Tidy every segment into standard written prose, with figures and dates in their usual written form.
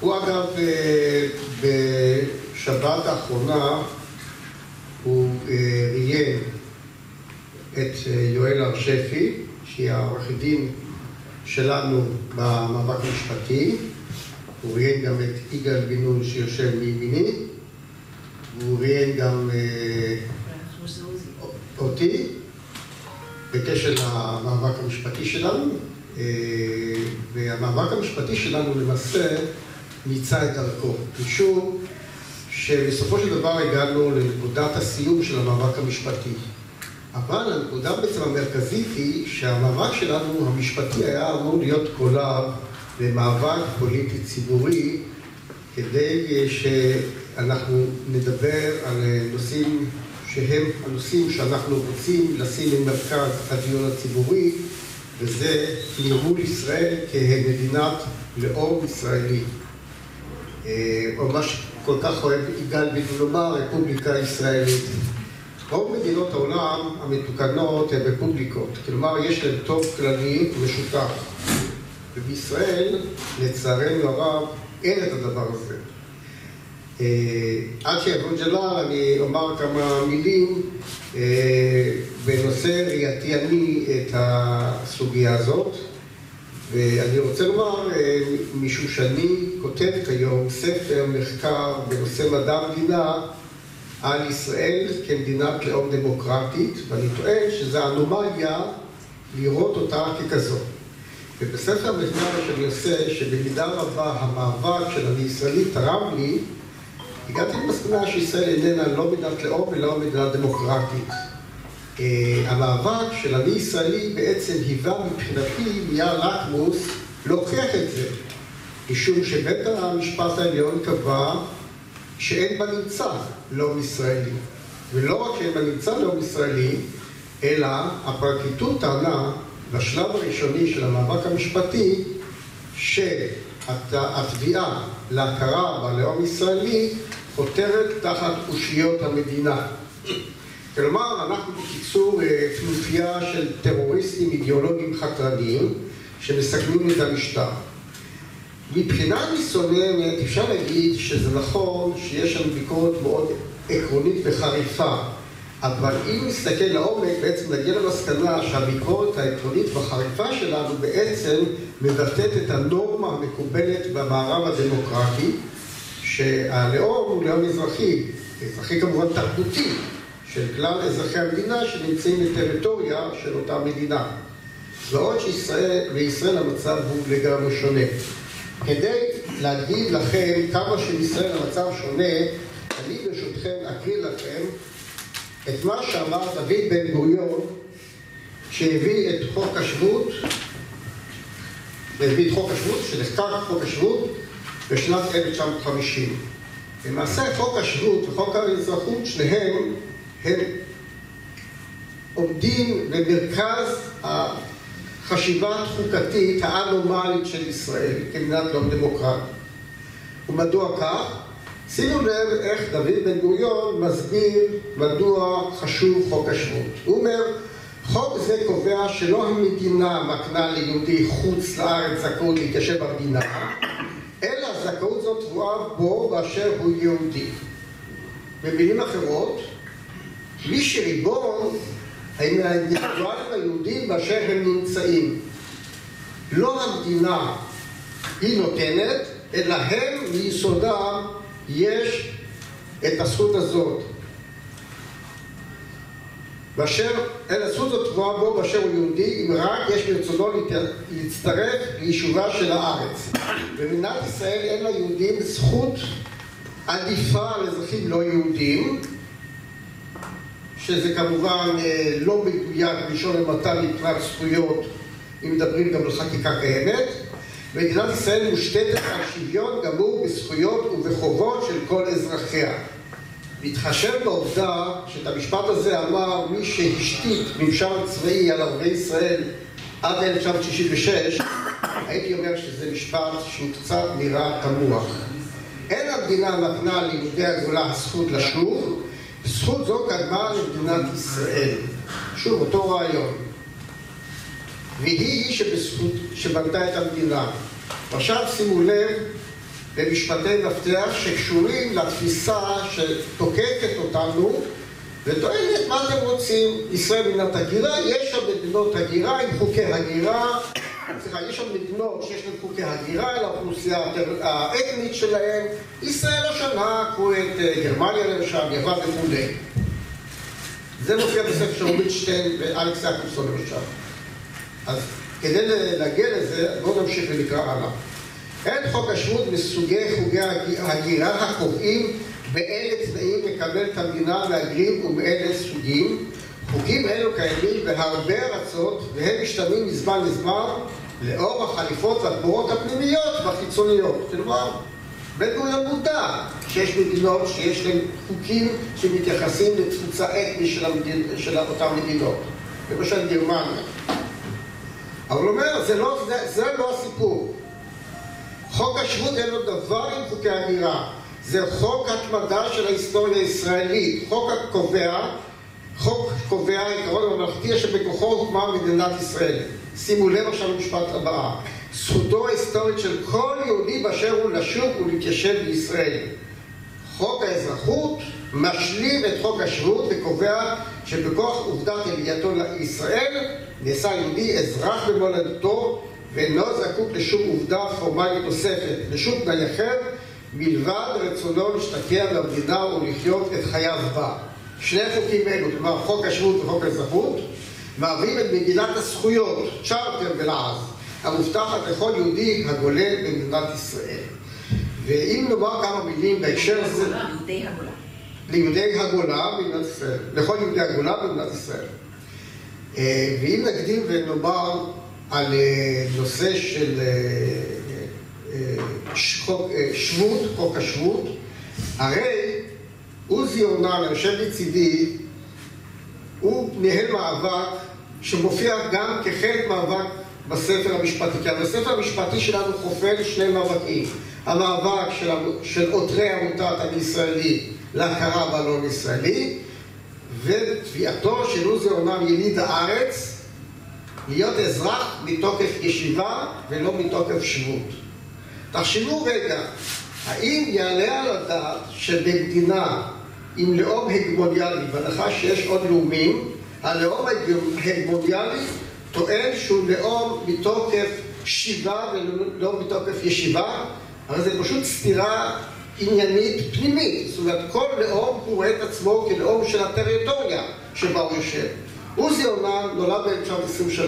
הוא אגב, בשבת האחרונה, הוא ראיין את יואל הרשפי, שהיא העורכת דין שלנו במאבק המשפטי. הוא ראיין גם את יגאל בן נון שיושב מימיני, והוא ראיין גם אותי בקשר למאבק המשפטי שלנו. והמאבק המשפטי שלנו למעשה מיצה את דרכו, משום שבסופו של דבר הגענו לנקודת הסיום של המאבק המשפטי. אבל הנקודה בעצם המרכזית היא שהמאבק שלנו המשפטי היה אמור להיות קולב במאבק פוליטי ציבורי, כדי שאנחנו נדבר על נושאים שהם הנושאים שאנחנו רוצים לשים במרכז הדיון הציבורי, וזה ניהול ישראל כמדינת לאום ישראלי, או מה שכל כך אוהב יגאל בן נון לומר, רפובליקה ישראלית. רוב מדינות העולם המתוקנות הן רפובליקות, כלומר יש להם טוב כללי משותף, ובישראל לצערנו הרב אין את הדבר הזה. עד שיבוא ג'לאל אני אומר כמה מילים בנושא ראייתי אני את הסוגיה הזאת, ואני רוצה לומר משום שאני כותב כיום ספר מחקר בנושא מדע המדינה על ישראל כמדינת לאום דמוקרטית, ואני טוען שזו אנומליה לראות אותה ככזו. ובספר המחקר שאני עושה שבמידה רבה המאבק של אני ישראלי תרם לי, הגעתי למסקנה שישראל איננה לא מדינת לאום ולא מדינה דמוקרטית. המאבק של אני ישראלי בעצם היווה מבחינתי נייר לקמוס להוכיח את זה, משום שבית המשפט העליון קבע שאין בנמצא לאום ישראלי, ולא רק שאין בנמצא לאום ישראלי, אלא הפרקליטות טענה בשלב הראשוני של המאבק המשפטי שהתביעה להכרה בלאום ישראלי חותרת תחת אושיות המדינה. כלומר, אנחנו בקיצור כנופיה של טרוריסטים אידיאולוגיים חתרניים שמסכנים את המשטר. מבחינה ניסיונית אפשר להגיד שזה נכון שיש לנו ביקורת מאוד עקרונית וחריפה, אבל אם נסתכל לעומק בעצם נגיע למסקנה שהביקורת העקרונית והחריפה שלנו בעצם מבטאת את הנורמה המקובלת במערב הדמוקרטי, שהלאום הוא לאום אזרחי, אזרחי כמובן תרבותי, של כלל אזרחי המדינה שנמצאים בטריטוריה של אותה מדינה. ועוד בישראל המצב הוא לגמרי שונה. כדי להגיד לכם כמה שבישראל המצב שונה, אני ברשותכם אקריא לכם את מה שאמר דוד בן גוריון שהביא את חוק השבות, שנחקק חוק השבות בשנת 1950. למעשה חוק השבות וחוק האזרחות שניהם הם עומדים במרכז החשיבה החוקתית האנומלית של ישראל כמדינת לאום דמוקרטי. ומדוע כך? שימו לב איך דוד בן גוריון מסביר מדוע חשוב חוק השבות. הוא אומר, חוק זה קובע שלא המדינה מקנה ליהודי חוץ לארץ זכאות להתיישב במדינה, אלא הזכאות זאת טבועה בו באשר הוא יהודי. במילים אחרות, מי שריבון הם האינדיבידואלים היהודים באשר הם נמצאים. לא המדינה היא נותנת, אלא הם מיסודם יש את הזכות הזאת. באשר הזכות הזאת טבועה בו באשר הוא יהודי, אם רק יש ברצונו להצטרף ליישובה של הארץ. במדינת ישראל אין ליהודים זכות עדיפה על אזרחים לא יהודים, שזה כמובן לא מדויק בלשון המעטה מבחינת זכויות, אם מדברים גם על חקיקה קיימת. מדינת ישראל מושתתת על שוויון גמור בזכויות ובחובות של כל אזרחיה. להתחשב בעובדה שאת המשפט הזה אמר מי שהשתית ממשל צבאי על ערביי ישראל עד 1966, הייתי אומר שזה משפט שהוא קצת נראה תמוה. אין המדינה נתנה ליהודי הגולה הזכות לשוב, זכות זו קדמה למדינת ישראל. שוב, אותו רעיון. והיא שבנתה את המדינה. עכשיו שימו לב במשפטי מפתח שקשורים לתפיסה שתוקפת אותנו וטוענת מה אתם רוצים, ישראל מדינת הגירה, יש עוד מדינות הגירה עם חוקי הגירה, יש עוד מדינות שיש להם חוקי הגירה לאוכלוסייה האתנית שלהם, ישראל לא שונה, קחו את גרמניה למשל, יוון וכו'. זה מופיע בספר של רובינשטיין ואלכס יעקובסון למשל. אז כדי להגיע לזה, בואו נמשיך ונקרא הלאה. אין חוק השבות מסוגי חוקי הגירה הקובעים באילו תנאים לקבל את המדינה מהגרים ובאילו סוגים. חוקים אלו קיימים בהרבה ארצות והם משתנים מזמן לזמן לאור החליפות והתמורות הפנימיות והחיצוניות. כלומר, בן-גוריון מודע שיש מדינות שיש להם חוקים שמתייחסים לתפוצה אתנית של אותן מדינות. למשל גרמניה. אבל הוא אומר, זה לא הסיפור. חוק השבות אין לו דבר עם חוקי הגירה. זה חוק התמדה של ההיסטוריה הישראלית. חוק קובע עיקרון ממלכתי שבכוחו הוקמה מדינת ישראל. שימו לב עכשיו למשפט הבא. זכותו ההיסטורית של כל יהודי באשר הוא לשוב ולהתיישב בישראל. חוק האזרחות משלים את חוק השבות וקובע שבכוח עובדת עלייתו לישראל נעשה יהודי אזרח במולדתו ואינו זקוק לשום עובדה פורמלית נוספת, לשום תנאי אחר מלבד רצונו להשתקע במדינה ולחיות את חייו בה. שני חוקים אלו, כלומר חוק השבות וחוק האזרחות, מהווים את מגילת הזכויות, צ'רטר בלעז, המובטחת לכל יהודי הגולה במדינת ישראל. ואם נאמר כמה מילים בהקשר הזה... ליהודי הגולה. ליהודי הגולה במדינת ישראל, לכל יהודי הגולה במדינת ישראל. ואם נקדים ונאמר על נושא של חוק השבות, הרי עוזי אורנן, יושב לצידי, הוא ניהל מאבק שמופיע גם כחלק מאבק בספר המשפטי. כי בספר המשפטי שלנו חופל שני מאבקים. המאבק של עותרי עמותת אני ישראלי להכרה בלון ישראלי, ותביעתו של עוזי אורנן יליד הארץ להיות אזרח מתוקף ישיבה ולא מתוקף שבות. תחשבו רגע, האם יעלה על הדעת שבמדינה עם לאום הגמוניאלי, בהנחה שיש עוד לאומים, הלאום ההגמוניאלי טוען שהוא לאום מתוקף שיבה ולא מתוקף ישיבה, אבל זה פשוט סתירה עניינית פנימית. זאת אומרת, כל לאום הוא רואה את עצמו כלאום של הטריטוריה שבה הוא יושב. עוזי אורנן נולד ב-1923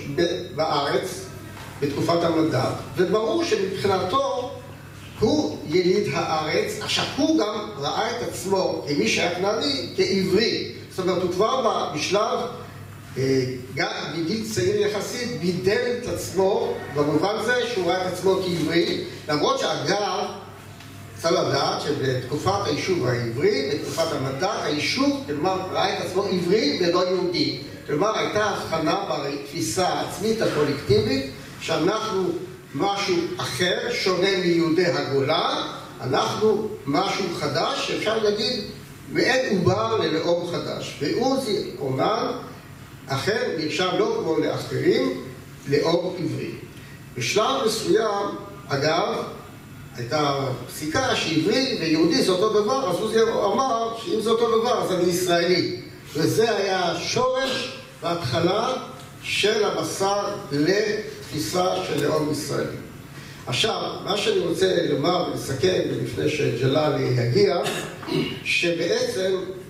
בארץ, בתקופת המנדט, וברור שמבחינתו הוא יליד הארץ. עכשיו, הוא גם ראה את עצמו כמי שהיה כנעני, כעברי. זאת אומרת, הוא כבר בשלב, גם בגיל צעיר יחסית, בידל את עצמו, במובן זה שהוא ראה את עצמו כעברי, למרות שאגב, צריך לדעת שבתקופת היישוב העברי, בתקופת המנדט, היישוב, כלומר, ראה את עצמו עברי ולא יהודי. כלומר, הייתה הבחנה בתפיסה העצמית הקולקטיבית, שאנחנו משהו אחר, שונה מיהודי הגולה, אנחנו משהו חדש, שאפשר להגיד, מעין עובר ללאום חדש. ועוזי אורנן, אכן נרשם לא כמו לאחרים, לאום עברי. בשלב מסוים, אגב, הייתה פסיקה שעברי ויהודי זה אותו דבר, אז עוזי אמר שאם זה אותו דבר, אז אני ישראלי. וזה היה שורש וההתחלה של המסע לתפיסה של לאום ישראלי. עכשיו, מה שאני רוצה לומר ולסכם, לפני שג'לאלי יגיע, שבעצם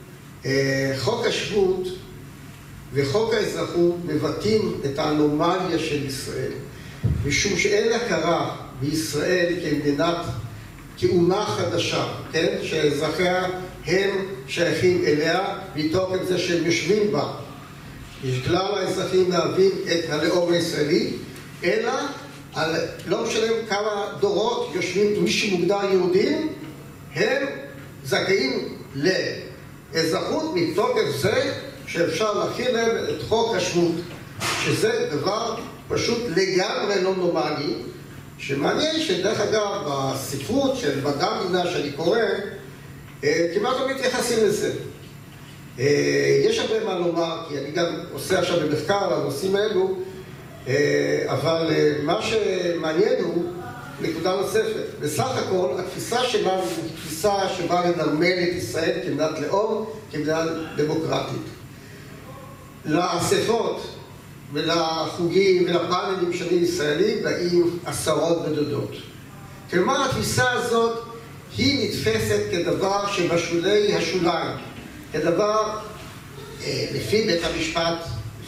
חוק השבות וחוק האזרחות מבטאים את האנומליה של ישראל, משום שאין הכרה בישראל כאומה חדשה, כן? שאזרחיה הם שייכים אליה מתוקף זה שהם יושבים בה. כלל האזרחים מהווים את הלאום הישראלי, אלא לא משנה כמה דורות יושבים, מי שמוגדר יהודים, הם זכאים לאזרחות מתוקף זה שאפשר להכין להם את חוק השבות, שזה דבר פשוט לגמרי לא נורמלי, שמעניין שדרך אגב בספרות של מדע המדינה שאני קורא, כמעט לא מתייחסים לזה. יש הרבה מה לומר, כי אני גם עושה עכשיו במחקר על הנושאים האלו, אבל מה שמעניין הוא נקודה נוספת. בסך הכל, התפיסה שלנו היא תפיסה שבאה לנרמל את ישראל כמדינת לאום, כמדינה דמוקרטית. לאספות ולחוגים ולפאנלים שנים ישראלים באים עשרות ודודות. כלומר, התפיסה הזאת היא נתפסת כדבר שבשולי השוליים, כדבר לפי בית המשפט,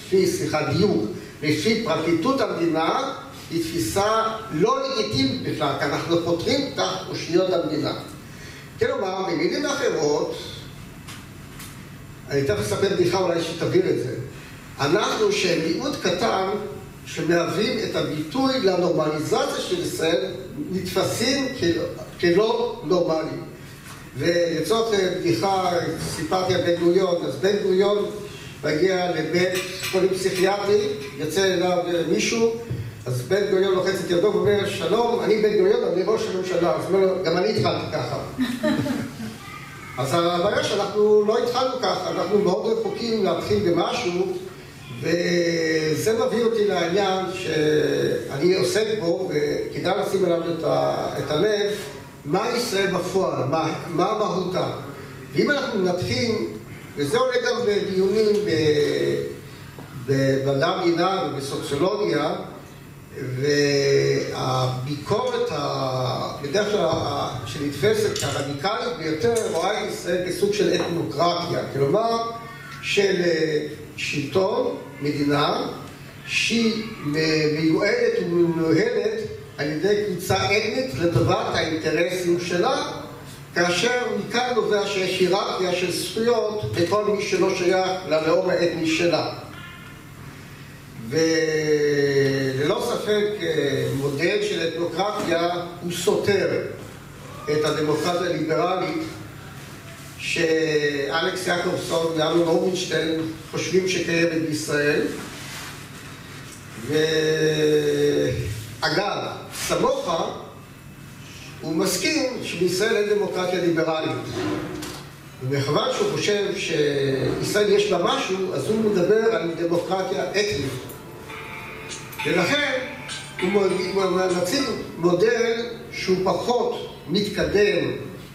לפי פרקליטות המדינה, היא תפיסה לא לגיטימית בכלל, כי אנחנו פותרים תחת אושיות המדינה. כלומר, במילים אחרות, אני תכף אספר בדיחה אולי שתבהיר את זה, אנחנו שמיעוט קטן שמהווים את הביטוי לנורמליזציה של ישראל נתפסים כלא נורמליים. ולצורך בדיחה סיפרתי על בן גוריון, אז בן גוריון מגיע לבית חולים פסיכיאטרי, יוצא אליו מישהו, אז בן גוריון לוחץ את ידו ואומר, שלום, אני בן גוריון, אני ראש הממשלה. אז אומר לו, גם אני התחלתי ככה. אז הבעיה שאנחנו לא התחלנו ככה, אנחנו מאוד רחוקים להתחיל במשהו, וזה מביא אותי לעניין שאני עוסק בו, וכדאי לשים עליו את הלב, מה ישראל בפועל, מה מהותה. ואם אנחנו נתחיל, וזה עולה גם בדיונים במדע המדינה ובסוציולוגיה, והביקורת בדרך כלל שנתפסת כרדיקלית ביותר רואה את ישראל כסוג של אתנוקרטיה, כלומר של שלטון, מדינה, שהיא מיועדת ומנוהלת על ידי קבוצה אתנית לטובת האינטרסים שלה, כאשר מכאן נובע שיש היררכיה של זכויות לכל מי שלא שייך ללאום האתני שלה. וללא ספק מודל של אתנוקרטיה הוא סותר את הדמוקרטיה הליברלית שאלכס יעקובסון ואמנון רובינשטיין חושבים שקיימת בישראל. ואגב, סמוכה הוא מסכים שבישראל אין דמוקרטיה ליברלית. ומכיוון שהוא חושב שישראל יש בה משהו, אז הוא מדבר על דמוקרטיה אתנית. ולכן הוא מציג מודל שהוא פחות מתקדם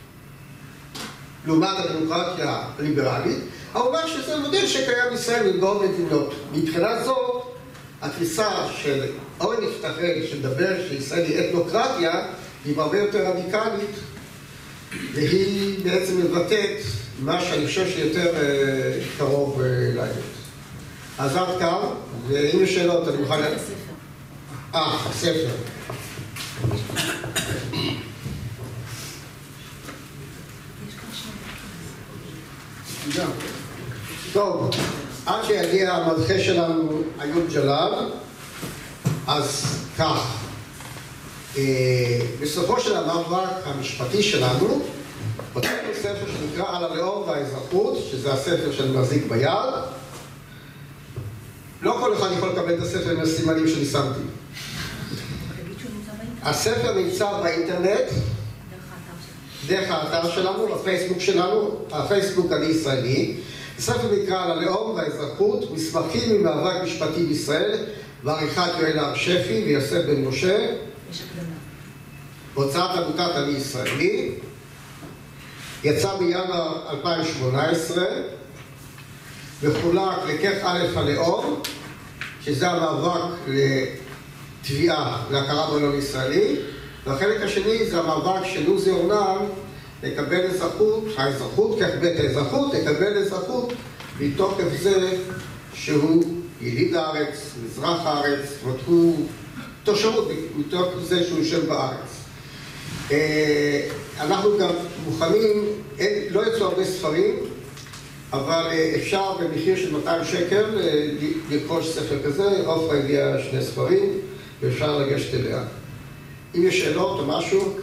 לעומת הדמוקרטיה הליברלית, אבל אומר שזה מודל שקיים בישראל ובעוד מדינות. מבחינת זאת, התפיסה של אורן יפתחאל שמדבר שישראל היא אתנוקרטיה, היא הרבה יותר רדיקלית, והיא בעצם מבטאת מה שאני חושב שיותר קרוב לאמת. אז עד כאן, ואם יש שאלות אני מוכן... הספר. טוב, עד שיגיע המנחה שלנו איוב ג'לאל, אז כך, בסופו של המאבק המשפטי שלנו, פותחנו ספר שנקרא על הלאום והאזרחות, שזה הספר שאני מחזיק ביד. לא כל אחד יכול לקבל את הספר עם הסימנים שאני שמתי. הספר נמצא באינטרנט, דרך האתר שלנו, בפייסבוק שלנו, הפייסבוק אני ישראלי. הספר נקרא על הלאום והאזרחות, מסמכים ממאבק משפטי בישראל, ועריכת יואל הר שפי ויוסף בן משה. יש הקדמה. בהוצאת עמותת אני ישראלי. יצא בינואר 2018, וחולק לכך א' הלאום, שזה המאבק לתביעה, להכרה בעולם ישראלי, והחלק השני זה המאבק של עוזי אורנן לקבל אזרחות, האזרחות, כך בית האזרחות, לקבל אזרחות מתוקף זה שהוא יליד הארץ, מזרח הארץ, זאת אומרת הוא תושבות מתוקף זה שהוא יושב בארץ. אנחנו גם מוכנים, לא יצאו הרבה ספרים, אבל אפשר במחיר של 200 שקל לרכוש ספר כזה. עופרה הגיעה 2 ספרים ואפשר לגשת אליה. אם יש שאלות או משהו?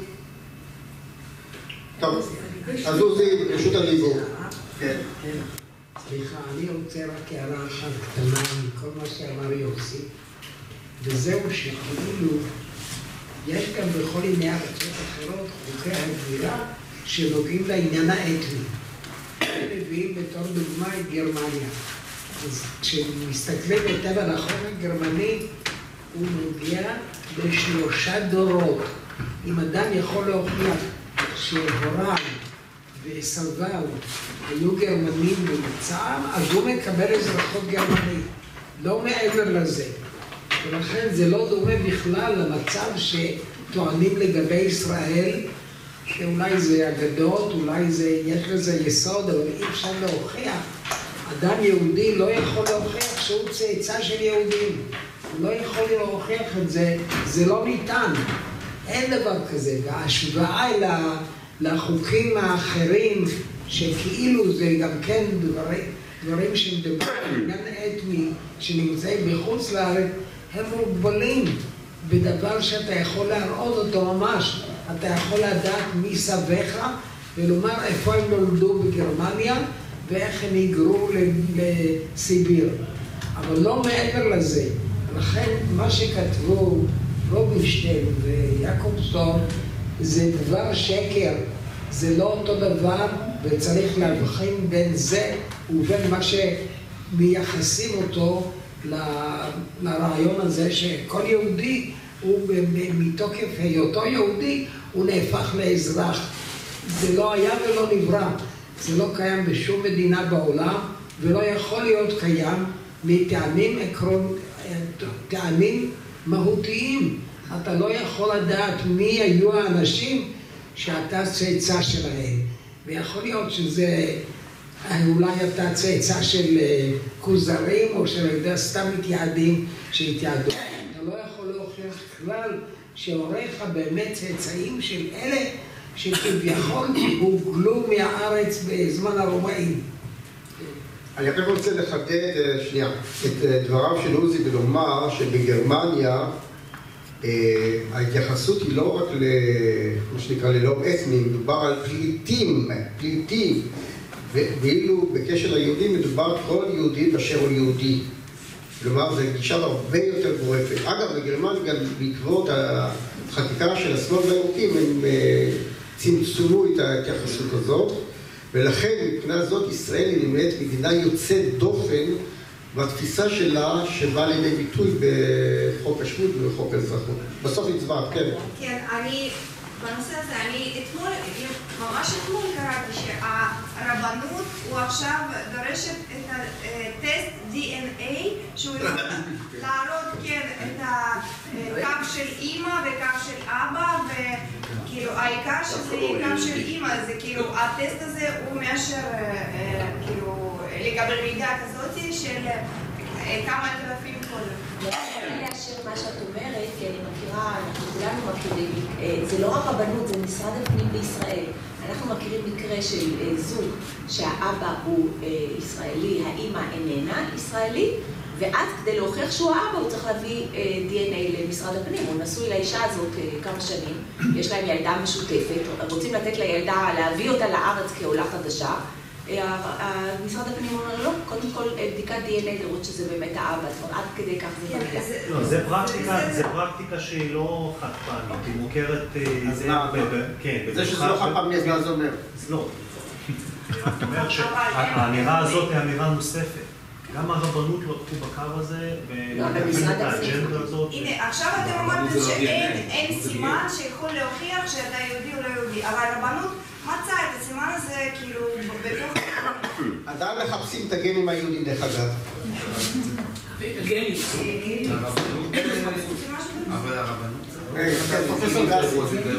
טוב, אז עוזי, רשות הדיבור. כן. סליחה, אני רוצה רק הערה אחת קטנה מכל מה שאמר יוסי, וזהו שכאילו יש גם בכל ימי ארצות אחרות חוקי הגירה שנוגעים לעניין האתני. הם מביאים בתור דוגמה את גרמניה. אז כשמסתכלים היטב על החוק הגרמני, הוא נוגע ב3 דורות. אם אדם יכול להוכיח שהוריו וסביו היו גרמנים במוצאם, אז הוא מקבל אזרחות גרמנית, לא מעבר לזה. ולכן זה לא דומה בכלל למצב שטוענים לגבי ישראל, שאולי זה אגדות, אולי זה, יש לזה יסוד, אבל אי אפשר להוכיח. אדם יהודי לא יכול להוכיח שהוא צאצא של יהודים. הוא לא יכול להוכיח את זה, זה לא ניתן. אין דבר כזה. וההשוואה לחוקים האחרים, שכאילו זה גם כן דברים שמדברים על עניין אתני, שנמצאים בחוץ לארץ, הם מוגבלים בדבר שאתה יכול להראות אותו ממש. אתה יכול לדעת מי סביך ולומר איפה הם נולדו בגרמניה ואיך הם היגרו לסיביר. אבל לא מעבר לזה. לכן מה שכתבו רובינשטיין ויעקובסון זה דבר שקר. זה לא אותו דבר וצריך להבחין בין זה ובין מה שמייחסים אותו לרעיון הזה שכל יהודי הוא מתוקף היותו יהודי הוא נהפך לאזרח. זה לא היה ולא נברא. זה לא קיים בשום מדינה בעולם ולא יכול להיות קיים מטעמים מהותיים. אתה לא יכול לדעת מי היו האנשים שאתה צאצא שלהם. ויכול להיות שזה, אולי אתה צאצא של כוזרים או של סתם מתייעדים שהתייעדו. אתה לא יכול להוכיח כלל שהוריך באמת צאצאים של אלה שכביכול הוגלו מהארץ בזמן הרומאים. אני רק רוצה לחדד את דבריו של עוזי ולומר שבגרמניה ההתייחסות היא לא רק מה שנקרא ללא אתני, מדובר על פליטים, ואילו בקשר ליהודים מדובר כל יהודי באשר הוא יהודי. כלומר, זו גישה הרבה יותר גורפת. אגב, בגרמניה גם בעקבות החקיקה של השמאל והירוקים הם צמצמו את ההתייחסות הזאת, ולכן מבחינה זאת ישראל היא נראית מדינה יוצאת דופן בתפיסה שלה שבאה לידי ביטוי בחוק השבות ובחוק האזרחות. בסוף הצבעת, כן. כן, בנושא הזה, ממש אתמול קראתי שהרבנות הוא עכשיו דורשת את הטסט DNA שהוא יכול להראות כן את הקו של אימא וקו של אבא וכאילו העיקר שזה יהיה קו של אימא, זה כאילו הטסט הזה הוא מאשר כאילו לקבל מידע כזאת של כמה אלפים קודם. אני לאשר מה שאת אומרת, כי אני מכירה, אנחנו כולנו מכירים, זה לא רק רבנות, זה משרד הפנים בישראל. אנחנו מכירים מקרה של זוג שהאבא הוא ישראלי, האמא איננה ישראלי, ואז כדי להוכיח שהוא האבא הוא צריך להביא DNA למשרד הפנים. הוא נשוי לאישה הזאת כמה שנים, יש להם ילדה משותפת, רוצים לתת לילדה, להביא אותה לארץ כעולה חדשה. משרד הפנים אומר לא, קודם כל בדיקת DNA לראות שזה באמת האבא, זאת אומרת, עד כדי כך זה מגיע. לא, זה פרקטיקה שהיא לא חד פעמית, היא מוכרת... אז מה? זה שזה לא חד פעמית, אז זה אומר. לא. זאת אומרת שהאמירה הזאת היא אמירה נוספת. גם הרבנות לא לקחו בקו הזה, ולקחים את האג'נדה הזאת. הנה, עכשיו אתם אמרתם שאין סימן שיכול להוכיח שאתה יהודי או לא יהודי, אבל הרבנות מצא את הסימן הזה כאילו בתוך... עדיין מחפשים את הגנים היהודים דרך אגב. גנים. אבל הרבנות... פרופסור גסי.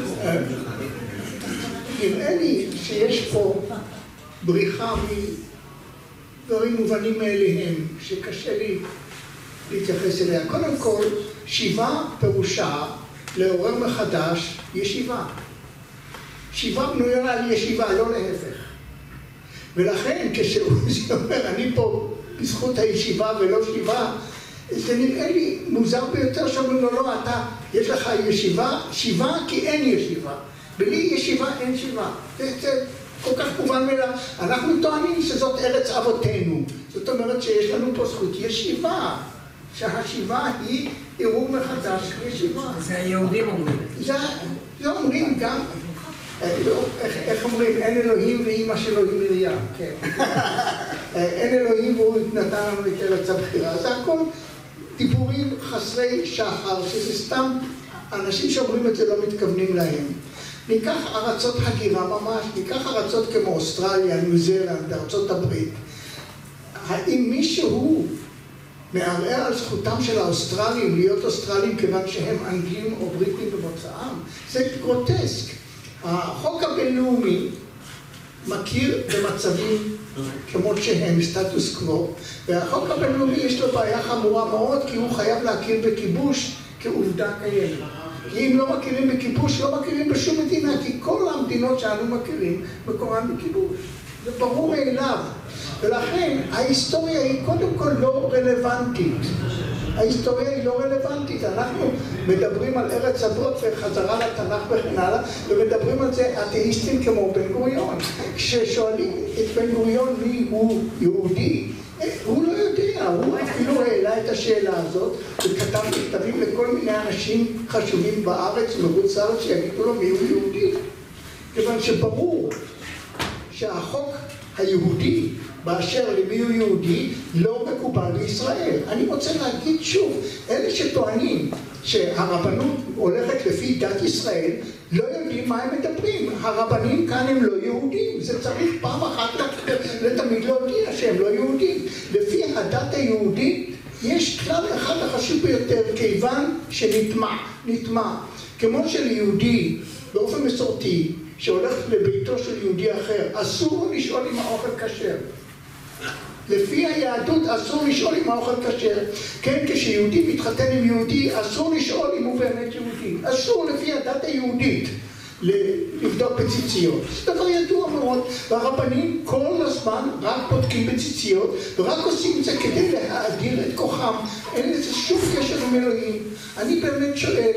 נראה לי שיש פה בריחה מדברים מובנים מאליהם, שקשה לי להתייחס אליה. קודם כל, שיבה פירושה לעורר מחדש ישיבה. שיבה בנויה על ישיבה, לא להפך. ולכן כשהוא אומר, אני פה בזכות הישיבה ולא שיבה, זה נראה לי מוזר ביותר שאומרים לו, לא, אתה, יש לך ישיבה, שיבה כי אין ישיבה. בלי ישיבה אין שיבה. זה כל כך מובן מאליו. אנחנו טוענים שזאת ארץ אבותינו. זאת אומרת שיש לנו פה זכות ישיבה. שהשיבה היא עירוב מחדש ישיבה. זה היהודים אומרים. זה אומרים גם, איך אומרים, אין אלוהים ואמא של אלוהים מרים. אין אלוהים והוא נתן לנו את ארץ הבחירה. זה הכל דיבורים חסרי שחר, שזה סתם האנשים שאומרים את זה לא מתכוונים להם. ניקח ארצות הגירה ממש, ניקח ארצות כמו אוסטרליה, ניו זילנד, ארצות הברית. האם מישהו מערער על זכותם של האוסטרלים להיות אוסטרלים כיוון שהם אנגלים או בריטים במוצאם? זה גרוטסק. החוק הבינלאומי מכיר במצבים כמו שהם סטטוס קוו, והחוק הבינלאומי יש לו בעיה חמורה מאוד כי הוא חייב להכיר בכיבוש כעובדה קיימת. כי אם לא מכירים בכיבוש, לא מכירים בשום מדינה, כי כל המדינות שאנו מכירים מקורן בכיבוש. זה ברור מאליו. ולכן ההיסטוריה היא קודם כל לא רלוונטית. ההיסטוריה היא לא רלוונטית. אנחנו מדברים על ארץ אבות וחזרה לתנ"ך וכן הלאה, ומדברים על זה אתאיסטים כמו בן גוריון. כששואלים את בן גוריון מי הוא יהודי, הוא לא יודע, הוא אפילו העלה את השאלה הזאת וכתב מכתבים לכל מיני אנשים חשובים בארץ ומחוץ לארץ שיגידו לו מי הוא יהודי. כיוון שברור שהחוק היהודי באשר למי הוא יהודי לא מקובל בישראל. אני רוצה להגיד שוב, אלה שטוענים שהרבנות הולכת לפי דת ישראל לא יודעים מה הם מדברים. הרבנים כאן הם לא יהודים. זה צריך פעם אחת לתמיד להודיע שהם לא יהודים. לפי הדת היהודית יש כלל אחד החשוב ביותר, כיוון שנטמע. כמו שליהודי באופן מסורתי שהולך לביתו של יהודי אחר, אסור לשאול אם האוכל כשר. לפי היהדות אסור לשאול אם האוכל כשר. כן, כשיהודי מתחתן עם יהודי, אסור לשאול אם הוא באמת יהודי. אסור לפי הדת היהודית לבדוק בציציות. זה דבר ידוע מאוד, והרבנים כל הזמן רק בודקים בציציות, ורק עושים את זה כדי להאדיר את כוחם. אין לזה שום קשר עם אלוהים. אני באמת שואל,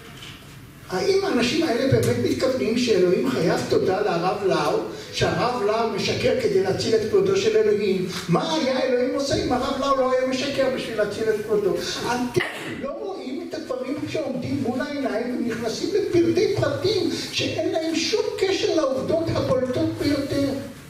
האם האנשים האלה באמת מתכוונים שאלוהים חייב תודה לרב לאו, שהרב לאו משקר כדי להציל את כבודו של אלוהים? מה היה אלוהים עושה אם הרב לאו לא היה משקר בשביל להציל את כבודו? אתם לא רואים את הדברים שעומדים מול העיניים ונכנסים לפרטי פרטים שאין להם שום קשר לעובדות הבולטות ביותר.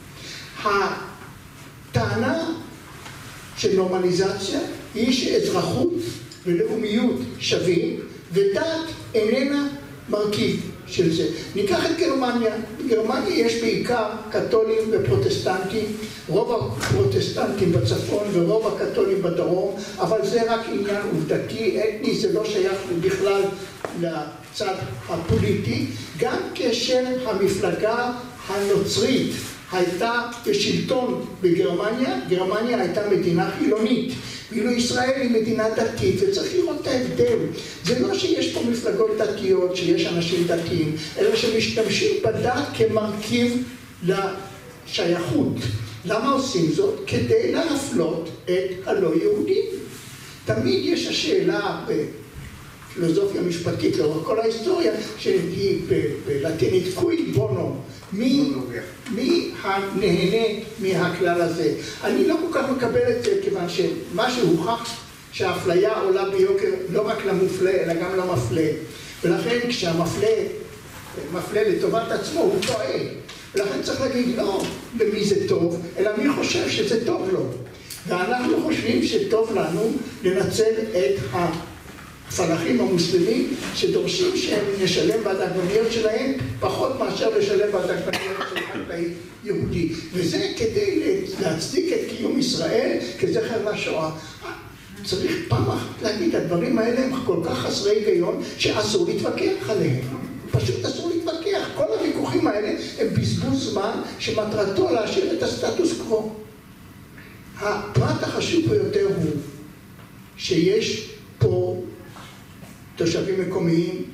הטענה של נורמליזציה היא שאזרחות ולאומיות שווים ודת איננה מרכיב של זה. ניקח את גרמניה. בגרמניה יש בעיקר קתולים ופרוטסטנטים, רוב הפרוטסטנטים בצפון ורוב הקתולים בדרום, אבל זה רק עניין עובדתי, אתני, זה לא שייך בכלל לצד הפוליטי. גם כאשר המפלגה הנוצרית הייתה בשלטון בגרמניה, גרמניה הייתה מדינה חילונית. ואילו ישראל היא מדינה דתית, וצריך לראות את ההבדל. זה לא שיש פה מפלגות דתיות, שיש אנשים דתיים, אלא שמשתמשים בדת כמרכיב לשייכות. למה עושים זאת? כדי להפלות את הלא יהודים. תמיד יש השאלה בפילוסופיה משפטית לאורך כל ההיסטוריה, שהיא בלטינית קוי בונו. מי הנהנה מהכלל הזה? אני לא כל כך מקבל את זה, כיוון שמה שהוכח שהאפליה עולה ביוקר לא רק למופלה, אלא גם למפלה. ולכן כשהמפלה מפלה לטובת עצמו, הוא טועה. ולכן צריך להגיד לא למי זה טוב, אלא מי חושב שזה טוב לו. ואנחנו חושבים שטוב לנו לנצל את הפלחים המוסלמים שדורשים שהם נשלם בעד העגבניות שלהם פחות מאשר לשלם בעד העגבניות של חקלאי יהודי. וזה כדי להצדיק את קיום ישראל כזכר לשואה. צריך פעם אחת להגיד, הדברים האלה הם כל כך חסרי היגיון שאסור להתווכח עליהם. פשוט אסור להתווכח. כל הוויכוחים האלה הם בזבוז זמן שמטרתו להשאיר את הסטטוס קוו. הפרט החשוב ביותר הוא שיש פה תושבים מקומיים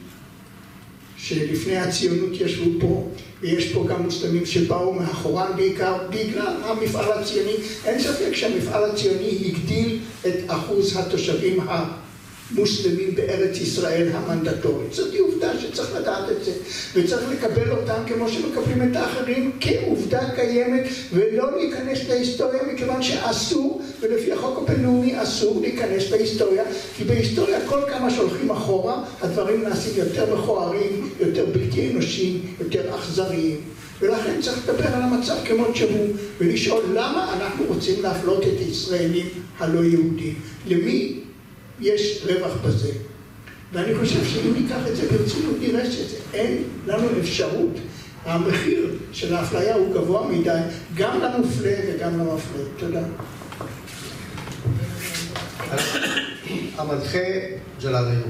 שלפני הציונות ישבו פה, ויש פה גם מוסלמים שבאו מאחורם בעיקר בגלל המפעל הציוני. אין ספק שהמפעל הציוני הגדיל את אחוז התושבים המוסלמים בארץ ישראל המנדטורית. זאת היא עובדה שצריך לדעת את זה, וצריך לקבל אותם כמו שמקבלים את האחרים כעובדה קיימת, ולא להיכנס להיסטוריה, מכיוון שאסור, ולפי החוק הבינלאומי אסור להיכנס להיסטוריה, כי בהיסטוריה כל כמה שהולכים אחורה הדברים נעשים יותר מכוערים, יותר בלתי אנושיים, יותר אכזריים. ולכן צריך לדבר על המצב כמות שהוא, ולשאול למה אנחנו רוצים להפלות את הישראלים הלא יהודים. למי יש רווח בזה? ואני חושב שאם ניקח את זה ברצינות, נראה שאין לנו אפשרות. המחיר של האפליה הוא גבוה מדי, גם למופלה וגם למפלה. תודה. המנחה ג'לאל איוב.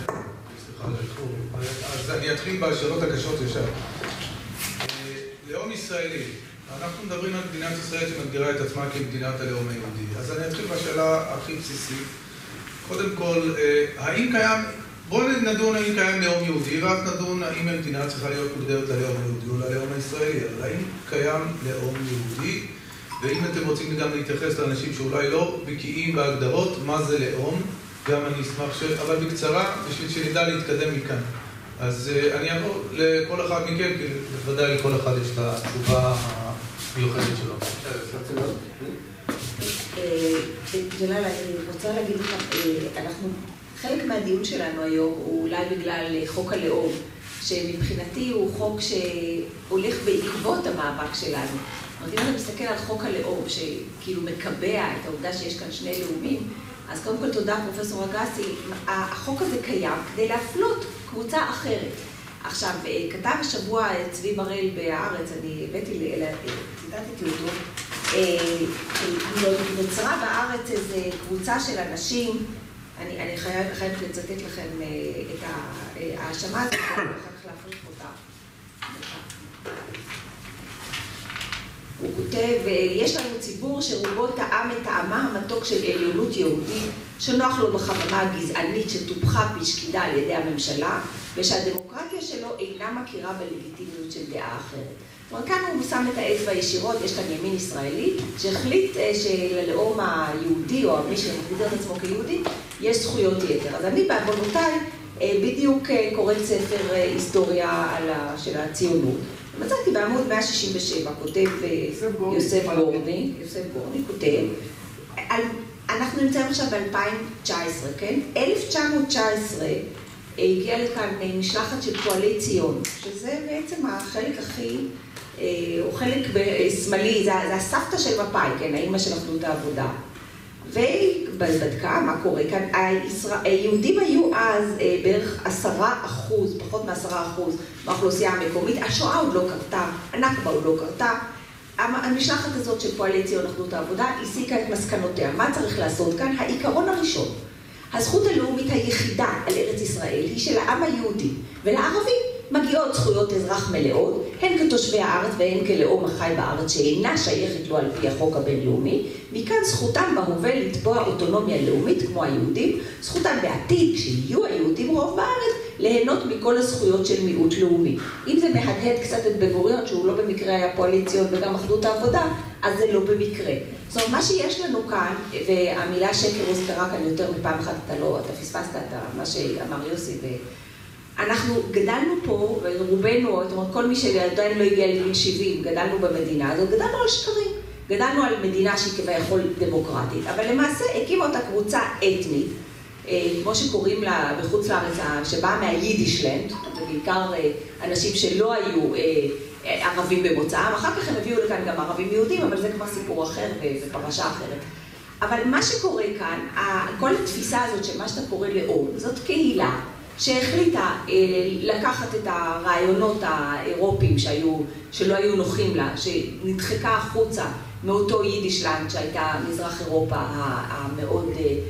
אז אני אתחיל בשאלות הקשות ישר. לאום ישראלי, אנחנו מדברים על מדינת ישראל שמגדירה את עצמה כמדינת הלאום היהודי. אז אני אתחיל בשאלה הכי בסיסית. קודם כל, האם קיים, בואו נדון האם קיים לאום יהודי, ואז נדון האם המדינה צריכה להיות מוגדרת ללאום היהודי או ללאום הישראלי. אבל האם קיים לאום יהודי? ואם אתם רוצים גם להתייחס לאנשים שאולי לא בקיאים בהגדרות, מה זה לאום? גם אני אשמח אבל בקצרה, בשביל שנדע להתקדם מכאן. אז אני אעבור לכל אחד מכם, כי בוודאי לכל אחד יש את התשובה המיוחדת שלו. ג'לאל, אני רוצה להגיד לך, חלק מהדיון שלנו היום הוא אולי בגלל חוק הלאום, שמבחינתי הוא חוק שהולך בעקבות המאבק שלנו. אם אתה מסתכל על חוק הלאום, שכאילו מקבע את העובדה שיש כאן שני לאומים, אז קודם כל תודה פרופסור אגסי, החוק הזה קיים כדי להפלות קבוצה אחרת. עכשיו, כתב השבוע צבי בראל בהארץ, אני ציטטתי אותו, נוצרה בארץ איזו קבוצה של אנשים, אני חייבת לצטט לכם את ההאשמה הזאת, ואחר כך להפריך אותה. הוא כותב, יש לנו ציבור שרובו טעם את טעמה המתוק של עליונות יהודית, שנוח לו בחממה הגזענית שטופחה בשקידה על ידי הממשלה, ושהדמוקרטיה שלו אינה מכירה בלגיטימיות של דעה אחרת. זאת אומרת, כאן הוא שם את האצבע ישירות, יש כאן ימין ישראלי, שהחליט שללאום היהודי, או מי שמגדיר את עצמו כיהודי, יש זכויות יתר. אז אני בעוונותיי בדיוק קוראת ספר היסטוריה של הציונות. מצאתי בעמוד 167, כותב יוסף גורני, כותב, אנחנו נמצאים עכשיו ב-2019, כן? 1919 הגיעה לכאן משלחת של פועלי ציון, שזה בעצם החלק הכי, או חלק שמאלי, זה הסבתא של מפא"י, כן? האמא של אחדות העבודה. ובדקה מה קורה כאן, היהודים היו אז בערך 10%, פחות מ10% מהאוכלוסייה המקומית, השואה עוד לא קרתה, הנכבה עוד לא קרתה, המשלחת הזאת של פועלי ציון אחדות העבודה הסיקה את מסקנותיה. מה צריך לעשות כאן? העיקרון הראשון, הזכות הלאומית היחידה על ארץ ישראל היא של העם היהודי, ולערבים מגיעות זכויות אזרח מלאות, הן כתושבי הארץ והן כלאום החי בארץ שאינה שייכת לו על פי החוק הבינלאומי, מכאן זכותם בהווה לתבוע אוטונומיה לאומית כמו היהודים, זכותם בעתיד, כשיהיו היהודים רוב בארץ, ליהנות מכל הזכויות של מיעוט לאומי. אם זה מהדהד קצת את בן-גוריון, שהוא לא במקרה היה פועלי ציון וגם אחדות העבודה, אז זה לא במקרה. זאת אומרת, מה שיש לנו כאן, והמילה שקר הוזכרה כאן יותר מפעם אחת, אתה פספסת את מה שאמר יוסי, אנחנו גדלנו פה, ורובנו, זאת אומרת, כל מי שעדיין לא הגיע לגיל 70, גדלנו במדינה הזאת, גדלנו על שקרים. גדלנו על מדינה שהיא כביכול דמוקרטית, אבל למעשה הקימה אותה קבוצה אתנית, כמו שקוראים לה בחוץ לארץ, שבאה מהיידישלנד, ובעיקר אנשים שלא היו ערבים במוצאם, אחר כך הם הביאו לכאן גם ערבים יהודים, אבל זה כבר סיפור אחר ופרשה אחרת. אבל מה שקורה כאן, כל התפיסה הזאת של מה שאתה קורא לאום, זאת קהילה שהחליטה לקחת את הרעיונות האירופיים שלא היו נוחים לה, שנדחקה החוצה מאותו יידישלנד שהייתה מזרח אירופה המאוד,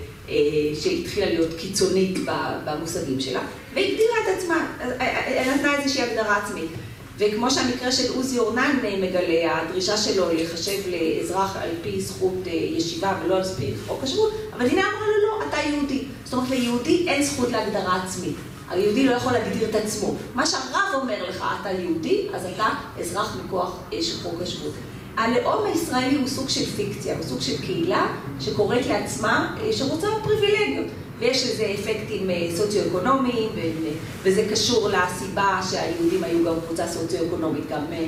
שהתחילה להיות קיצונית במושגים שלה, והגדירה את עצמה, נתנה איזושהי הגדרה עצמית. וכמו שהמקרה של עוזי אורנן מגלה, הדרישה שלו לחשב לאזרח על פי זכות ישיבה ולא על פי חוק השבות, המדינה אמרה לו לא, אתה יהודי. זאת אומרת, ליהודי אין זכות להגדרה עצמית. היהודי לא יכול להגדיר את עצמו. מה שהרב אומר לך, אתה יהודי, אז אתה אזרח מכוח של חוק השבות. הלאום הישראלי הוא סוג של פיקציה, הוא סוג של קהילה שקוראת לעצמה, שרוצה פריבילגיות. ויש לזה אפקטים סוציו-אקונומיים, וזה קשור לסיבה שהיהודים היו גם קבוצה סוציו-אקונומית,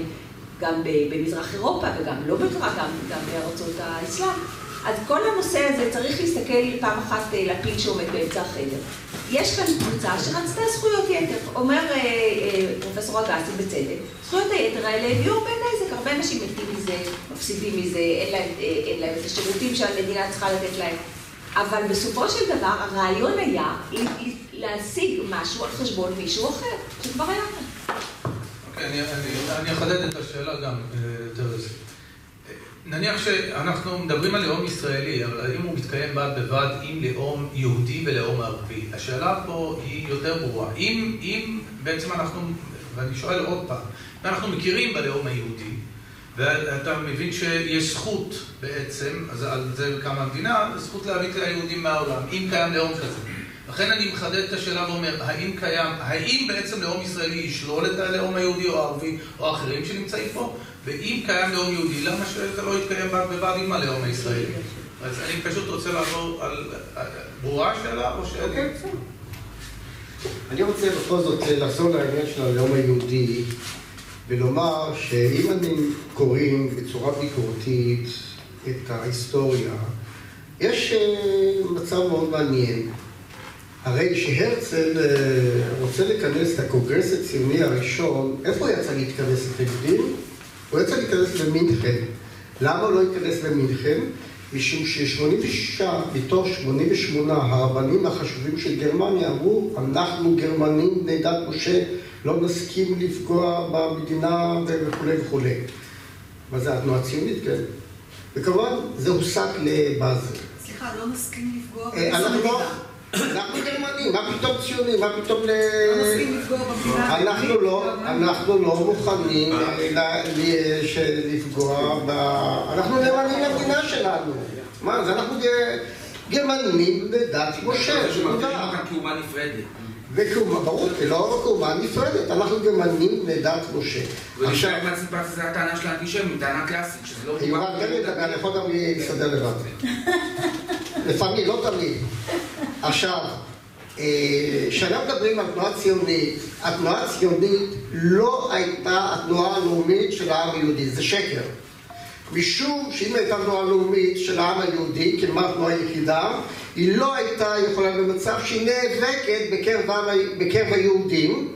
גם במזרח אירופה וגם לא בקרה, גם בארצות האסלאם. אז כל הנושא הזה צריך להסתכל פעם אחת לפיל שעומד באמצע החדר. יש כאן קבוצה שרצתה זכויות יתר. אומר פרופסור אגסי בצדק, זכויות היתר האלה הביאו הרבה נזק, הרבה אנשים מתים מזה, מפסידים מזה, אין להם את השירותים שהמדינה צריכה לתת להם. אבל בסופו של דבר הרעיון היה להשיג משהו על חשבון מישהו אחר, שכבר היה כאן. אוקיי, אני אחדד את השאלה גם, תרז. נניח שאנחנו מדברים על לאום ישראלי, אבל האם הוא מתקיים בד בבד עם לאום יהודי ולאום ערבי? השאלה פה היא יותר ברורה. אם בעצם אנחנו, ואני שואל עוד פעם, אנחנו מכירים בלאום היהודי, ואתה מבין שיש זכות בעצם, אז על זה קמה המדינה, זכות להביא את היהודים מהעולם, אם קיים לאום כזה. לכן אני מחדד את השאלה ואומר, האם בעצם לאום ישראלי ישלול את הלאום היהודי או הערבי או האחרים שנמצאים פה? ואם קיים לאום יהודי, למה שזה לא יתקיים בד עם הלאום הישראלי? אז אני פשוט רוצה לעבור על ברורה השאלה או שאלה? אני רוצה בכל זאת לחזור לעניין של הלאום היהודי ולומר שאם אני קוראים בצורה ביקורתית את ההיסטוריה, יש מצב מאוד מעניין. הרי שהרצל רוצה לכנס את הקונגרס הציוני הראשון, איפה הוא יצא להתכנס את היהודים? הוא יצא להתכנס למינכן. למה לא ייכנס למינכן? משום ש86 מתוך 88 הרבנים החשובים של גרמניה אמרו, אנחנו גרמנים בני דת משה, לא נסכים לפגוע במדינה וכו' וכו'. מה זה התנועה הציונית, כן? וכמובן זה הוסק לבאזל. סליחה, לא נסכים לפגוע במדינה. אנחנו גרמנים, מה פתאום ציונים, מה פתאום לא נסכים לפגוע במדינה. אנחנו לא מוכנים לפגוע אנחנו נאמנים למדינה שלנו. מה, אז אנחנו גרמנים בדת משה. שמגדירים אותה כאומה נפרדת. ברור, לא כאומה נפרדת, אנחנו גרמנים בדת משה. ולשאר מהסיפציה זה הטענה של האנטישמיות, טענה קלאסית, שזה לא... אני יכול גם להסתדר לבד. לפעמים, לא תמיד. עכשיו, כשאנחנו מדברים על תנועה ציונית, התנועה הציונית לא הייתה התנועה הלאומית של העם היהודי, זה שקר. משום שאם הייתה תנועה לאומית של העם היהודי, כלומר תנועה יחידה, היא לא הייתה יכולה במצב שהיא נאבקת בקרב היהודים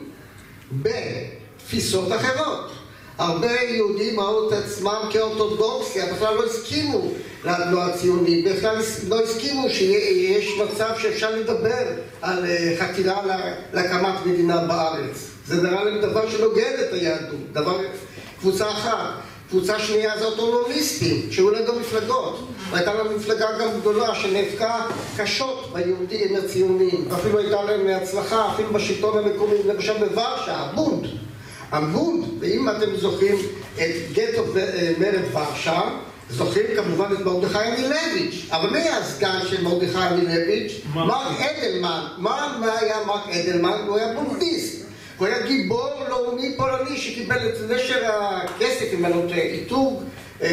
בתפיסות אחרות. הרבה יהודים ראו את עצמם כאורתודוקסיה, בכלל לא הסכימו לתנועה הציונית, בכלל לא הסכימו שיש מצב שאפשר לדבר על חתירה להקמת מדינה בארץ. זה נראה להם דבר שנוגד את היהדות, קבוצה אחת. קבוצה שנייה זה אוטונומיסטים, שהיו להם גם מפלגות. והייתה להם מפלגה גם גדולה שנאבקה קשות ביהודים הציונים, ואפילו הייתה להם הצלחה, אפילו בשלטון המקומי, למשל בוורשה, הבונד, ואם אתם זוכרים את גטו מרד ורשה, זוכרים כמובן את מרדכי אנילביץ', אבל מי היה הסגן של מרדכי אנילביץ'? מרק אדלמן. מה היה מרק אדלמן? הוא היה בונדיסט. הוא היה גיבור לאומי פולני שקיבל את נשר הכסף, אם אני לא טועה, עיתוג,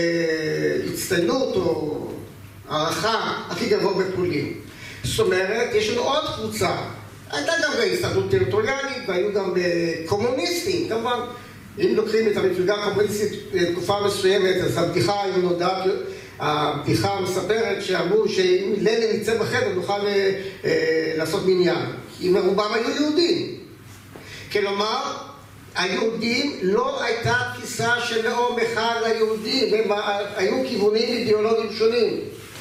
הצטיינות או הערכה הכי גבוה בפולין. זאת אומרת, יש לנו עוד קבוצה. הייתה גם בהסתדרות טריטוריאלית, והיו גם קומוניסטים. כמובן, אם לוקחים את המפלגה הקומוניסטית לתקופה מסוימת, אז הבדיחה היא נודעת, הבדיחה מספרת שאמרו שאם לנין יצא בחדר נוכל לעשות מניין. אם רובם היו יהודים. כלומר, היהודים לא הייתה תפיסה של לאום אחד ליהודים, היו כיוונים אידיאולוגיים שונים.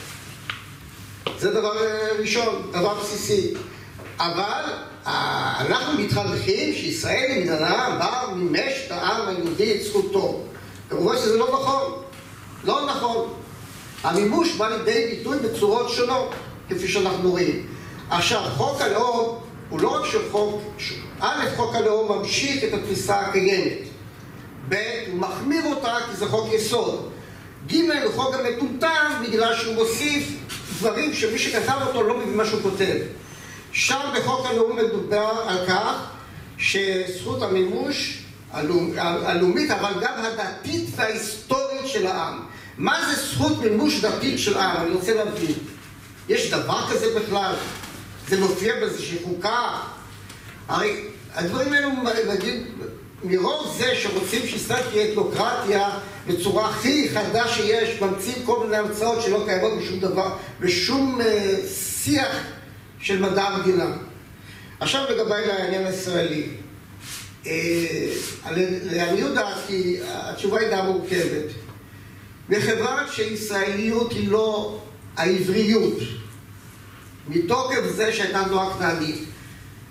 זה דבר ראשון, דבר בסיסי. אבל אנחנו מתחנכים שישראל היא מדינה בה מימש את העם היהודי את זכותו. כמובן שזה לא נכון. לא נכון. המימוש בא לידי ביטוי בצורות שונות, כפי שאנחנו רואים. עכשיו, חוק הלאום הוא לא רק של חוק, חוק הלאום ממשיך את התפיסה הקיימת. הוא מחמיר אותה כי זה חוק יסוד. ג' הוא חוק המטומטם בגלל שהוא מוסיף דברים שמי שכתב אותו לא מבין מה שהוא כותב. שם בחוק הלאום מדובר על כך שזכות המימוש הלאומית, אבל גם הדתית וההיסטורית של העם. מה זה זכות מימוש דתית של העם? אני רוצה להבין. יש דבר כזה בכלל? זה מופיע באיזושהי חוקה? הרי הדברים האלו נגיד, מרוב זה שרוצים שישראל תהיה אתנוקרטיה בצורה הכי חדה שיש, ממציאים כל מיני הרצאות שלא קיימות בשום דבר, בשום שיח של מדע המדינה. עכשיו לגבי העניין הישראלי. לעניות דעתי, התשובה היא די מורכבת. מכיוון שישראליות היא לא העבריות, מתוקף זה שהייתה תנועה כנענית,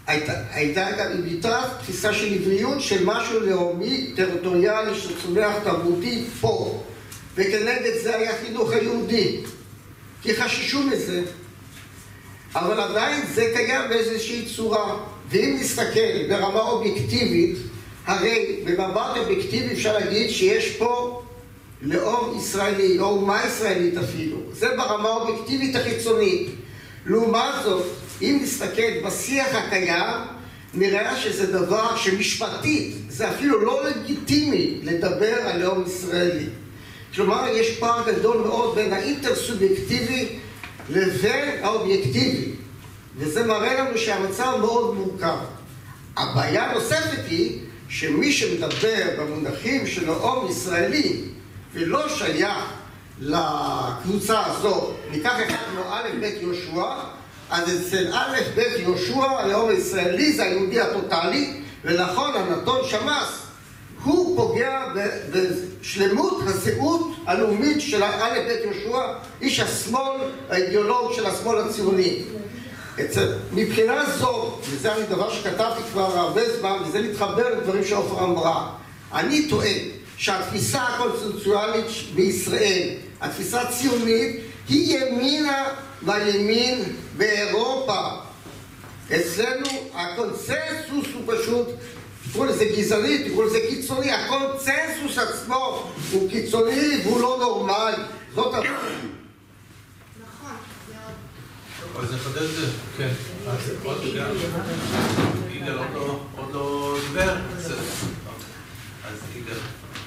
הייתה גם ביטאה תפיסה של עבריות של משהו לאומי, טריטוריאלי, שצומח תרבותי פה. וכנגד זה היה חינוך היהודי, כי חששו מזה. אבל עדיין זה קיים באיזושהי צורה. ואם נסתכל ברמה אובייקטיבית, הרי במבט אובייקטיבי אפשר להגיד שיש פה לאום ישראלי, או אומה ישראלית אפילו. זה ברמה האובייקטיבית החיצונית. לעומת זאת, אם נסתכל בשיח הקיים, נראה שזה דבר שמשפטית, זה אפילו לא לגיטימי לדבר על לאום ישראלי. כלומר, יש פער גדול מאוד בין האינטרסובייקטיבי לבין האובייקטיבי. וזה מראה לנו שהמצב מאוד מורכב. הבעיה הנוספת היא שמי שמדבר במונחים של לאום ישראלי ולא שייך לקבוצה הזו, ניקח אחד כמו א' ב' יהושע, אז אצל א' ב' יהושע הלאום הישראלי זה היהודי הטוטלי, ולכן הנתון שמאס הוא פוגע בשלמות הזהות הלאומית של א' ב' יהושע, איש השמאל, האידיאולוג של השמאל הציוני. מבחינה זו, וזה אני דבר שכתבתי כבר הרבה זמן, וזה מתחבר לדברים שעופרה אמרה, אני טוען שהתפיסה הקונסנזואלית בישראל, התפיסה הציונית, היא ימינה והימין באירופה. אצלנו הקונסנזוס הוא פשוט, תקראו לזה גזעני, תקראו לזה קיצוני, הקונסנזוס עצמו הוא קיצוני והוא לא נורמלי. זאת הבעיה. נכון, מאוד. אז נחדד את זה. כן. אז עוד גם. יגאל עוד לא דיבר. בסדר. אז יגאל.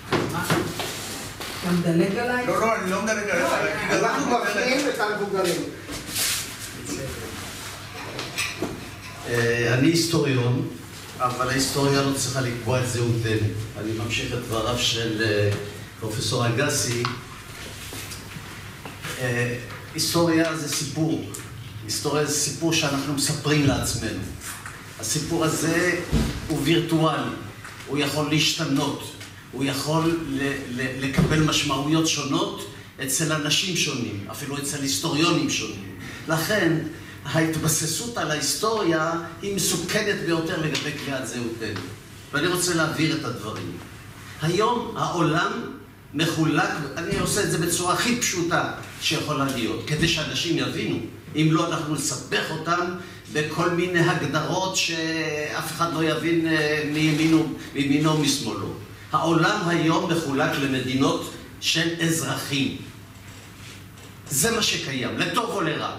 אתה מדלג עליי? לא, אני לא מדלג עליי. אנחנו מפריעים את המבוגרים. אני היסטוריון, אבל ההיסטוריה לא צריכה לקבוע את זהותנו. אני ממשיך את דבריו של פרופסור אגסי. היסטוריה זה סיפור. היסטוריה זה סיפור שאנחנו מספרים לעצמנו. הסיפור הזה הוא וירטואלי, הוא יכול להשתנות, הוא יכול לקבל משמעויות שונות אצל אנשים שונים, אפילו אצל היסטוריונים שונים. לכן, ההתבססות על ההיסטוריה היא מסוכנת ביותר לגבי קביעת זהותנו. ואני רוצה להעביר את הדברים. היום העולם מחולק, אני עושה את זה בצורה הכי פשוטה שיכולה להיות, כדי שאנשים יבינו. אם לא, אנחנו נסבך אותם בכל מיני הגדרות שאף אחד לא יבין מימינו ומשמאלו. העולם היום מחולק למדינות של אזרחים. זה מה שקיים, לטוב או לרע.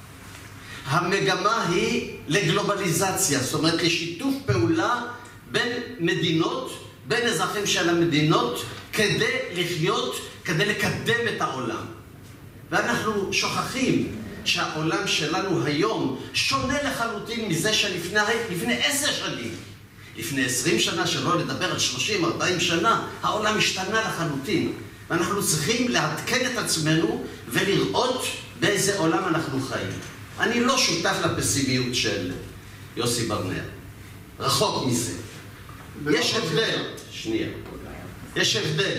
המגמה היא לגלובליזציה, זאת אומרת לשיתוף פעולה בין מדינות, בין אזרחים של המדינות, כדי לחיות, כדי לקדם את העולם. ואנחנו שוכחים שהעולם שלנו היום שונה לחלוטין מזה שלפני 10 שנים. לפני 20 שנה, שלא לדבר על 30-40 שנה, העולם השתנה לחלוטין. ואנחנו צריכים לעדכן את עצמנו ולראות באיזה עולם אנחנו חיים. אני לא שותף לפסימיות של יוסי ברנר. רחוק מזה. יש הבדל. שנייה. יש הבדל.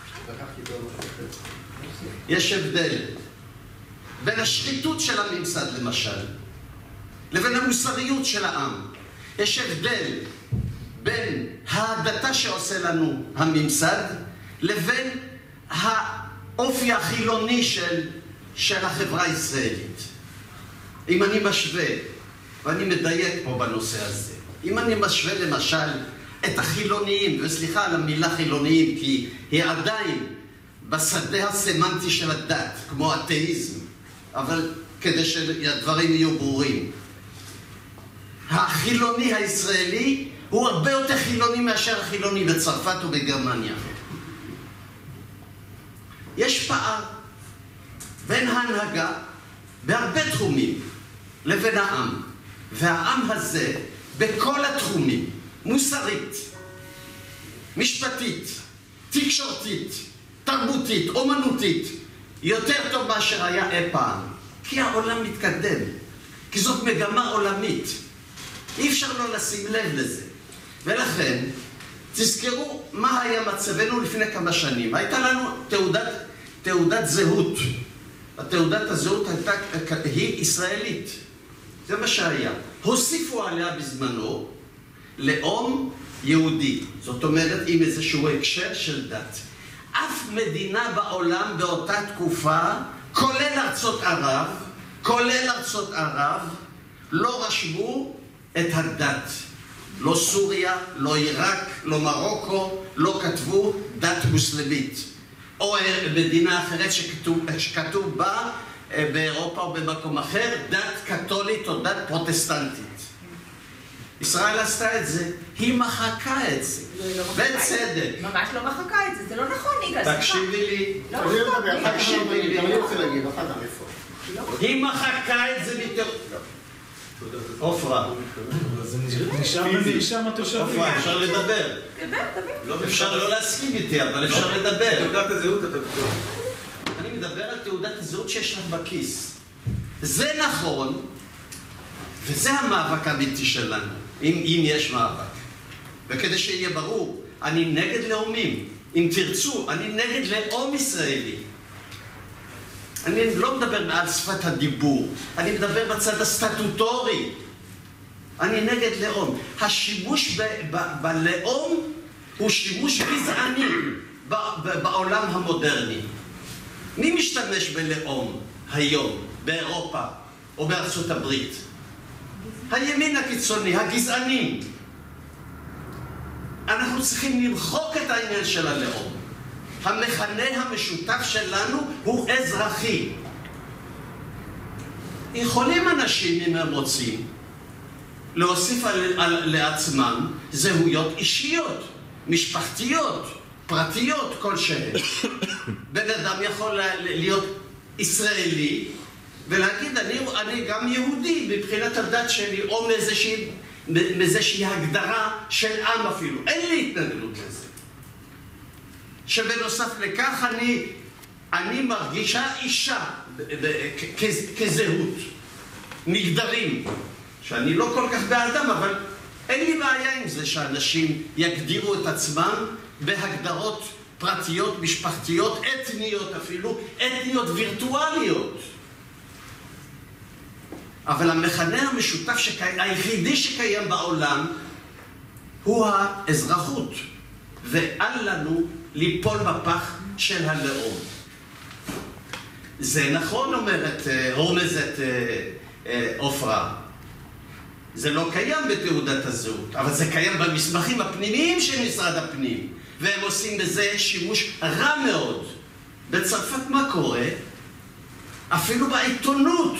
יש הבדל. בין השחיתות של הממסד, למשל, לבין המוסריות של העם. יש הבדל בין ההדתה שעושה לנו הממסד, לבין האופי החילוני של החברה הישראלית. אם אני משווה, ואני מדייק פה בנושא הזה, אם אני משווה למשל את החילוניים, וסליחה על המילה חילוניים, כי היא עדיין בשדה הסמנטי של הדת, כמו אתאיזם, אבל כדי שהדברים יהיו ברורים. החילוני הישראלי הוא הרבה יותר חילוני מאשר החילוני בצרפת ובגרמניה. יש פער בין ההנהגה בהרבה תחומים לבין העם. והעם הזה בכל התחומים, מוסרית, משפטית, תקשורתית, תרבותית, אומנותית, יותר טוב מאשר היה אי פעם. כי העולם מתקדם. כי זאת מגמה עולמית. אי אפשר לא לשים לב לזה. ולכן, תזכרו מה היה מצבנו לפני כמה שנים. הייתה לנו תעודת זהות. התעודת הזהות היא ישראלית. זה מה שהיה. הוסיפו עליה בזמנו לאום יהודי, זאת אומרת עם איזשהו הקשר של דת. אף מדינה בעולם באותה תקופה, כולל ארצות ערב, לא רשמו את הדת. לא סוריה, לא עיראק, לא מרוקו, לא כתבו דת מוסלמית. או מדינה אחרת שכתוב בה באירופה או במקום אחר, דת קתולית או דת פרוטסטנטית. ישראל עשתה את זה, היא מחקה את זה, בצדק. ממש לא מחקה את זה, זה לא נכון, יגאל. תקשיבי לי. אני רוצה להגיד, אחת איפה. היא מחקה את זה עופרה. זה נשאר התושבים. עופרה, אפשר לדבר. אפשר לא להסכים איתי, אבל אפשר לדבר. תעודת הזהות אתה בטוח. אני מדבר על תעודת הזהות שיש לך בכיס. זה נכון, וזה המאבק האמיתי שלנו, אם יש מאבק. וכדי שיהיה ברור, אני נגד לאומים. אם תרצו, אני נגד לאום ישראלי. אני לא מדבר על שפת הדיבור, אני מדבר בצד הסטטוטורי. אני נגד לאום. השימוש בלאום הוא שימוש גזעני בעולם המודרני. מי משתמש בלאום היום, באירופה או בארצות הברית? הימין הקיצוני, הגזענים. אנחנו צריכים למחוק את העניין של הלאום. המכנה המשותף שלנו הוא אזרחי. יכולים אנשים, אם הם רוצים, להוסיף לעצמם זהויות אישיות, משפחתיות, פרטיות כלשהן. בן אדם יכול להיות ישראלי ולהגיד, אני גם יהודי מבחינת הדת שלי, או מאיזושהי הגדרה של עם אפילו. אין לי התנגדות לזה. שבנוסף לכך אני מרגישה אישה כזהות, מגדרים, שאני לא כל כך באדם, אבל אין לי בעיה עם זה שאנשים יגדירו את עצמם בהגדרות פרטיות, משפחתיות, אתניות אפילו, אתניות וירטואליות. אבל המכנה המשותף היחידי שקיים בעולם הוא האזרחות, ואל לנו ליפול בפח של הלאום. זה נכון, רומזת עופרה. זה לא קיים בתעודת הזהות, אבל זה קיים במסמכים הפנימיים של משרד הפנים, והם עושים בזה שימוש רע מאוד. בצרפת מה קורה? אפילו בעיתונות,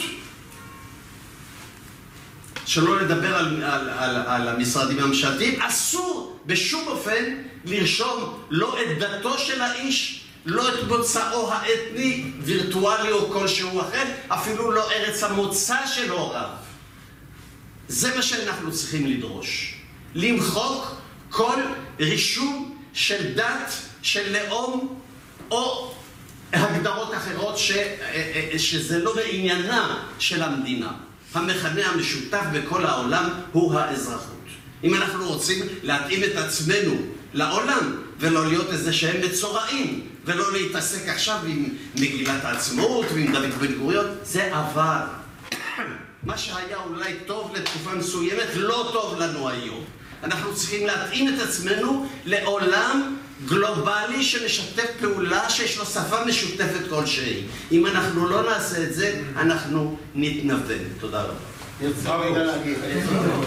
שלא לדבר על המשרדים הממשלתיים, אסור בשום אופן לרשום לא את דתו של האיש, לא את מוצאו האתני, וירטואלי או כלשהו אחר, אפילו לא ארץ המוצא של הוריו. זה מה שאנחנו צריכים לדרוש. למחוק כל רישום של דת, של לאום, או הגדרות אחרות שזה לא בעניינה של המדינה. המכנה המשותף בכל העולם הוא האזרחות. אם אנחנו רוצים להתאים את עצמנו לעולם, ולא להיות איזה שהם מצורעים, ולא להתעסק עכשיו עם מגילת העצמאות ועם דוד בן גוריון, זה עבר. מה שהיה אולי טוב לתקופה מסוימת, לא טוב לנו היום. אנחנו צריכים להתאים את עצמנו לעולם גלובלי שמשתף פעולה, שיש לו שפה משותפת כלשהי. אם אנחנו לא נעשה את זה, אנחנו נתנוון. תודה רבה. יצא מידע להגיד. אני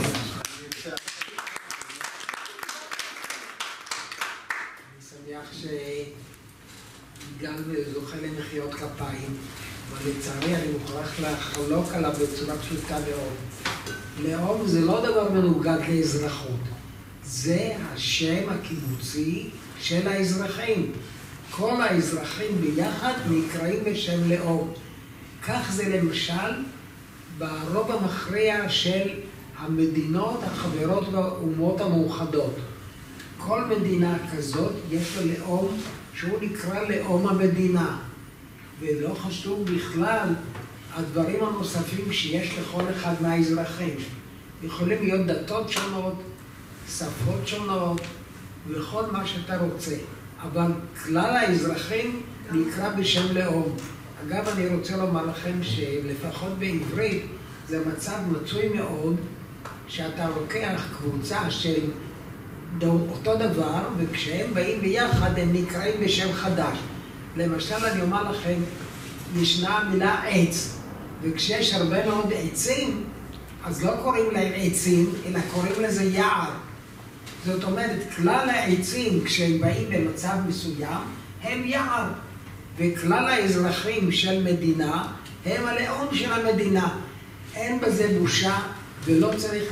שמח שגם זוכה למחיאות כפיים, אבל לצערי אני מוכרח לחלוק עליו בצורה פשוטה מאוד. לאום זה לא דבר מנוגד לאזרחות. זה השם הקיבוצי של האזרחים. כל האזרחים ביחד נקראים בשם לאום. כך זה למשל ברוב המכריע של המדינות החברות באומות המאוחדות. כל מדינה כזאת יש לה לאום שהוא נקרא לאום המדינה. ולא חשוב בכלל הדברים הנוספים שיש לכל אחד מהאזרחים. יכולים להיות דתות שונות, שפות שונות, וכל מה שאתה רוצה. אבל כלל האזרחים נקרא בשם לאום. אגב, אני רוצה לומר לכם שלפחות בעברית זה מצב מצוי מאוד, שאתה לוקח קבוצה של אותו דבר, וכשהם באים ביחד הם נקראים בשם חדש. למשל, אני אומר לכם, ישנה המילה עץ, וכשיש הרבה מאוד עצים, אז לא קוראים להם עצים, אלא קוראים לזה יער. זאת אומרת, כלל העצים, כשהם באים במצב מסוים, הם יער. וכלל האזרחים של מדינה, הם הלאום של המדינה. אין בזה בושה, ולא צריך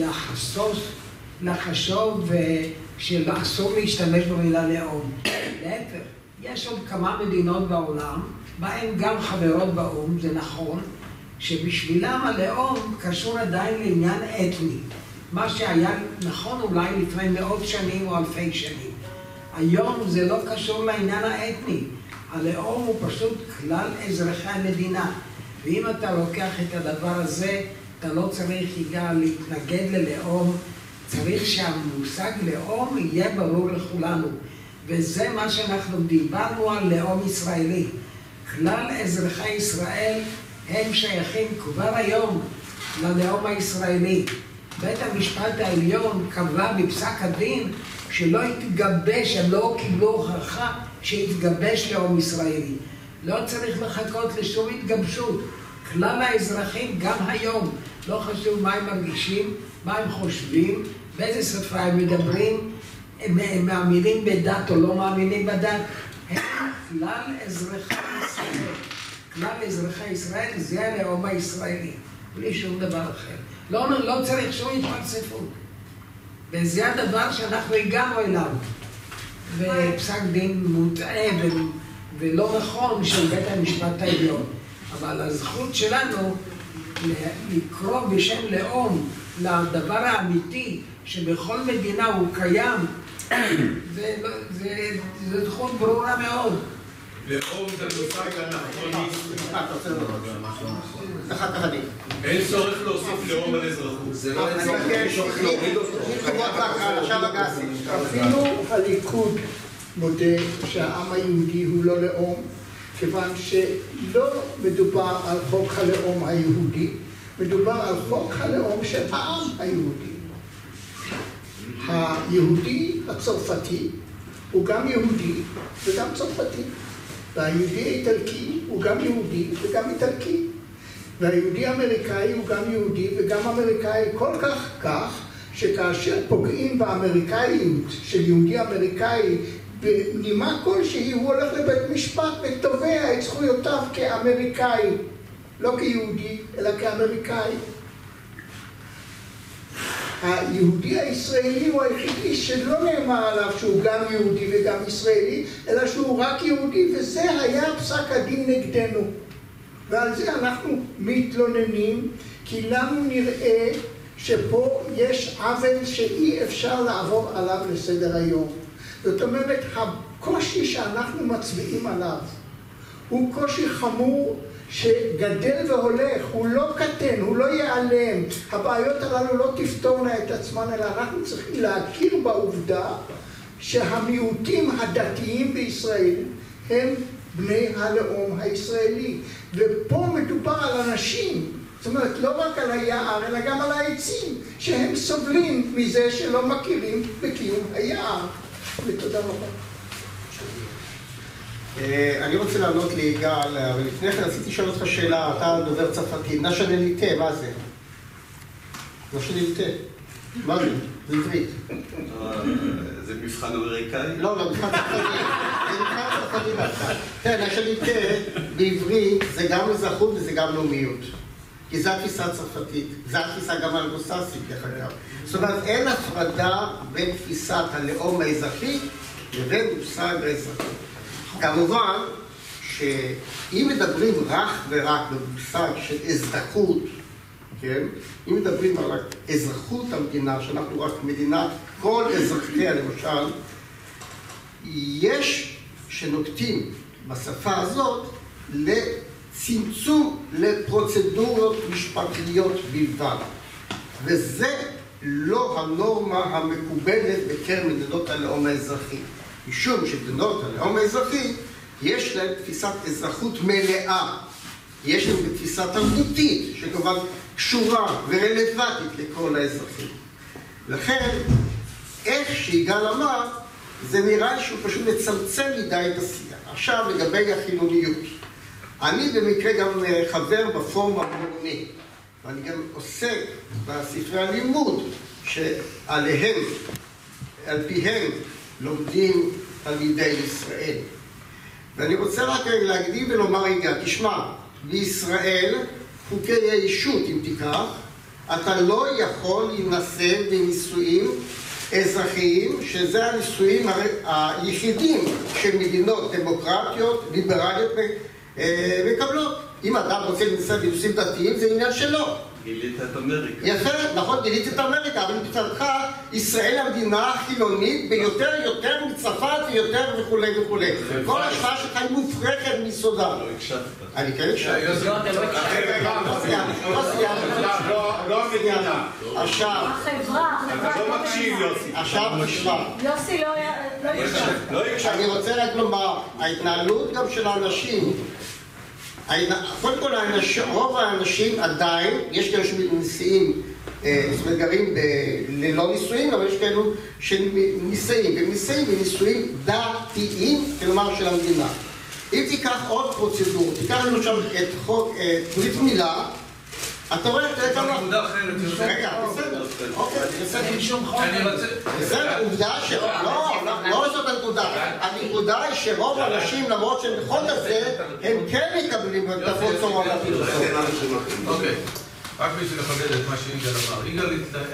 לחשוב שאסור להשתמש במילה לאום. להפך, יש עוד כמה מדינות בעולם, בהן גם חברות באום, זה נכון, שבשבילם הלאום קשור עדיין לעניין אתני. מה שהיה נכון אולי לפני מאות שנים או אלפי שנים. היום זה לא קשור לעניין האתני. הלאום הוא פשוט כלל אזרחי המדינה. ואם אתה לוקח את הדבר הזה, אתה לא צריך להתנגד ללאום, צריך שהמושג לאום יהיה ברור לכולנו. וזה מה שאנחנו דיברנו על לאום ישראלי. כלל אזרחי ישראל הם שייכים כבר היום ללאום הישראלי. בית המשפט העליון קבע בפסק הדין שלא התגבש, הם לא קיבלו הוכחה שהתגבש לאום ישראלי. לא צריך לחכות לשום התגבשות. כלל האזרחים גם היום, לא חשוב מה הם מרגישים, מה הם חושבים, באיזה שפה הם מדברים, הם מאמינים בדת או לא מאמינים בדת, הם כלל אזרחי ישראל. כלל אזרחי ישראל זה הלאום הישראלי, בלי שום דבר אחר. לא צריך שום התפלספות. וזה הדבר שאנחנו הגענו אליו. ופסק דין מוטעה ולא נכון של בית המשפט העליון. אבל הזכות שלנו לקרוא בשם לאום לדבר האמיתי שבכל מדינה הוא קיים, זה זכות ברורה מאוד. לאום זה מושג אנכרוניסטי. אין צורך להוסיף לאום על אזרחות. זה לא אפילו הליכוד מודה שהעם היהודי הוא לא לאום, כיוון שלא מדובר על חוק הלאום היהודי, מדובר על חוק הלאום של העם היהודי. היהודי הצרפתי הוא גם יהודי וגם צרפתי, והיהודי האיטלקי הוא גם יהודי וגם איטלקי, והיהודי האמריקאי הוא גם יהודי וגם אמריקאי, כל כך שכאשר פוגעים באמריקאיות של יהודי אמריקאי בנימה כלשהי, הוא הולך לבית משפט ותובע את זכויותיו כאמריקאי, לא כיהודי אלא כאמריקאי. היהודי הישראלי הוא היחידי שלא נאמר עליו שהוא גם יהודי וגם ישראלי, אלא שהוא רק יהודי, וזה היה פסק הדין נגדנו. ועל זה אנחנו מתלוננים, כי לנו נראה שפה יש עוול שאי אפשר לעבור עליו לסדר היום. זאת אומרת, הקושי שאנחנו מצביעים עליו הוא קושי חמור שגדל והולך, הוא לא קטן, הוא לא ייעלם. הבעיות הללו לא תפתורנה את עצמן, אלא אנחנו צריכים להכיר בעובדה שהמיעוטים הדתיים בישראל הם בני הלאום הישראלי. ופה מדובר על אנשים, זאת אומרת לא רק על היער, אלא גם על העצים, שהם סובלים מזה שלא מכירים בקיום היער. ותודה רבה. אני רוצה לענות ליגאל, אבל לפני כן רציתי לשאול אותך שאלה, אתה דובר צרפתי, נשנליטה, מה זה? נשנליטה, מה זה? זה עברית. זה מבחן אמריקאי? לא, מבחן צרפתי. זה מבחן צרפתי בעצם. כן, נשנליטה בעברית זה גם אזרחות וזה גם לאומיות. כי זו התפיסה הצרפתית, זו התפיסה גם האנגלוססית, דרך אגב. זאת אומרת, אין הפרדה בין תפיסת הלאום האזרחי לבין מושג האזרחי. כמובן שאם מדברים רק ורק במושג של אזרחות, כן? אם מדברים על אזרחות המדינה, שאנחנו רק מדינת כל אזרחיה למשל, יש שנוקטים בשפה הזאת לצמצום לפרוצדורות משפטיות בלבד. וזה לא הנורמה המקובלת בקרב מדינות הלאום האזרחי. משום שמדינות הלאום האזרחי יש להם תפיסת אזרחות מלאה. יש להם תפיסה תרבותית, שכמובן קשורה ורלוונטית לכל האזרחים. לכן, איך שיגאל אמר, זה נראה שהוא פשוט מצמצם מדי את השיח. עכשיו, לגבי החילוניות. אני במקרה גם חבר בפורום הממוני, ואני גם עוסק בספרי הלימוד שעליהם, על פיהם, לומדים תלמידי ישראל. ואני רוצה רק להקדים ולומר רגע, תשמע, בישראל, חוקי האישות, אם תיקח, אתה לא יכול להינשא בנישואים אזרחיים, שזה הנישואים היחידים של מדינות דמוקרטיות, ליברליות מקבלות. אם אדם רוצה להינשא בנישואים דתיים, זה עניין שלו. גילית את אמריקה. יפה, נכון, גילית את אמריקה, אבל מצדך, ישראל המדינה החילונית ביותר, יותר מצרפת ויותר וכולי וכולי. כל השוואה שלך היא מופרכת מיסודה. לא הקשבת. אני כן הקשבתי. לא המדינה. עכשיו... אתה לא מקשיב, יוסי. עכשיו תשמע. יוסי לא הקשב. אני רוצה רק לומר, ההתנהלות גם של האנשים, קודם כל, רוב האנשים עדיין, יש כאלה שנישאים, זאת אומרת, גרים ללא נישואים, אבל יש כאלו שנישאים, ונישאים בנישואים דתיים, כלומר של המדינה. אם תיקח עוד פרוצדור, תיקח לנו שם את חוק ברית מילה, אתה רואה, אתה יודע כמה... נקודה אחרת. רגע, בסדר. אוקיי, בסדר. אין שום חוק. בסדר, עובדה לא זאת הנקודה. הנקודה היא שרוב האנשים, למרות שהם בחוק הזה, הם כן מקבלים את הפרוצדורה לפילוסופיה. אוקיי, רק בשביל לחדד את מה שיגאל אמר. יגאל,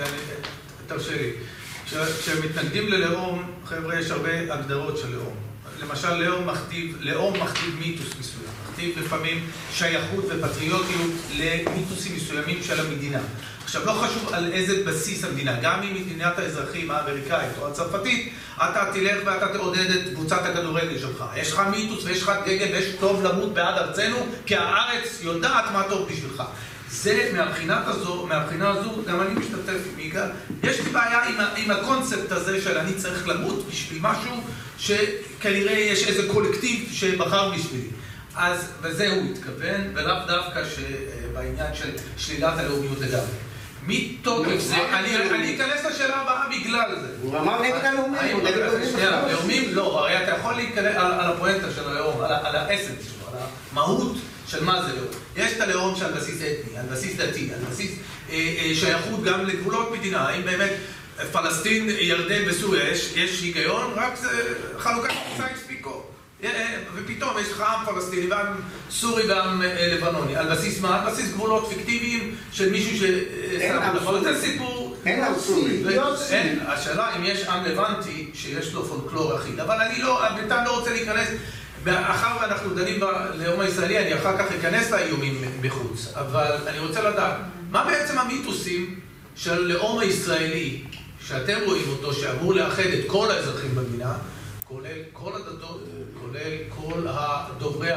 תרשה לי. כשמתנגדים ללאום, חבר'ה, יש הרבה הגדרות של לאום. למשל, לאום מכתיב מיתוס מסוים. מכתיב לפעמים שייכות ופטריוטיות למיתוסים מסוימים של המדינה. עכשיו, לא חשוב על איזה בסיס המדינה. גם אם מדינת האזרחים האמריקאית או הצרפתית, אתה תלך ואתה תעודד את קבוצת הכדורגל שלך. יש לך מיתוס ויש לך דגל ויש טוב למות בעד ארצנו, כי הארץ יודעת מה טוב בשבילך. זה, מהבחינה הזו, גם אני משתתף עם יגאל. יש לי בעיה עם הקונספט הזה של אני צריך למות בשביל משהו שכנראה יש איזה קולקטיב שבחר בשבילי. אז, וזה הוא התכוון, ולאו דווקא בעניין של שלילת הלאומיות לגמרי. מתוקף זה, אני אכנס לשאלה הבאה בגלל זה. הוא אמר נגד הלאומים, הוא נגד הלאומים. שנייה, לאומים לא, הרי אתה יכול להיכנס על הפואנטה של הלאום, על האסנס שלו, על המהות של מה זה לאום. יש את הלאום שעל בסיס אתני, על בסיס דתי, על בסיס שייכות גם לגבולות מדינה. האם באמת פלסטין, ירדן וסוריה, יש היגיון? רק זה חלוקת סייקס פיקו. ופתאום יש לך עם פלסטיני ועם סורי ועם לבנוני. על בסיס מה? על בסיס גבולות פיקטיביים של מישהו אין עם סורי. זה סיפור. אין עם סורי. השאלה אם יש עם לבנטי שיש לו פולקלור אחיד. אבל אני בינתיים לא רוצה להיכנס. מאחר ואנחנו דנים בלאום הישראלי, אני אחר כך אכנס לאיומים בחוץ. אבל אני רוצה לדעת, מה בעצם המיתוסים של לאום הישראלי, שאתם רואים אותו, שאמור לאחד את כל האזרחים במדינה, כולל כל הדתות, כולל כל הדוברי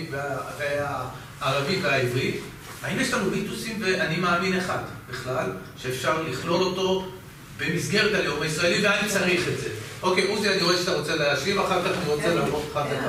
הערבית והעברית, האם יש לנו מיתוסים, ואני מאמין אחד בכלל, שאפשר לכלול אותו במסגרת הלאום הישראלי, ואני צריך את זה. אוקיי, עוזי, אני רואה שאתה רוצה להשלים, אחר כך אני רוצה לעבור אחד אחד.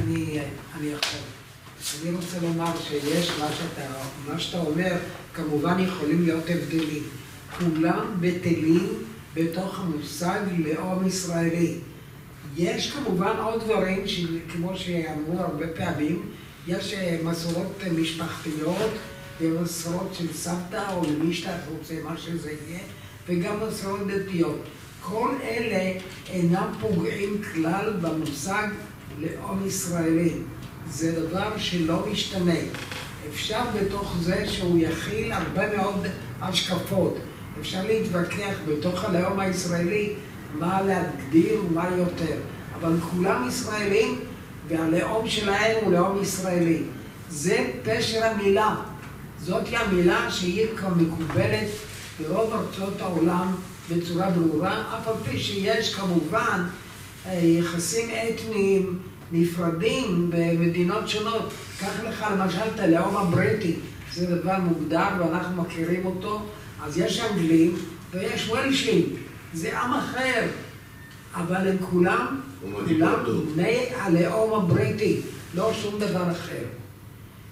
אני רוצה לומר שיש מה שאתה אומר, כמובן יכולים להיות הבדלים. כולם בטלים בתוך המושג לאום ישראלי. יש כמובן עוד דברים, כמו שאמרו הרבה פעמים, יש מסורות משפחתיות ומסורות של סבתא או למי שאתה רוצה, מה שזה יהיה, וגם מסורות דתיות. כל אלה אינם פוגעים כלל במושג לאום ישראלי. זה דבר שלא משתנה. אפשר בתוך זה שהוא יכיל הרבה מאוד השקפות. אפשר להתווכח בתוך הלאום הישראלי מה להגדיר ומה יותר. אבל כולם ישראלים והלאום שלהם הוא לאום ישראלי. זה פשר המילה. זאת היא המילה שהיא מקובלת ברוב ארצות העולם בצורה ברורה, אף על פי שיש כמובן יחסים אתניים נפרדים במדינות שונות. קח לך למשל את הלאום הבריטי, זה דבר מוגדר ואנחנו מכירים אותו, אז יש אנגלים ויש וולשים, זה עם אחר, אבל הם כולם בני הלאום הבריטי, לא שום דבר אחר.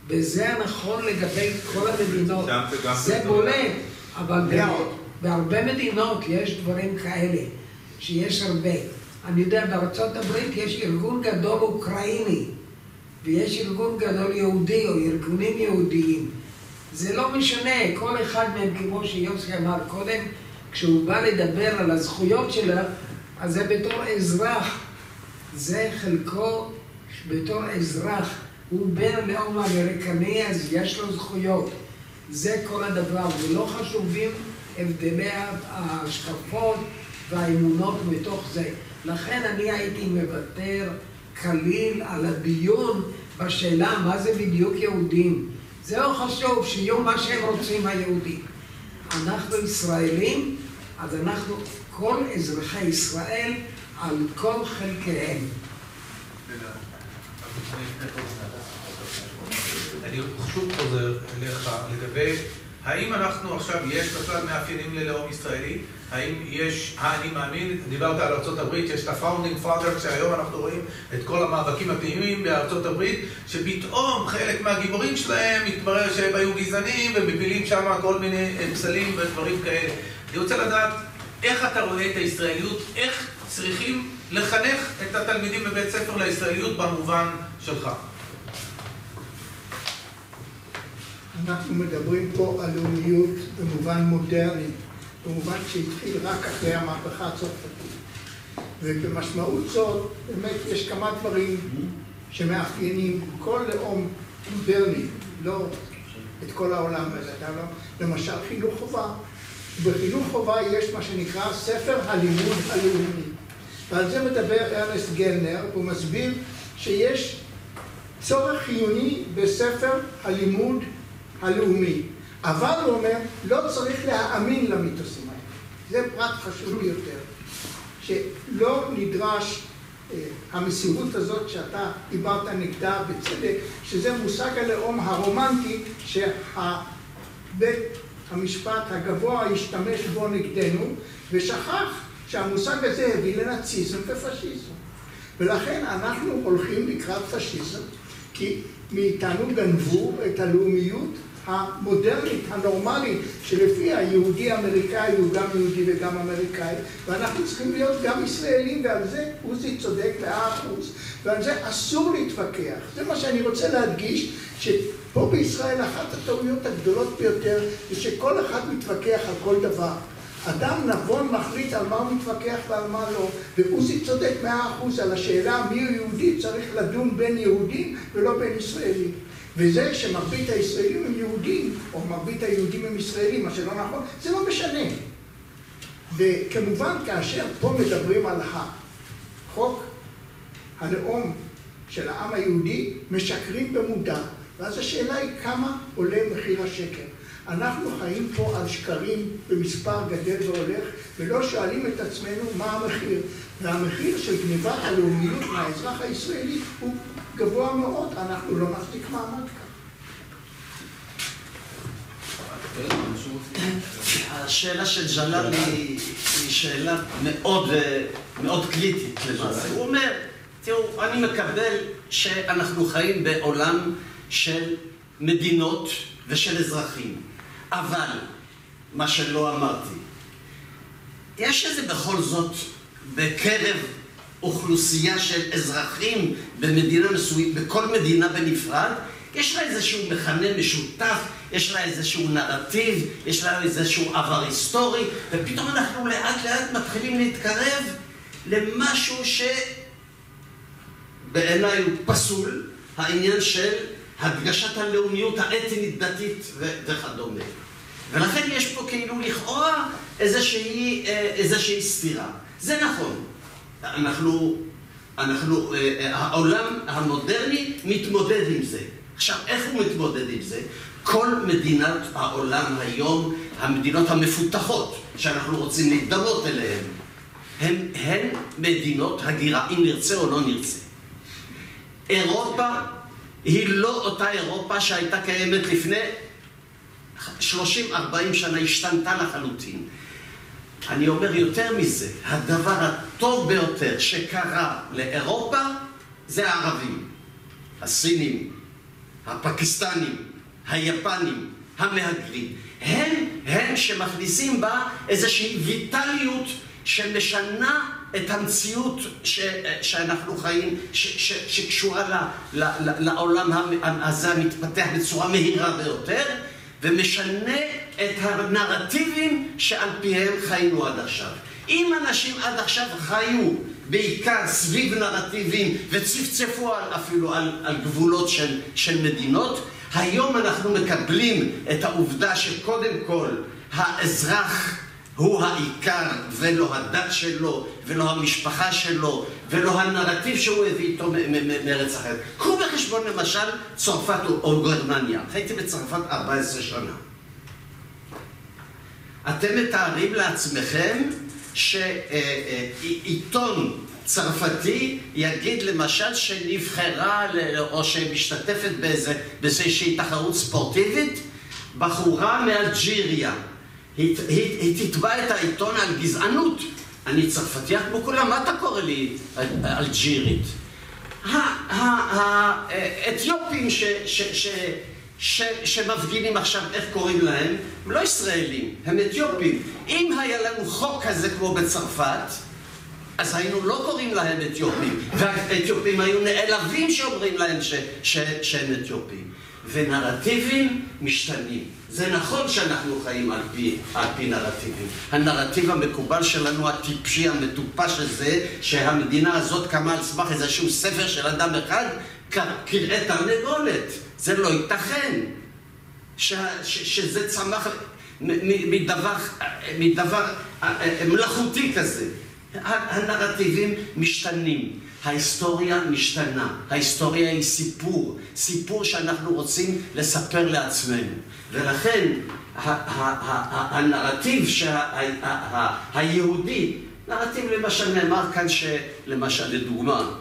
וזה נכון לגבי כל המדינות. זה בולט, אבל בהרבה מדינות יש דברים כאלה, שיש הרבה. אני יודע, בארצות הברית יש ארגון גדול אוקראיני, ויש ארגון גדול יהודי או ארגונים יהודיים. זה לא משנה, כל אחד מהם, כמו שיוסי אמר קודם, כשהוא בא לדבר על הזכויות שלה, אז זה בתור אזרח. זה חלקו בתור אזרח. הוא בן לאום אמריקני, אז יש לו זכויות. זה כל הדבר, ולא חשובים הבדלי ההשקפות והאמונות בתוך זה. לכן אני הייתי מוותר כליל על הדיון בשאלה מה זה בדיוק יהודים. זה לא חשוב שיהיו מה שהם רוצים היהודים. אנחנו ישראלים, אז אנחנו כל אזרחי ישראל על כל חלקיהם. אני שוב חוזר אליך לגבי האם אנחנו עכשיו, יש בכלל מאפיינים ללאום ישראלי? האם יש, אני מאמין, דיברת על ארצות הברית, יש את ה-Founding Fathers, שהיום אנחנו רואים את כל המאבקים הפנימיים בארצות הברית, שפתאום חלק מהגיבורים שלהם מתברר שהם היו גזענים ומפילים שם כל מיני פסלים ודברים כאלה. אני רוצה לדעת איך אתה רואה את הישראליות, איך צריכים לחנך את התלמידים בבית ספר לישראליות במובן שלך. אנחנו מדברים פה על לאומיות במובן מודרני, במובן שהתחיל רק אחרי המהפכה הצרפתית. ובמשמעות זאת, באמת יש כמה דברים שמאפיינים כל לאום מודרני, לא את כל העולם הזה. למשל, חינוך חובה. בחינוך חובה יש מה שנקרא ספר הלימוד הלאומי. ועל זה מדבר ארנסט גלנר, הוא מסביר שיש צורך חיוני בספר הלימוד הלאומי. אבל הוא אומר, לא צריך להאמין למיתוסים האלה. זה פרט חשוב ביותר. שלא נדרש המסירות הזאת שאתה דיברת נגדה בצדק, שזה מושג הלאום הרומנטי שהבית המשפט הגבוה השתמש בו נגדנו, ושכח שהמושג הזה הביא לנאציזם ופשיזם. ולכן אנחנו הולכים לקראת פשיזם, כי מאיתנו גנבו את הלאומיות המודרנית, הנורמלית, שלפי היהודי האמריקאי הוא גם יהודי וגם אמריקאי, ואנחנו צריכים להיות גם ישראלים, ועל זה עוזי צודק 100%, ועל זה אסור להתווכח. זה מה שאני רוצה להדגיש, שפה בישראל אחת הטעויות הגדולות ביותר, זה שכל אחד מתווכח על כל דבר. אדם נבון מחליט על מה הוא מתווכח ועל מה לא, ועוזי צודק 100% על השאלה מי הוא יהודי, צריך לדון בין יהודים ולא בין ישראלים. וזה שמרבית הישראלים הם יהודים, או מרבית היהודים הם ישראלים, מה שלא נכון, זה לא משנה. וכמובן, כאשר פה מדברים על החוק הלאום של העם היהודי, משקרים במודע. ואז השאלה היא כמה עולה מחיר השקר. אנחנו חיים פה על שקרים במספר גדל והולך, ולא שואלים את עצמנו מה המחיר. והמחיר של גניבת הלאומיות מהאזרח הישראלי הוא גבוה מאוד, אנחנו לא נחזיק מעמד כאן. השאלה של ג'לאל היא שאלה מאוד קריטית למעשה. הוא אומר, תראו, אני מקבל שאנחנו חיים בעולם של מדינות ושל אזרחים. אבל, מה שלא אמרתי, יש איזה בכל זאת בקרב אוכלוסייה של אזרחים במדינה מסוימת, בכל מדינה בנפרד, יש לה איזשהו מכנה משותף, יש לה איזשהו נרטיב, יש לה איזשהו עבר היסטורי, ופתאום אנחנו לאט לאט מתחילים להתקרב למשהו שבעיניי הוא פסול, העניין של הדגשת הלאומיות האתנית דתית וכדומה. ולכן יש פה כאילו לכאורה איזושהי סתירה. זה נכון. העולם המודרני מתמודד עם זה. עכשיו, איך הוא מתמודד עם זה? כל מדינת העולם היום, המדינות המפותחות שאנחנו רוצים להתדמות אליהן, הן מדינות הגירה, אם נרצה או לא נרצה. אירופה היא לא אותה אירופה שהייתה קיימת לפני 30-40 שנה, השתנתה לחלוטין. אני אומר יותר מזה, הדבר הטוב ביותר שקרה לאירופה זה הערבים, הסינים, הפקיסטנים, היפנים, המהגרים. הם שמכניסים בה איזושהי ויטליות שמשנה את המציאות שאנחנו חיים, שקשורה לעולם הזה המתפתח בצורה מהירה ביותר, ומשנה את הנרטיבים שעל פיהם חיינו עד עכשיו. אם אנשים עד עכשיו חיו בעיקר סביב נרטיבים וצפצפו אפילו על גבולות של מדינות, היום אנחנו מקבלים את העובדה שקודם כל האזרח הוא העיקר ולא הדת שלו ולא המשפחה שלו ולא הנרטיב שהוא הביא איתו מארץ אחרת. קחו בחשבון למשל צרפת או גרמניה. הייתי בצרפת 14 שנה. אתם מתארים לעצמכם שעיתון צרפתי יגיד למשל שנבחרה או שמשתתפת באיזושהי תחרות ספורטיבית בחורה מאלג'יריה. היא תתבע את העיתון על גזענות. אני צרפתייה כמו כולם, מה אתה קורא לי אלג'ירית? האתיופים שמפגינים עכשיו, איך קוראים להם? הם לא ישראלים, הם אתיופים. אם היה לנו חוק כזה כמו בצרפת, אז היינו לא קוראים להם אתיופים, והאתיופים היו נעלבים שאומרים להם שהם אתיופים. ונרטיבים משתנים. זה נכון שאנחנו חיים על פי נרטיבים. הנרטיב המקובל שלנו, הטיפשי, המטופש הזה, שהמדינה הזאת קמה על סמך איזשהו ספר של אדם אחד, כראה תרנגולת. זה לא ייתכן. שזה צמח מדבר מלאכותי כזה. הנרטיבים משתנים. ההיסטוריה משתנה. ההיסטוריה היא סיפור שאנחנו רוצים לספר לעצמנו. ולכן הנרטיב היהודי, נרטיב למשל נאמר כאן למשל לדוגמה,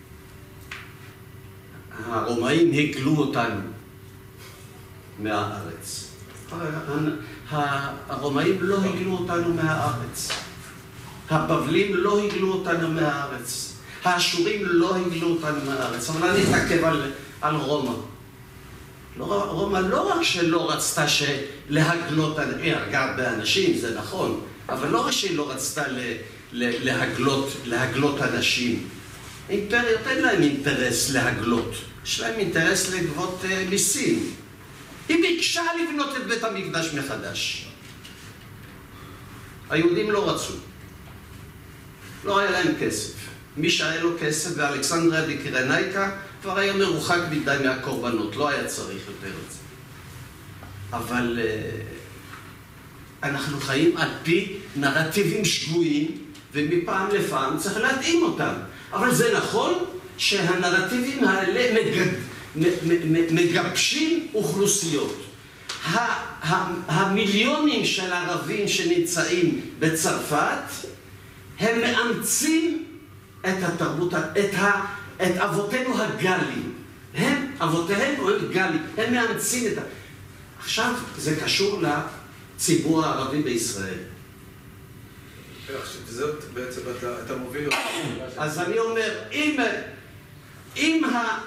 הרומאים הגלו אותנו מהארץ. הרומאים לא הגלו אותנו מהארץ. הבבלים לא הגלו אותנו מהארץ. האשורים לא הגלו אותנו מהארץ. אבל אני אתעכב על רומא. רומא לא רק שלא רצתה להגלות, היא הרגה הרבה אנשים, זה נכון, אבל לא רק שהיא לא רצתה להגלות אנשים. האימפריות אין להם אינטרס להגלות, יש להם אינטרס לגבות מיסים. היא ביקשה לבנות את בית המקדש מחדש. היהודים לא רצו. לא היה להם כסף. מי שהיה לו כסף ואלכסנדריה דקירנייקה כבר היה מרוחק מדי מהקורבנות, לא היה צריך יותר את זה. אבל אנחנו חיים על פי נרטיבים שגויים, ומפעם לפעם צריך להתאים אותם. אבל זה נכון שהנרטיבים האלה מגבשים אוכלוסיות. המיליונים של ערבים שנמצאים בצרפת, הם מאמצים את התרבות, את אבותינו הגלים. אבותיהם הם גלים, הם מאמצים את עכשיו זה קשור לציבור הערבי בישראל. זאת בעצם אתה מוביל. אז אני אומר, אם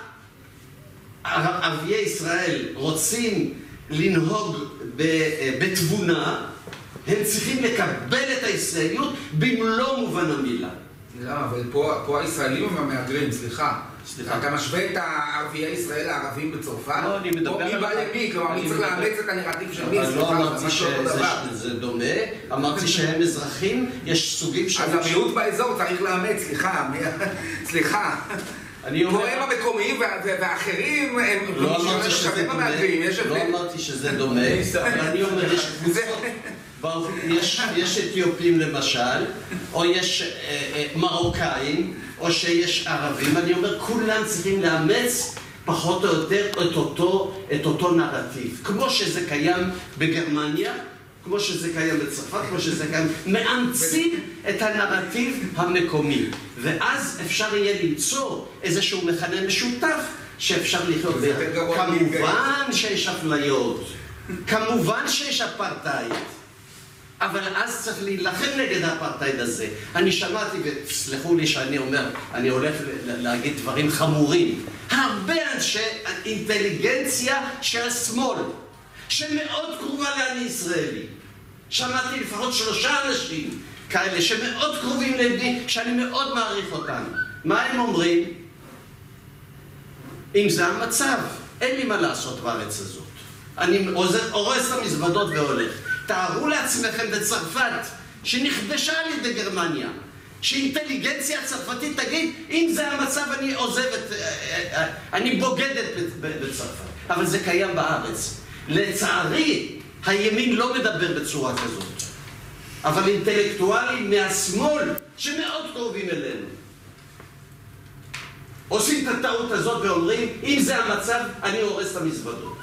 ערביי ישראל רוצים לנהוג בתבונה, הם צריכים לקבל את הישראליות במלוא מובן המילה. לא, אבל פה הישראלים הם המהגרים, סליחה. אתה משווה את הערביי ישראל לערבים בצרפת? לא, אני מדבר על... מי בא למי? כלומר, מי צריך לאמץ את הנרטיב של מי? לא אמרתי שזה דומה, אמרתי שהם אזרחים, יש סוגים של... אז המיעוט באזור צריך לאמץ, סליחה. פה הם המקומיים והאחרים הם... לא אמרתי שזה דומה, אבל אני אומר, יש קבוצות... יש אתיופים למשל, או יש מרוקאים, או שיש ערבים. אני אומר, כולם צריכים לאמץ פחות או יותר את אותו נרטיב. כמו שזה קיים בגרמניה, כמו שזה קיים בצרפת, כמו שזה קיים, מאמצים את הנרטיב המקומי. ואז אפשר יהיה למצוא איזשהו מכנה משותף שאפשר לחיות ביחד. כמובן שיש אפליות, כמובן שיש אפרטהייד. אבל אז צריך להילחם נגד האפרטהייד הזה. אני שמעתי, וסלחו לי שאני אומר, אני הולך להגיד דברים חמורים. הרבה הרבה אנשי אינטליגנציה של השמאל, שמאוד קרובה לעני ישראלי. שמעתי לפחות 3 אנשים כאלה שמאוד קרובים לידי, שאני מאוד מעריך אותם. מה הם אומרים? אם זה המצב, אין לי מה לעשות בארץ הזאת. אני הורס את המזוודות והולך. תארו לעצמכם בצרפת, שנכבשה על ידי גרמניה, שאינטליגנציה הצרפתית תגיד, אם זה המצב אני עוזבת, אני בוגדת בצרפת. אבל זה קיים בארץ. לצערי, הימין לא מדבר בצורה כזאת. אבל אינטלקטואלים מהשמאל, שמאוד קרובים אלינו, עושים את הטעות הזאת ואומרים, אם זה המצב, אני הורס את המזוודות.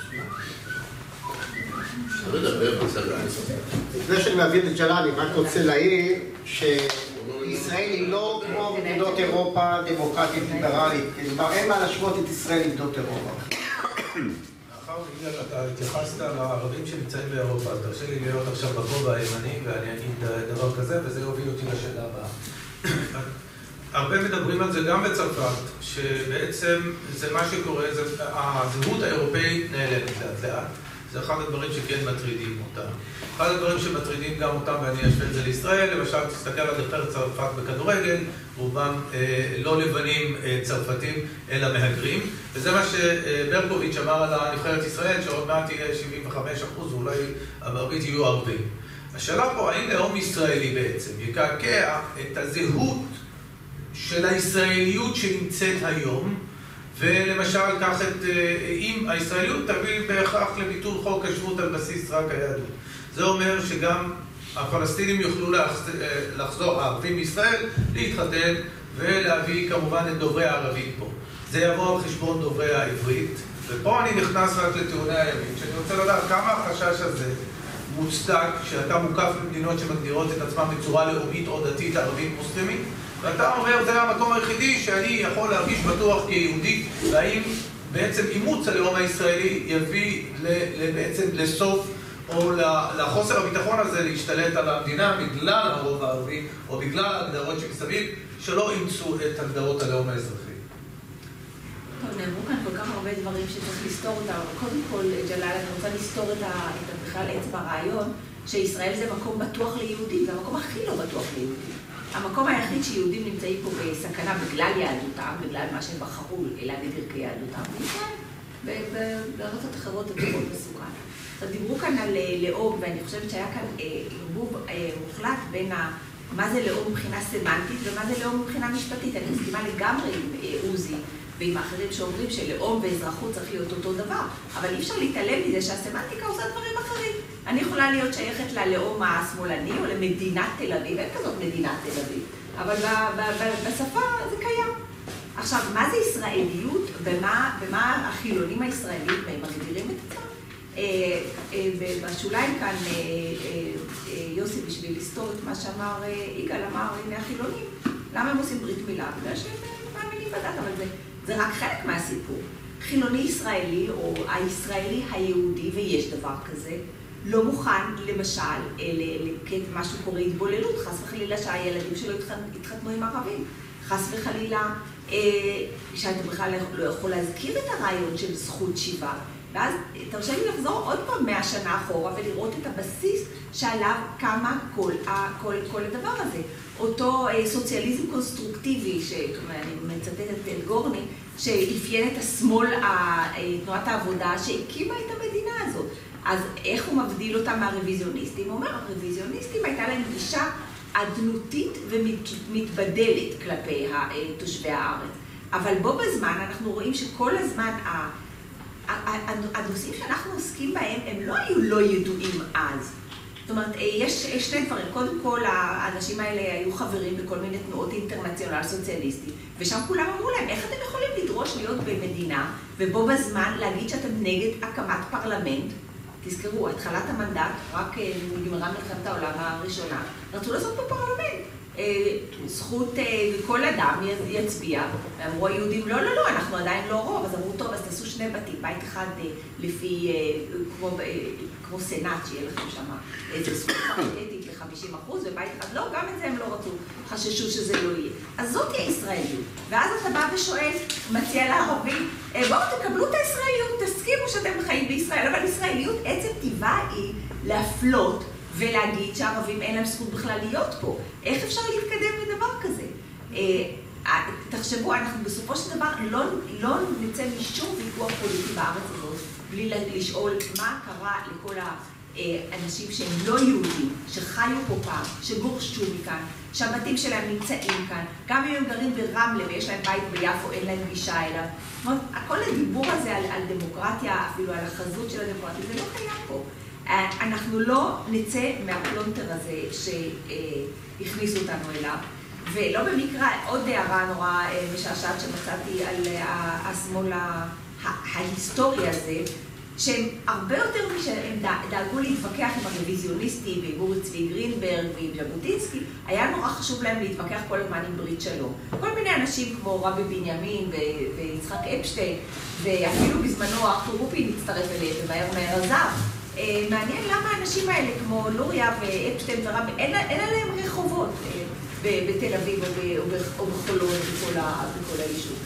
לפני שאני מעביר את ג'לאל, אני רק רוצה להעיר שישראל היא לא כמו מדינות אירופה דמוקרטית ליברלית. כלומר, אין מה להשוות את ישראל עם מדינות אירופה. מאחר ויגאל, אתה התייחסת לערבים שנמצאים באירופה, אז תרשה לי להיות עכשיו בכובע הימני ואני אגיד דבר כזה, וזה יוביל אותי לשאלה הבאה. הרבה מדברים על זה גם בצרפת, שבעצם זה מה שקורה, הזהות האירופאית נעלמת לאט לאט. זה אחד הדברים שכן מטרידים אותם. אחד הדברים שמטרידים גם אותם, ואני אשווה את זה לישראל, למשל, תסתכל על נבחרת צרפת בכדורגל, רובם לא לבנים צרפתים, אלא מהגרים. וזה מה שברקוביץ' אמר על הנבחרת ישראל, שעוד מעט תהיה 75%, ואולי המרבית יהיו ערבים. השאלה פה, האם לאום ישראלי בעצם יקעקע את הזהות של הישראליות שנמצאת היום, ולמשל, קח את, אם הישראליות תביא בהכרח לביטול חוק השבות על בסיס רק היהדות. זה אומר שגם הפלסטינים יוכלו לחזור, הערבים מישראל, להתחתן ולהביא כמובן את דוברי הערבית פה. זה יבוא על חשבון דוברי העברית, ופה אני נכנס רק לטיעוני הימין, שאני רוצה לדעת כמה החשש הזה מוצדק, שאתה מוקף במדינות שמגדירות את עצמם בצורה לאומית או דתית ערבית מוסלמית, ואתה אומר, זה המקום היחידי שאני יכול להרגיש בטוח כיהודי, והאם בעצם אימוץ הלאום הישראלי יביא בעצם לסוף או לחוסר הביטחון הזה להשתלט על המדינה בגלל הרוב הערבי או בגלל ההגדרות שמסביב שלא אימצו את הגדרות הלאום האזרחי. טוב, נאמרו כאן כל כך הרבה דברים שצריך לסתור אותם, אבל קודם כל, ג'לאל, אני רוצה לסתור את בכלל עצם הרעיון שישראל זה מקום בטוח ליהודים, זה המקום הכי לא בטוח ליהודים. המקום היחיד שיהודים נמצאים פה בסכנה בגלל יהדותם, בגלל מה שהם בחרו להגדיר כיהדותם, ובארצות אחרות זה מאוד מסוכן. אז דיברו כאן על לאום, ואני חושבת שהיה כאן ערבוב מוחלט בין מה זה לאום מבחינה סמנטית ומה זה לאום מבחינה משפטית. אני מסכימה לגמרי עם עוזי ועם האחרים שאומרים שלאום ואזרחות צריך להיות אותו דבר, אבל אי אפשר להתעלם מזה שהסמנטיקה עושה דברים אחרים. אני יכולה להיות שייכת ללאום השמאלני או למדינת תל אביב, אין כזאת מדינת תל אביב, אבל בשפה זה קיים. עכשיו, מה זה ישראליות ומה החילונים הישראלים מגדירים את עצמם? בשוליים כאן יוסי, בשביל לסתור את מה שאמר יגאל, אמר הנה החילונים, למה הם עושים ברית מילה? בגלל שהם מאמינים בדת, אבל זה רק חלק מהסיפור. חילוני ישראלי או הישראלי היהודי, ויש דבר כזה, לא מוכן למשל למשהו קורא התבוללות, חס וחלילה שהילדים שלו התחתנו עם ערבים, חס וחלילה שאתה בכלל לא יכול להזכיר את הרעיון של זכות שיבה. ואז תרשה לי לחזור עוד פעם 100 שנה אחורה ולראות את הבסיס שעליו קמה כל הדבר הזה. אותו סוציאליזם קונסטרוקטיבי, שאני מצטטת את גורני, שאפיין את השמאל, תנועת העבודה, שהקימה את המדינה הזאת. אז איך הוא מבדיל אותם מהרוויזיוניסטים? הוא אומר, הרוויזיוניסטים הייתה להם גישה אדנותית ומתבדלת כלפי תושבי הארץ. אבל בו בזמן אנחנו רואים שכל הזמן הנושאים שאנחנו עוסקים בהם הם לא היו לא ידועים אז. זאת אומרת, יש שני דברים. קודם כל, האנשים האלה היו חברים בכל מיני תנועות אינטרנציונל סוציאליסטים, ושם כולם אמרו להם, איך אתם יכולים לדרוש להיות במדינה, ובו בזמן להגיד שאתם נגד הקמת פרלמנט? תזכרו, התחלת המנדט, רק נגמרה מלחמת העולם הראשונה, רצו לעשות פה פרלמנט. זכות וכל אדם יצביע, ואמרו היהודים, לא, אנחנו עדיין לא רוב, אז אמרו, טוב, אז תעשו 2 בתים, בית אחד לפי, כמו סנאט, שיהיה לכם שם איזה זכות פריטטית ל-50%, ובית אחד לא, גם את זה הם לא רצו, חששו שזה לא יהיה. אז זאת היא הישראליות. ואז אתה בא ושואל, מציע לערבים, בואו תקבלו את הישראליות, תסכימו שאתם חיים בישראל, אבל ישראליות עצם טבעה היא להפלות ולהגיד שהערבים אין להם זכות בכלל להיות פה. איך אפשר להתקדם לדבר כזה? תחשבו, אנחנו בסופו של דבר לא נצא משום ויכוח פוליטי בארץ הזאת, בלי לשאול מה קרה לכל האנשים שהם לא יהודים, שחיו פה פעם, שגורשו מכאן, שהבתים שלהם נמצאים כאן, גם אם הם גרים ברמלה ויש להם בית ביפו, אין להם גישה אליו. זאת אומרת, כל הדיבור הזה על דמוקרטיה, אפילו על החזות של הדמוקרטיה, זה לא קיים פה. אנחנו לא נצא מהפלונטר הזה שהכניסו אותנו אליו. ולא במקרה, עוד הערה נורא משעשעת שמצאתי על השמאל ההיסטורי הזה, שהם הרבה יותר משהם דאגו להתווכח עם הרוויזיוניסטים, ועם אורי צבי גרינברג ועם ז'בוטינסקי, היה נורא חשוב להם להתווכח כל הזמן עם ברית שלום. כל מיני אנשים כמו רבי בנימין ויצחק אפשטיין, ואפילו בזמנו ארתור רופין הצטרף אליהם ומהר מהר עזב. מעניין למה האנשים האלה כמו לוריה ואפשטיין ורבי, אין עליהם רחובות בתל אביב או בחולון בכל היישוב.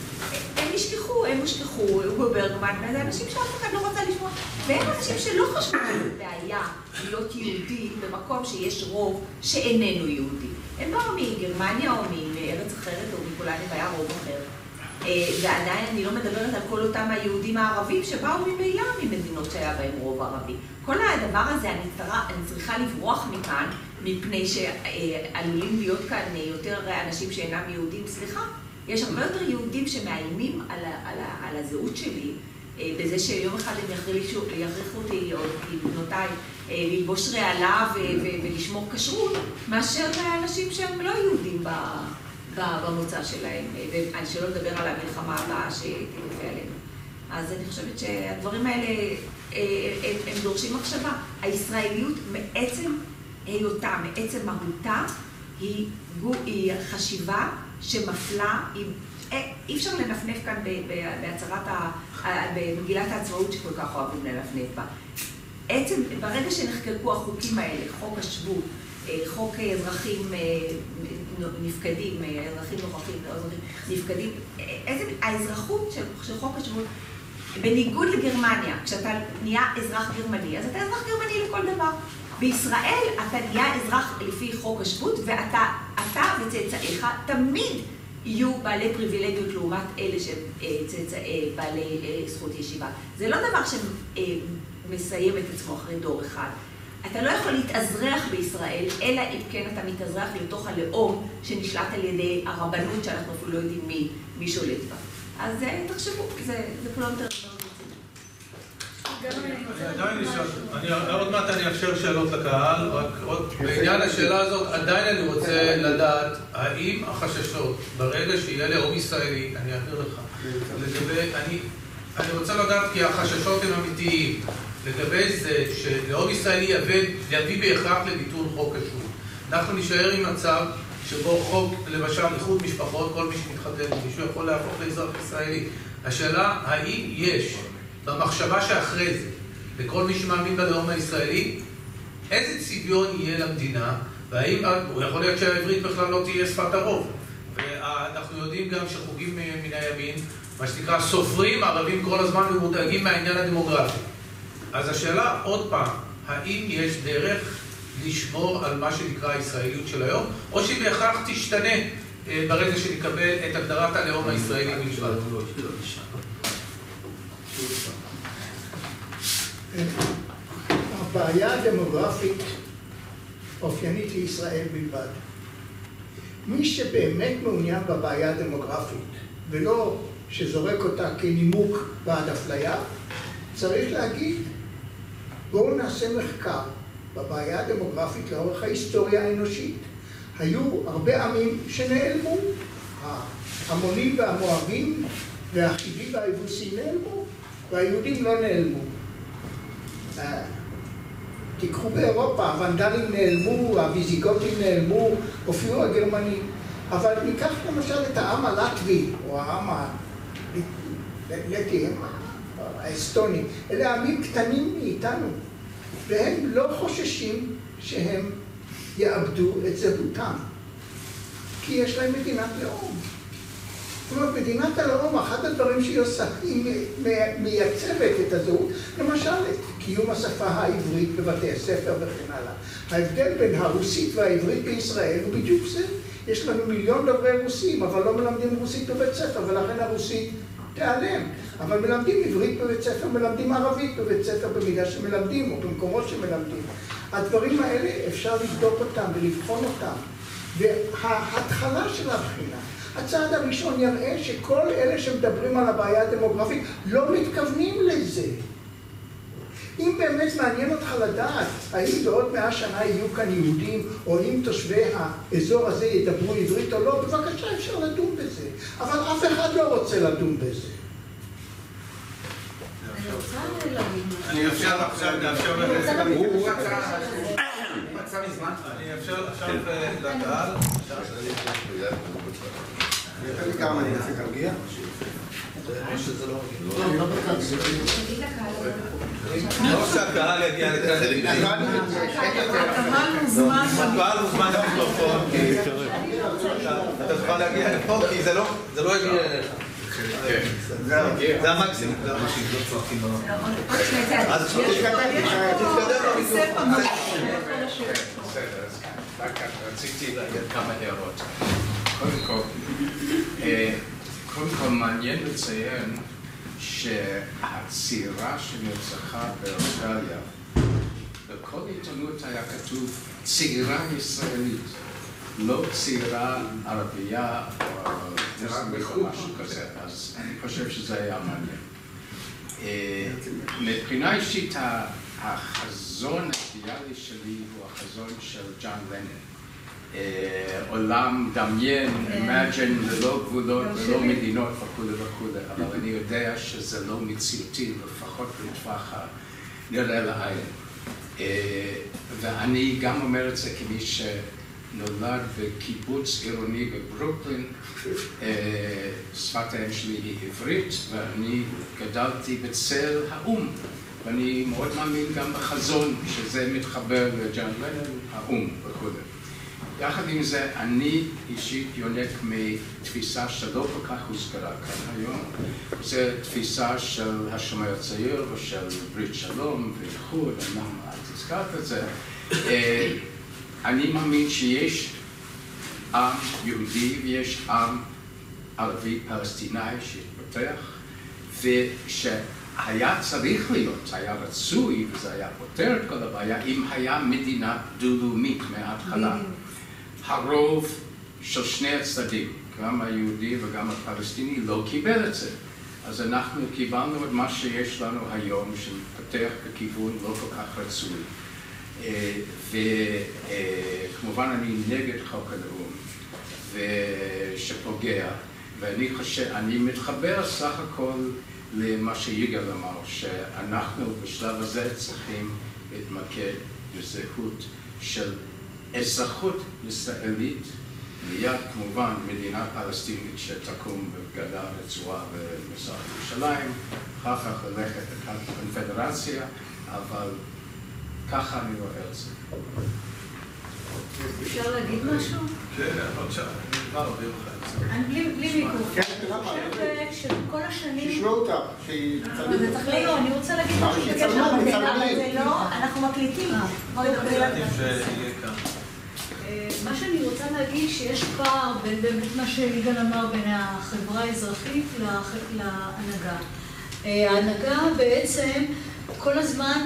הם נשכחו, אוגו ברגמן, זה אנשים שאף אחד לא רוצה לשמוע, והם אנשים שלא חשבו שזו בעיה להיות יהודי במקום שיש רוב שאיננו יהודי. הם באו מגרמניה או מארץ אחרת או מפולניה והיה רוב אחר. ועדיין אני לא מדברת על כל אותם היהודים הערבים שבאו ממילא ממדינות שהיה בהם רוב ערבי. כל הדבר הזה אני צריכה לברוח מכאן, מפני שעלולים להיות כאן יותר אנשים שאינם יהודים. סליחה, יש הרבה יותר יהודים שמאיימים על הזהות שלי, בזה שיום אחד הם יכריחו אותי, או בנותיי, ללבוש רעלה ולשמור כשרות, מאשר אנשים שהם לא יהודים במוצא שלהם, שלא לדבר על המלחמה הבאה שתנפה עלינו. אז אני חושבת שהדברים האלה, הם דורשים מחשבה. הישראליות מעצם היותה, מעצם מהותה, היא חשיבה שמפלה, אי אפשר לנפנף כאן במגילת העצמאות שכל כך אוהבים לנפנף בה. עצם, ברגע שנחקקו החוקים האלה, חוק השבות, חוק אזרחים נפקדים, אזרחים נוכחים, נפקדים, האזרחות של חוק השבות, בניגוד לגרמניה, כשאתה נהיה אזרח גרמני, אז אתה אזרח גרמני לכל דבר. בישראל אתה נהיה אזרח לפי חוק השבות, ואתה וצאצאיך תמיד יהיו בעלי פריבילגיות לעומת אלה שהם צאצאי בעלי זכות ישיבה. זה לא דבר שמסיים את עצמו אחרי דור אחד. אתה לא יכול להתאזרח בישראל, אלא אם כן אתה מתאזרח לתוך הלאום שנשלט על ידי הרבנות, שאנחנו אפילו לא יודעים מי שולט בה. אז תחשבו, זה פלונטר מאוד רציני. עוד מעט אני אאפשר שאלות לקהל, רק בעניין השאלה הזאת עדיין אני רוצה לדעת האם החששות ברגע שיהיה לאום ישראלי, אני אעביר לך, אני רוצה לדעת כי החששות הם אמיתיים, לגבי זה שלאום ישראלי יביא בהכרח לביטול חוק השבות. אנחנו נשאר עם מצב שבו חוק, למשל, איחוד משפחות, כל מי שמתחתן, מישהו יכול להפוך לאזרח ישראלי. השאלה, האם יש במחשבה שאחרי זה, לכל מי שמאמין בלאום הישראלי, איזה צביון יהיה למדינה, והאם, הוא יכול להיות שהעברית בכלל לא תהיה שפת הרוב. ואנחנו יודעים גם שחוגים מן הימין, מה שנקרא, סופרים ערבים כל הזמן ומודאגים מהעניין הדמוגרפי. אז השאלה, עוד פעם, האם יש דרך לשמור על מה שנקרא הישראליות של היום, או שהיא בהכרח תשתנה ברגע שנקבל את הגדרת הלאום הישראלי בלבד? הבעיה הדמוגרפית אופיינית לישראל בלבד. מי שבאמת מעוניין בבעיה הדמוגרפית, ולא שזורק אותה כנימוק בעד אפליה, צריך להגיד, בואו נעשה מחקר בבעיה הדמוגרפית לאורך ההיסטוריה האנושית. היו הרבה עמים שנעלמו, ההמונים והמואבים והחיבים והיבוסים נעלמו, והיהודים לא נעלמו. תיקחו באירופה, הוונדלים נעלמו, הוויזיגותים נעלמו, הופיעו הגרמנים. אבל ניקח למשל את העם הלטבי, או העם הלטי, האסטוני. אלה עמים קטנים מאיתנו, והם לא חוששים שהם יאבדו את זהותם, כי יש להם מדינת לאום. זאת אומרת, מדינת הלאום, אחד הדברים שהיא עושה, היא מייצבת את הזהות, למשל, את קיום השפה העברית בבתי הספר וכן הלאה. ההבדל בין הרוסית והעברית בישראל הוא בדיוק זה. יש לנו 1,000,000 דוברי רוסים, אבל לא מלמדים רוסית בבית ספר, ולכן הרוסית תיעלם. אבל מלמדים עברית בבית ספר, מלמדים ערבית בבית ספר במידה שמלמדים, או במקומות שמלמדים. הדברים האלה אפשר לבדוק אותם ולבחון אותם. וההתחלה של הבחינה, הצעד הראשון יראה שכל אלה שמדברים על הבעיה הדמוגרפית לא מתכוונים לזה. אם באמת מעניין אותך לדעת, האם בעוד 100 שנה יהיו כאן יהודים, או אם תושבי האזור הזה ידברו עברית או לא, בבקשה אפשר לדון בזה. אבל אף אחד לא רוצה לדון בזה. אני אפשר עכשיו, הוא רצה מזמן. אני אפשר עכשיו לקהל. אני כמה אני אעשה תרגיע? לא שהקהל יגיע לכאן. הקהל מוזמן למיקרופון. אתה תוכל להגיע לפה כי זה לא יגיע אליך. זה המקסימום. אז תתקדם למיקרופון. רציתי להגיד כמה הערות. קודם כל מעניין לציין שהצעירה שנרצחה באוסטרליה, בכל עיתונות היה כתוב צעירה ישראלית, לא צעירה ערבייה או משהו כזה, אז אני חושב שזה היה מעניין. מבחינה אישית, החזון האידיאלי שלי הוא החזון של ג'ון לנון. עולם דמיין, imagine, ללא גבולות, ללא מדינות וכו' וכו', אבל אני יודע שזה לא מציאותי, לפחות בטווח הנראה לעין. ואני גם אומר את זה כמי שנולד בקיבוץ עירוני בברוקלין, שפת האם שלי היא עברית, ואני גדלתי בצל האום, ואני מאוד מאמין גם בחזון שזה מתחבר לג'ון לנון, האום וכו'. יחד עם זה, אני אישית יונק מתפיסה שלא כל כך הוזכרה כאן היום. זו תפיסה של השומר הצעיר ושל ברית שלום ואיחוד, את הזכרת את זה. אני מאמין שיש עם יהודי ויש עם ערבי פלסטיני שהתפתח, ושהיה צריך להיות, היה רצוי, וזה היה פותר את כל הבעיה, אם היה מדינה דו-לאומית מההתחלה. הרוב של שני הצדדים, גם היהודי וגם הפלסטיני, לא קיבל את זה. אז אנחנו קיבלנו את מה שיש לנו היום, שמתפתח בכיוון לא כל כך רצוי. וכמובן אני נגד חוק הלאום, שפוגע, ואני מתחבר סך הכל למה שיגאל אמר, שאנחנו בשלב הזה צריכים להתמקד בזהות של אזרחות ישראלית, מיד כמובן מדינה פלסטינית שתקום בגדה רצועה במזרח ירושלים, אחר כך ללכת לקונפדרציה, אבל ככה אני רואה את זה. אפשר להגיד משהו? כן, בבקשה. בלי מיקרופון. אני חושבת שכל השנים... תשמעו אותה. לא, אני רוצה להגיד משהו שקשר למדינה, אבל זה לא, אנחנו מקליטים. מה שאני רוצה להגיד שיש פער בין באמת מה שיגאל אמר בין החברה האזרחית להנהגה. ההנהגה בעצם כל הזמן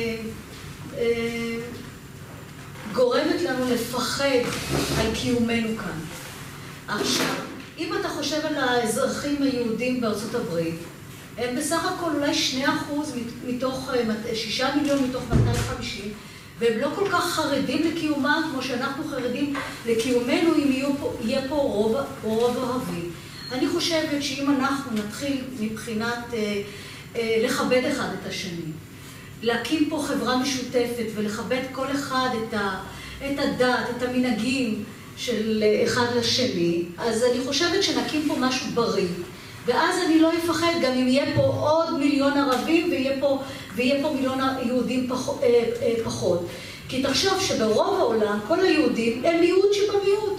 גורמת לנו לפחד על קיומנו כאן. עכשיו, אם אתה חושב על האזרחים היהודים בארצות הברית, הם בסך הכל אולי 2% מתוך 6 מיליון מתוך 250, והם לא כל כך חרדים לקיומם כמו שאנחנו חרדים לקיומנו אם יהיה פה רוב ערבי. אני חושבת שאם אנחנו נתחיל מבחינת לכבד אחד את השני, להקים פה חברה משותפת ולכבד כל אחד את הדת, את המנהגים של אחד לשני, אז אני חושבת שנקים פה משהו בריא. ואז אני לא אפחד גם אם יהיה פה עוד 1,000,000 ערבים ויהיה פה 1,000,000 יהודים פחות. כי תחשוב שברוב העולם כל היהודים הם מיעוט שבמיעוט.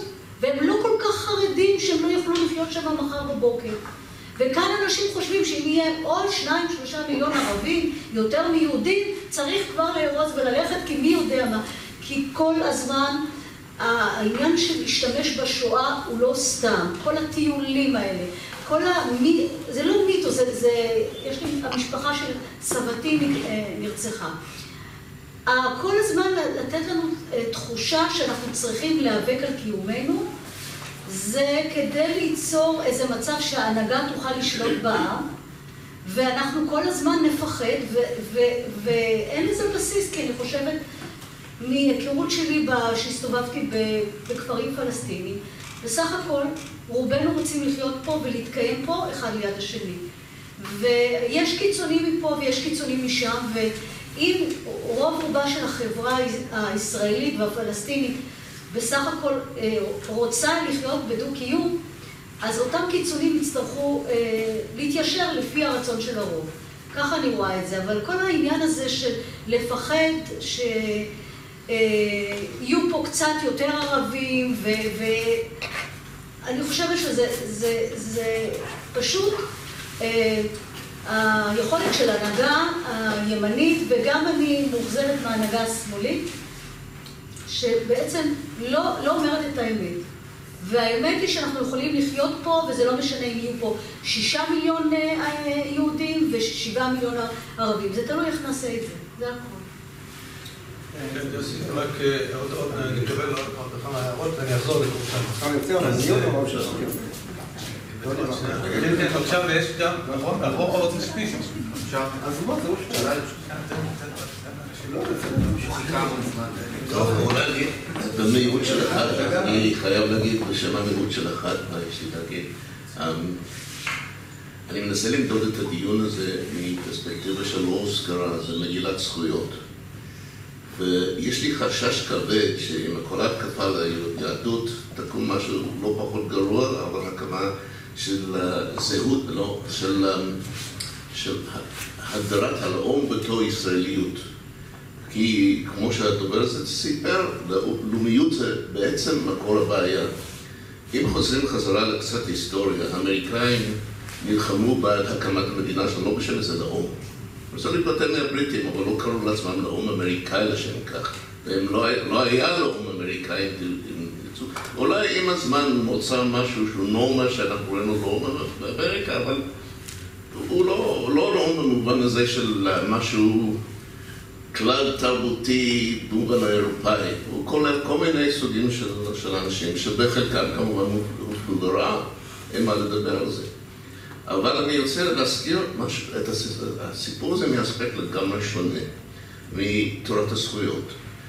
והם לא כל כך חרדים שהם לא יוכלו לחיות שם מחר בבוקר. וכאן אנשים חושבים שאם יהיה עוד 2-3 מיליון ערבים, יותר מיהודים, צריך כבר לארוז וללכת, כי מי יודע מה. כי כל הזמן העניין של להשתמש בשואה הוא לא סתם. כל הטיולים האלה, זה לא מיתוס, יש לי, המשפחה של סבתי נרצחה. כל הזמן לתת לנו תחושה שאנחנו צריכים להיאבק על קיומנו, זה כדי ליצור איזה מצב שההנהגה תוכל לשלוט בעם, ואנחנו כל הזמן נפחד, ואין לזה בסיס, כי אני חושבת, מהיכרות שלי שהסתובבתי בכפרים פלסטיניים, בסך הכל רובנו רוצים לחיות פה ולהתקיים פה אחד ליד השני. ויש קיצונים מפה ויש קיצונים משם, ואם רוב רובה של החברה הישראלית והפלסטינית בסך הכל רוצה לחיות בדו-קיום, אז אותם קיצונים יצטרכו להתיישר לפי הרצון של הרוב. ככה אני רואה את זה, אבל כל העניין הזה של לפחד שיהיו פה קצת יותר ערבים, ואני חושבת שזה פשוט היכולת של ההנהגה הימנית, וגם אני מוחזרת מההנהגה השמאלית, שבעצם לא אומרת את האמת. והאמת היא שאנחנו יכולים לחיות פה, וזה לא משנה אם יהיו פה 6 מיליון יהודים ו7 מיליון ערבים. זה תלוי איך נעשה את זה. זה הכל. יוסי, רק עוד נקבל עוד כמה הערות ואני אחזור עכשיו יש גם, הרוב רוצים שפיש. אז מה זה שאלה? טוב, אולי במהירות של אחד, אני חייב להגיד בשם המהירות של אחד, מה יש לי להגיד. אני מנסה למדוד את הדיון הזה מפרספקטיבה של לא הוזכרה, זה מגילת זכויות. ויש לי חשש כבד שעם כל ההתקפה ליהדות תקום משהו לא פחות גרוע, אבל הקמה של זהות, לא, של הדרת הלאום בתור ישראליות. כי כמו שהדובר הזה סיפר, לאומיות זה בעצם מקור הבעיה. אם חוזרים חזרה לקצת היסטוריה, האמריקאים נלחמו בעד הקמת המדינה שלנו, לא בשם איזה לאום. זה להתבטא מהבריטים, אבל לא קראו לעצמם לאום אמריקאי לשם כך. והם לא היה לאום אמריקאי, אולי עם הזמן מוצא משהו שהוא נורמה שאנחנו ראינו לאום באמריקה, אבל הוא לא לאום במובן הזה של משהו כלל תרבותי במובן האירופאי. הוא כולל כל מיני סוגים של אנשים, שבחלקם כמובן הופלו לרעה, אין מה לדבר על זה. אבל אני רוצה להזכיר את הסיפור הזה מאספקט לגמרי שונה, מתורת הזכויות.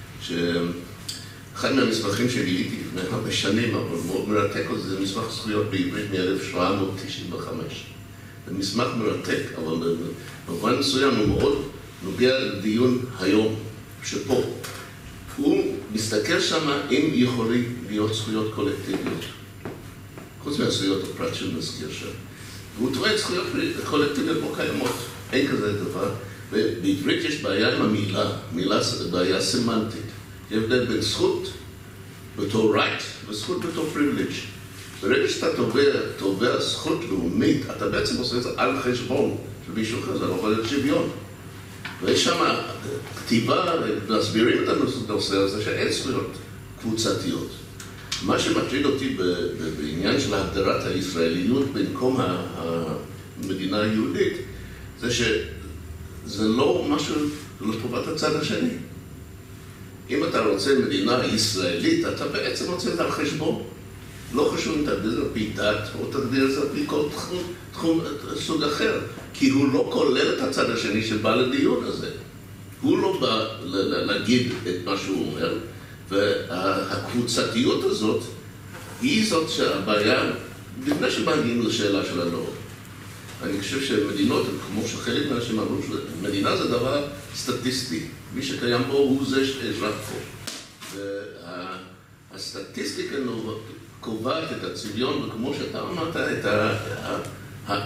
שאחד מהמסמכים שגיליתי לפני הרבה שנים, אבל מאוד מרתק, זה מסמך זכויות בעברית מ-1795. זה מסמך מרתק, אבל במובן מסוים הוא מאוד נוגע לדיון היום, שפה. הוא מסתכל שם אם יכולים להיות זכויות קולקטיביות. חוץ מהזכויות הפרט של מזכיר שם. והוא טועה את זכויות קולקטיביות לא קיימות. אין כזה דבר. ובעברית יש בעיה עם המילה. מילה זה בעיה סמנטית. יש הבדל בין זכות בתור right וזכות בתור privilege. ברגע שאתה תובע זכות לאומית, אתה בעצם עושה את זה על חשבון של מישהו אחר, זה לא יכול להיות שוויון. ויש שם כתיבה, מסבירים את הנושא הזה שאין זכויות קבוצתיות. מה שמטריד אותי בעניין של הגדרת הישראליות במקום המדינה היהודית, זה שזה לא משהו לטובת הצד השני. אם אתה רוצה מדינה ישראלית, אתה בעצם רוצה את זה על חשבון. לא חשוב אם תגדיר את זה על פי דת, או תגדיר את זה על פי כל תחום סוג אחר. כי הוא לא כולל את הצד השני שבא לדיון הזה. הוא לא בא להגיד את מה שהוא אומר, והקבוצתיות הזאת היא זאת שהבעיה, לפני שמגיעים לשאלה של הלאום. אני חושב שמדינות, כמו שחלק מהאנשים אמרו, מדינה זה דבר סטטיסטי. מי שקיים בו הוא זה שאזרח פה. והסטטיסטיקה קובעת את הצביון, וכמו שאתה אמרת, את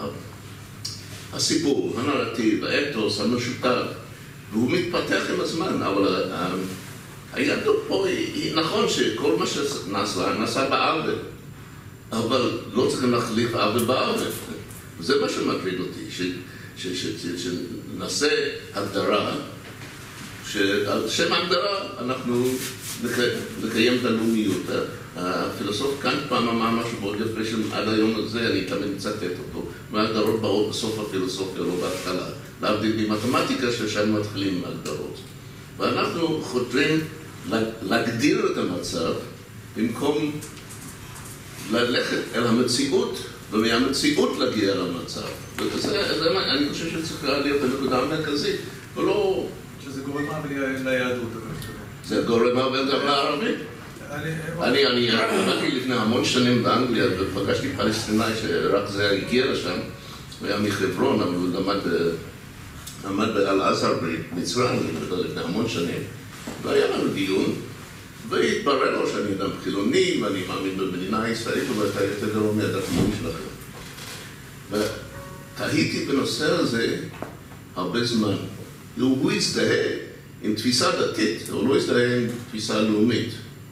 הסיפור, הנרטיב, האתוס, המשותף, והוא מתפתח עם הזמן, אבל היהדות פה היא נכון שכל מה שנעשה, נעשה בעוול. אבל לא צריכים להחליף עוול בעוול. זה מה שמטריד אותי, שנעשה הגדרה, שעל שם ההגדרה אנחנו נקיים את הלאומיות. הפילוסוף קאנט פעם אמר משהו מאוד יפה שעד היום הזה, אני תמיד מצטט אותו, מההגדרות באות בסוף הפילוסופיה, לא בהתחלה, להבדיל ממתמטיקה ששם מתחילים עם ההגדרות. ואנחנו חותרים להגדיר את המצב במקום ללכת אל המציאות ומהמציאות להגיע למצב. אני חושב שצריכה להיות הנקודה המרכזית, ולא... שזה גורם עוול ליהדות. זה גורם עוול גם לערבים. אני עבדתי לפני המון שנים באנגליה ופגשתי פלסטינאי שרק זה הגיע לשם, הוא היה מחברון, אבל הוא למד באל-עזר במצרים לפני המון שנים, והיה לנו דיון והתברר לו שאני אדם חילוני ואני מאמין במדינה הישראלית ואתה יותר גרוע מהדתיים שלכם. ותהיתי בנושא הזה הרבה זמן. הוא הזדהה עם תפיסה דתית, הוא לא הזדהה עם תפיסה לאומית.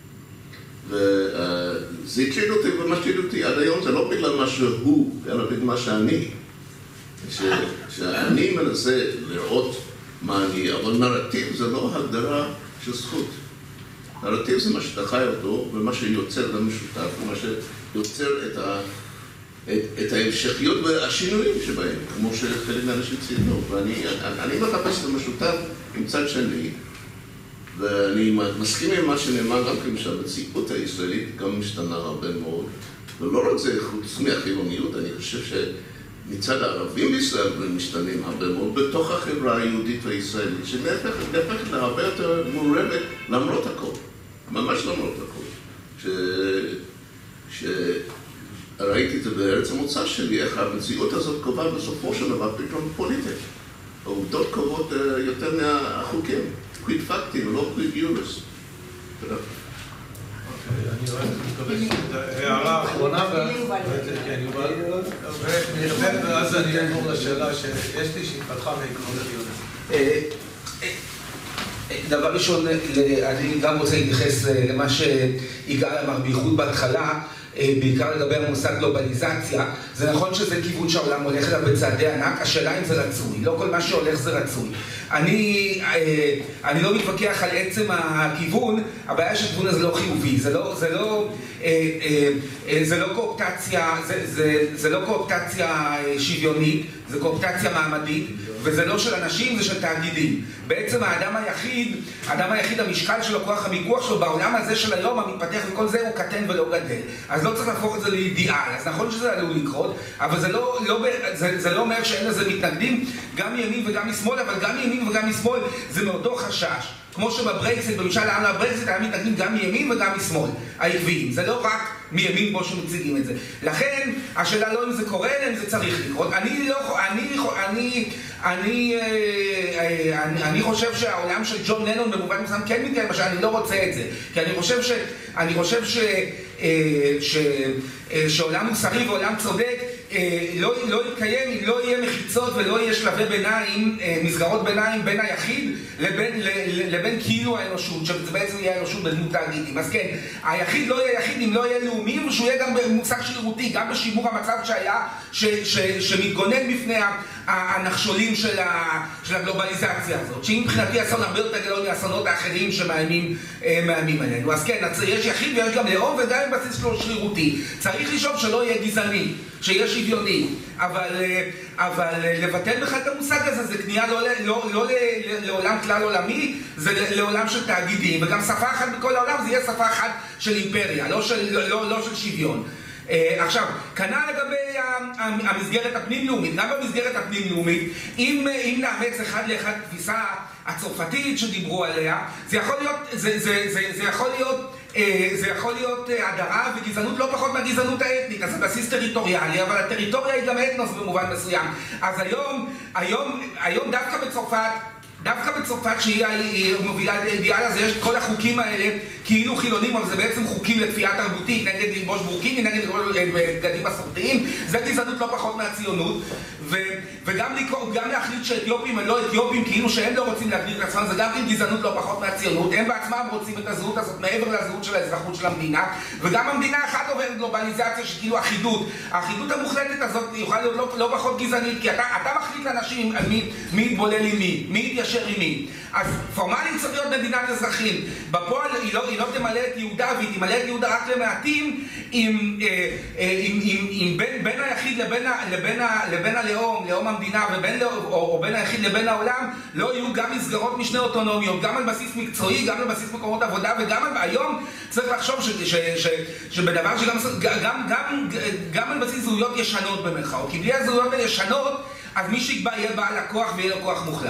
וזה הטריד אותי ומשתיד אותי עד היום, זה לא בגלל מה שהוא, אלא בגלל מה שאני. שאני מנסה לראות מה אני, אבל נרטיב זה לא הגדרה של זכות. נרטיב זה מה שאתה חי אותו, ומה שיוצר למשותף, ומה שיוצר את ההמשכיות והשינויים שבהם, כמו שחלק מהאנשים ציינו. ואני מחפש את המשותף עם צד שני, ואני מסכים עם מה שנאמר גם כן שהמציאות הישראלית גם משתנה הרבה מאוד, ולא רק זה חוץ מהחילוניות, אני חושב שמצד הערבים בישראל משתנים הרבה מאוד בתוך החברה היהודית והישראלית, שנהפכת להרבה יותר מעורבת למרות הכל, ממש למרות הכל. שראיתי את זה בארץ המוצא שלי, איך המציאות הזאת קובעת בסופו של דבר פתאום פוליטית. העובדות קובעות יותר מהחוקים. קוויד פקטים, לא קוויד יורס. תודה. אוקיי, אני רק מקווה הערה האחרונה, ואז אני אעבור לשאלה שיש לי שהתפתחה מעקרון הדיון. דבר ראשון, אני גם רוצה להתייחס למה שיגאל אמר בייחוד בהתחלה, בעיקר לגבי המושג גלובליזציה. זה נכון שזה כיוון שהעולם הולך אליו בצעדי ענק, השאלה אם זה רצוי, לא כל מה שהולך זה רצוי. אני לא מתווכח על עצם הכיוון, הבעיה שהכיוון הזה לא חיובי, זה לא קואופטציה שוויונית, זה קואופטציה מעמדית, וזה לא של אנשים, זה של תאגידים. בעצם האדם היחיד המשקל שלו, כוח המיקוח שלו בעולם הזה של היום המתפתח וכל זה הוא קטן ולא גדל. אז לא צריך להפוך את זה לאידיאל. אז נכון שזה עלול לקרות, אבל זה לא אומר שאין לזה מתנגדים, גם מימין וגם משמאל, אבל גם מימין וגם משמאל זה מאותו חשש. כמו שבברקזיט, במשל העם לברקזיט, היה מתנגדים גם מימין וגם משמאל, העקביים. זה לא רק מימין כמו שמציגים את זה. לכן, השאלה לא אם זה קורה, אלא אם זה צריך לקרות. אני חושב שהעולם של ג'ון לנון במובן מסוים כן מתקיים, אבל אני לא רוצה את זה. כי אני חושב שעולם מוסרי ועולם צודק לא יתקיים אם לא יהיה מחיצות ולא יהיה שלבי ביניים, מסגרות ביניים בין היחיד לבין כאילו האנושות, שזה בעצם יהיה האנושות בדמות תאגידים. אז כן, היחיד לא יהיה יחיד אם לא יהיה לאומי, ושהוא יהיה גם במושג שרירותי, גם בשימור המצב שהיה, שמתגונן בפני הנחשולים של הגלובליזציה הזאת, שהיא מבחינתי אסון הרבה יותר גדול מהאסונות האחרים שמאיימים עלינו. אז כן, יש יחיד ויש גם לאום וגם עם בסיס שלו שרירותי. צריך לשאוף שלא יהיה גזעני, שיהיה שוויוני, אבל לבטל בכלל את המושג הזה, זה קנייה לא לעולם כלל עולמי, זה לעולם של תאגידים, וגם שפה אחת בכל העולם זה יהיה שפה אחת של אימפריה, לא של שוויון. עכשיו, כנ"ל לגבי המסגרת הפנים-לאומית, גם במסגרת הפנים-לאומית, אם נאמץ אחד לאחד תפיסה הצרפתית שדיברו עליה, זה יכול להיות הדרה וגזענות לא פחות מהגזענות האתנית, אז זה בסיס טריטוריאלי, אבל הטריטוריה היא גם אתנוס במובן מסוים. אז היום דווקא בצרפת, דווקא בצרפת שהיא מובילה את האידיאל הזה, יש את כל החוקים האלה כאילו חילונים, אבל זה בעצם חוקים לכפייה תרבותית, נגד ללבוש בורקיני, נגד בגדים מסורתיים, זה גזענות לא פחות מהציונות, וגם להחליט שאתיופים הם לא אתיופים, כאילו שהם לא רוצים להגדיר את עצמם, זה גם גזענות לא פחות מהציונות, הם בעצמם רוצים את הזהות הזאת מעבר לזהות של האזרחות של המדינה, וגם המדינה אחת עוברת גלובליזציה שכאילו האחידות המוחלטת הזאת יכולה להיות לא פחות גזענית, כי אתה מחליט לאנשים מי יתבולל עם מי יתיישר עם מי. אז פורמלית צריך להיות מדינת אזרחים. בפועל היא לא תמלא את יהודה, והיא תמלא את יהודה רק למעטים, אם בין היחיד לבין הלאום, לאום המדינה, או בין היחיד לבין העולם, לא יהיו גם מסגרות משנה אוטונומיות, גם על בסיס מקצועי, גם על בסיס מקומות עבודה, וגם היום צריך לחשוב שבדבר גם על בסיס זהויות ישנות במרכאות, כי בלי הזהויות הישנות, אז מי שיקבע יהיה בעל הכוח ויהיה לו כוח מוחלט.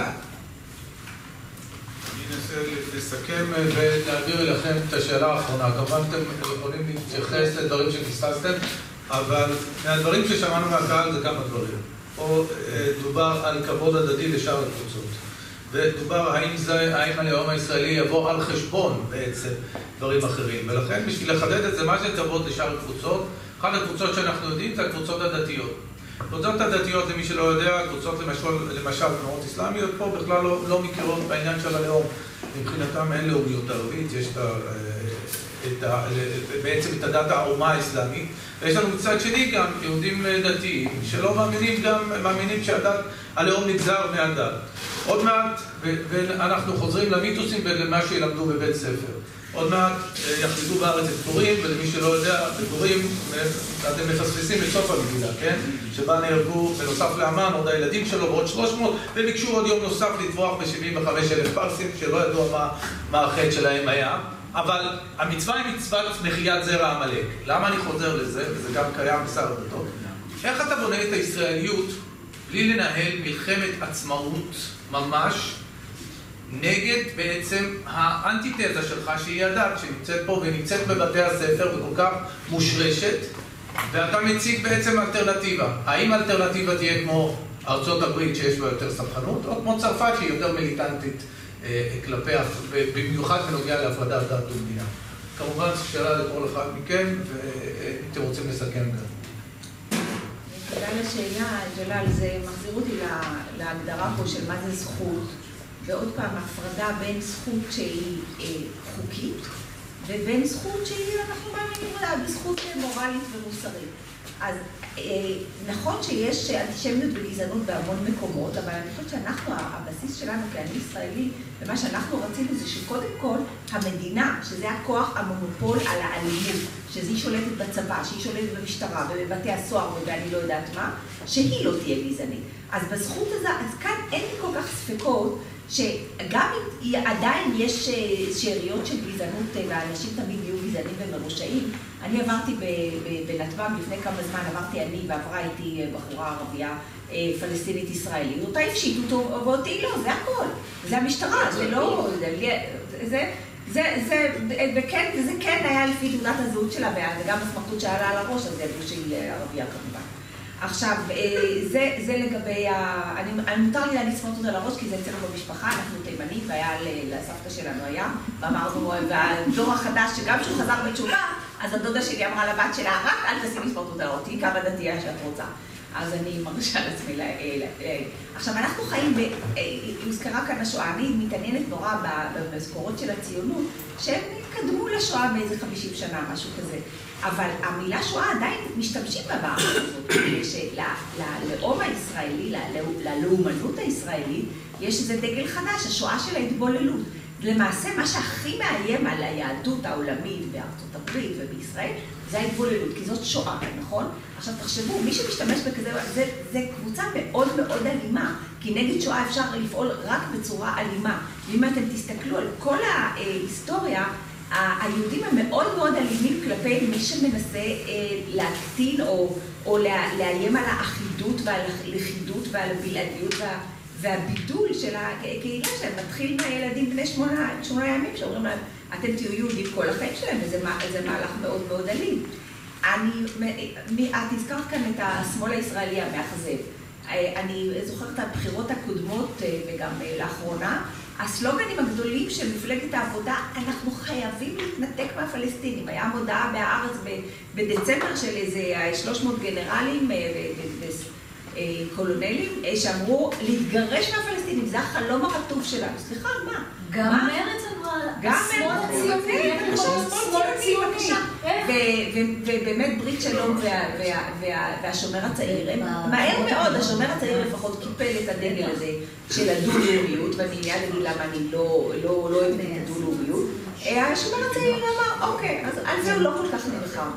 אני אנסה לסכם ולהעביר אליכם את השאלה האחרונה. כמובן אתם יכולים להתייחס לדברים שפספסתם, אבל מהדברים ששמענו מהקהל זה כמה דברים. פה דובר על כבוד הדדי לשאר הקבוצות. ודובר האם הלאום הישראלי יבוא על חשבון בעצם דברים אחרים. ולכן בשביל לחדד את זה, מה זה כבוד לשאר הקבוצות? אחת הקבוצות שאנחנו יודעים זה הקבוצות הדתיות. הקבוצות הדתיות, למי שלא יודע, קבוצות למשל תנועות אסלאמיות, פה בכלל לא מכירות בעניין של הלאום. מבחינתם אין לאומיות ערבית, יש בעצם את הדת האומה האסלאמית. ויש לנו מצד שני גם יהודים דתיים, שלא מאמינים שהדת, הלאום נגזר מהדת. עוד מעט, ואנחנו חוזרים למיתוסים ולמה שילמדו בבית ספר. עוד מעט יחליטו בארץ את פורים, ולמי שלא יודע, בפורים אתם מפספסים את סוף המדינה, כן? שבה נהרגו בנוסף לאמן עוד הילדים שלו ועוד 300, וביקשו עוד יום נוסף לטבוח ב-75,000 פרסים, שלא ידוע מה החטא שלהם היה. אבל המצווה היא מצוות מחיית זרע עמלק. למה אני חוזר לזה? וזה גם קיים בשר הדתות. איך אתה בונה את הישראליות בלי לנהל מלחמת עצמאות ממש נגד בעצם האנטיתזה שלך שהיא הדת שנמצאת פה ונמצאת בבתי הספר וכל כך מושרשת, ואתה מציג בעצם אלטרנטיבה. האם האלטרנטיבה תהיה כמו ארצות הברית שיש בה יותר סמכנות, או כמו צרפת שהיא יותר מיליטנטית כלפיה, במיוחד בנוגע להפרדת דת ומדינה? כמובן שאלה לכל אחד מכם, ואתם רוצים לסכם גם. תודה לשאלה, ג'לאל, זה מחזיר אותי להגדרה פה של מה זה זכות. ועוד פעם, הפרדה בין זכות שהיא חוקית, ובין זכות שהיא, אנחנו מאמינים לה, בזכות מורלית ומוסרית. אז נכון שיש אנטישמיות וגזענות בהמון מקומות, אבל אני חושבת שאנחנו, הבסיס שלנו כעם ישראלי, ומה שאנחנו רצינו זה שקודם כל, המדינה, שזה הכוח המונופול על האלימות, שהיא שולטת בצבא, שהיא שולטת במשטרה, ובבתי הסוהר, ואני לא יודעת מה, שהיא לא תהיה גזענית. אז בזכות הזה, אז כאן אין לי כל כך ספקות, שגם אם עדיין יש שאריות של גזענות ואנשים תמיד יהיו גזענים ומרושעים, אני עברתי בנתב"ג לפני כמה זמן, עברתי אני ועברה איתי בחורה ערבייה פלסטינית ישראלית, אותה הפשיטו ואותי לא, זה הכל, זה המשטרה, זה לא, וזה כן היה לפי תעודת הזהות שלה, וגם הסמכות שהיה לה על הראש, אז זה ידעו שהיא ערבייה כמובן. עכשיו, זה לגבי, אני מותר לי לסמות אותה לראש, כי זה אצלנו במשפחה, אנחנו תימנית, והיה לסבתא שלנו היה, ואמרנו, והדור החדש, שגם שהוא חזר בתשובה, אז הדודה שלי אמרה לבת שלה, רק אל תשים לסמות אותה אותי, כמה דתייה שאת רוצה. אז אני מרשה לעצמי עכשיו, אנחנו חיים, הוזכרה כאן השואה, אני מתעניינת נורא במזכורות של הציונות, שהם התקדמו לשואה באיזה 50 שנה, משהו כזה. אבל המילה שואה עדיין משתמשים בה בארץ הזאת, שללאום הישראלי, ללאומנות הישראלית, יש איזה דגל חדש, השואה של ההתבוללות. למעשה, מה שהכי מאיים על היהדות העולמית בארצות הברית ובישראל, זה ההתבוללות, כי זאת שואה, נכון? עכשיו תחשבו, מי שמשתמש בכזה, זה קבוצה מאוד מאוד אלימה, כי נגד שואה אפשר לפעול רק בצורה אלימה. ואם אתם תסתכלו על כל ההיסטוריה, היהודים הם מאוד מאוד אלימים כלפי מי שמנסה להקטין או לאיים על האחידות ועל הלכידות ועל הבלעדיות והבידול של הקהילה שלהם. מתחיל מהילדים בני 8 ימים שאומרים להם, אתם תהיו יהודים כל החיים שלהם, וזה מהלך מאוד מאוד אלים. את הזכרת כאן את השמאל הישראלי המאכזב. אני זוכרת את הבחירות הקודמות וגם לאחרונה, הסלוגנים הגדולים של מפלגת העבודה, אנחנו חייבים להתנתק מהפלסטינים. היה מודעה בהארץ בדצמבר של איזה 300 גנרלים וקולונלים שאמרו להתגרש מהפלסטינים, זה החלום הרטוב שלנו. סליחה, מה? גם מרץ אמרה, גם מרץ ציוני, ובאמת ברית שלום והשומר הצעיר, מהר מאוד השומר הצעיר לפחות קיפל את הדגל הזה של הדו-לאומיות, ואני מיד אגיד למה אני לא אוהבת את הדו-לאומיות. השומר הצעיר אמר, אוקיי, אז על זה הוא לא כל כך נלחם,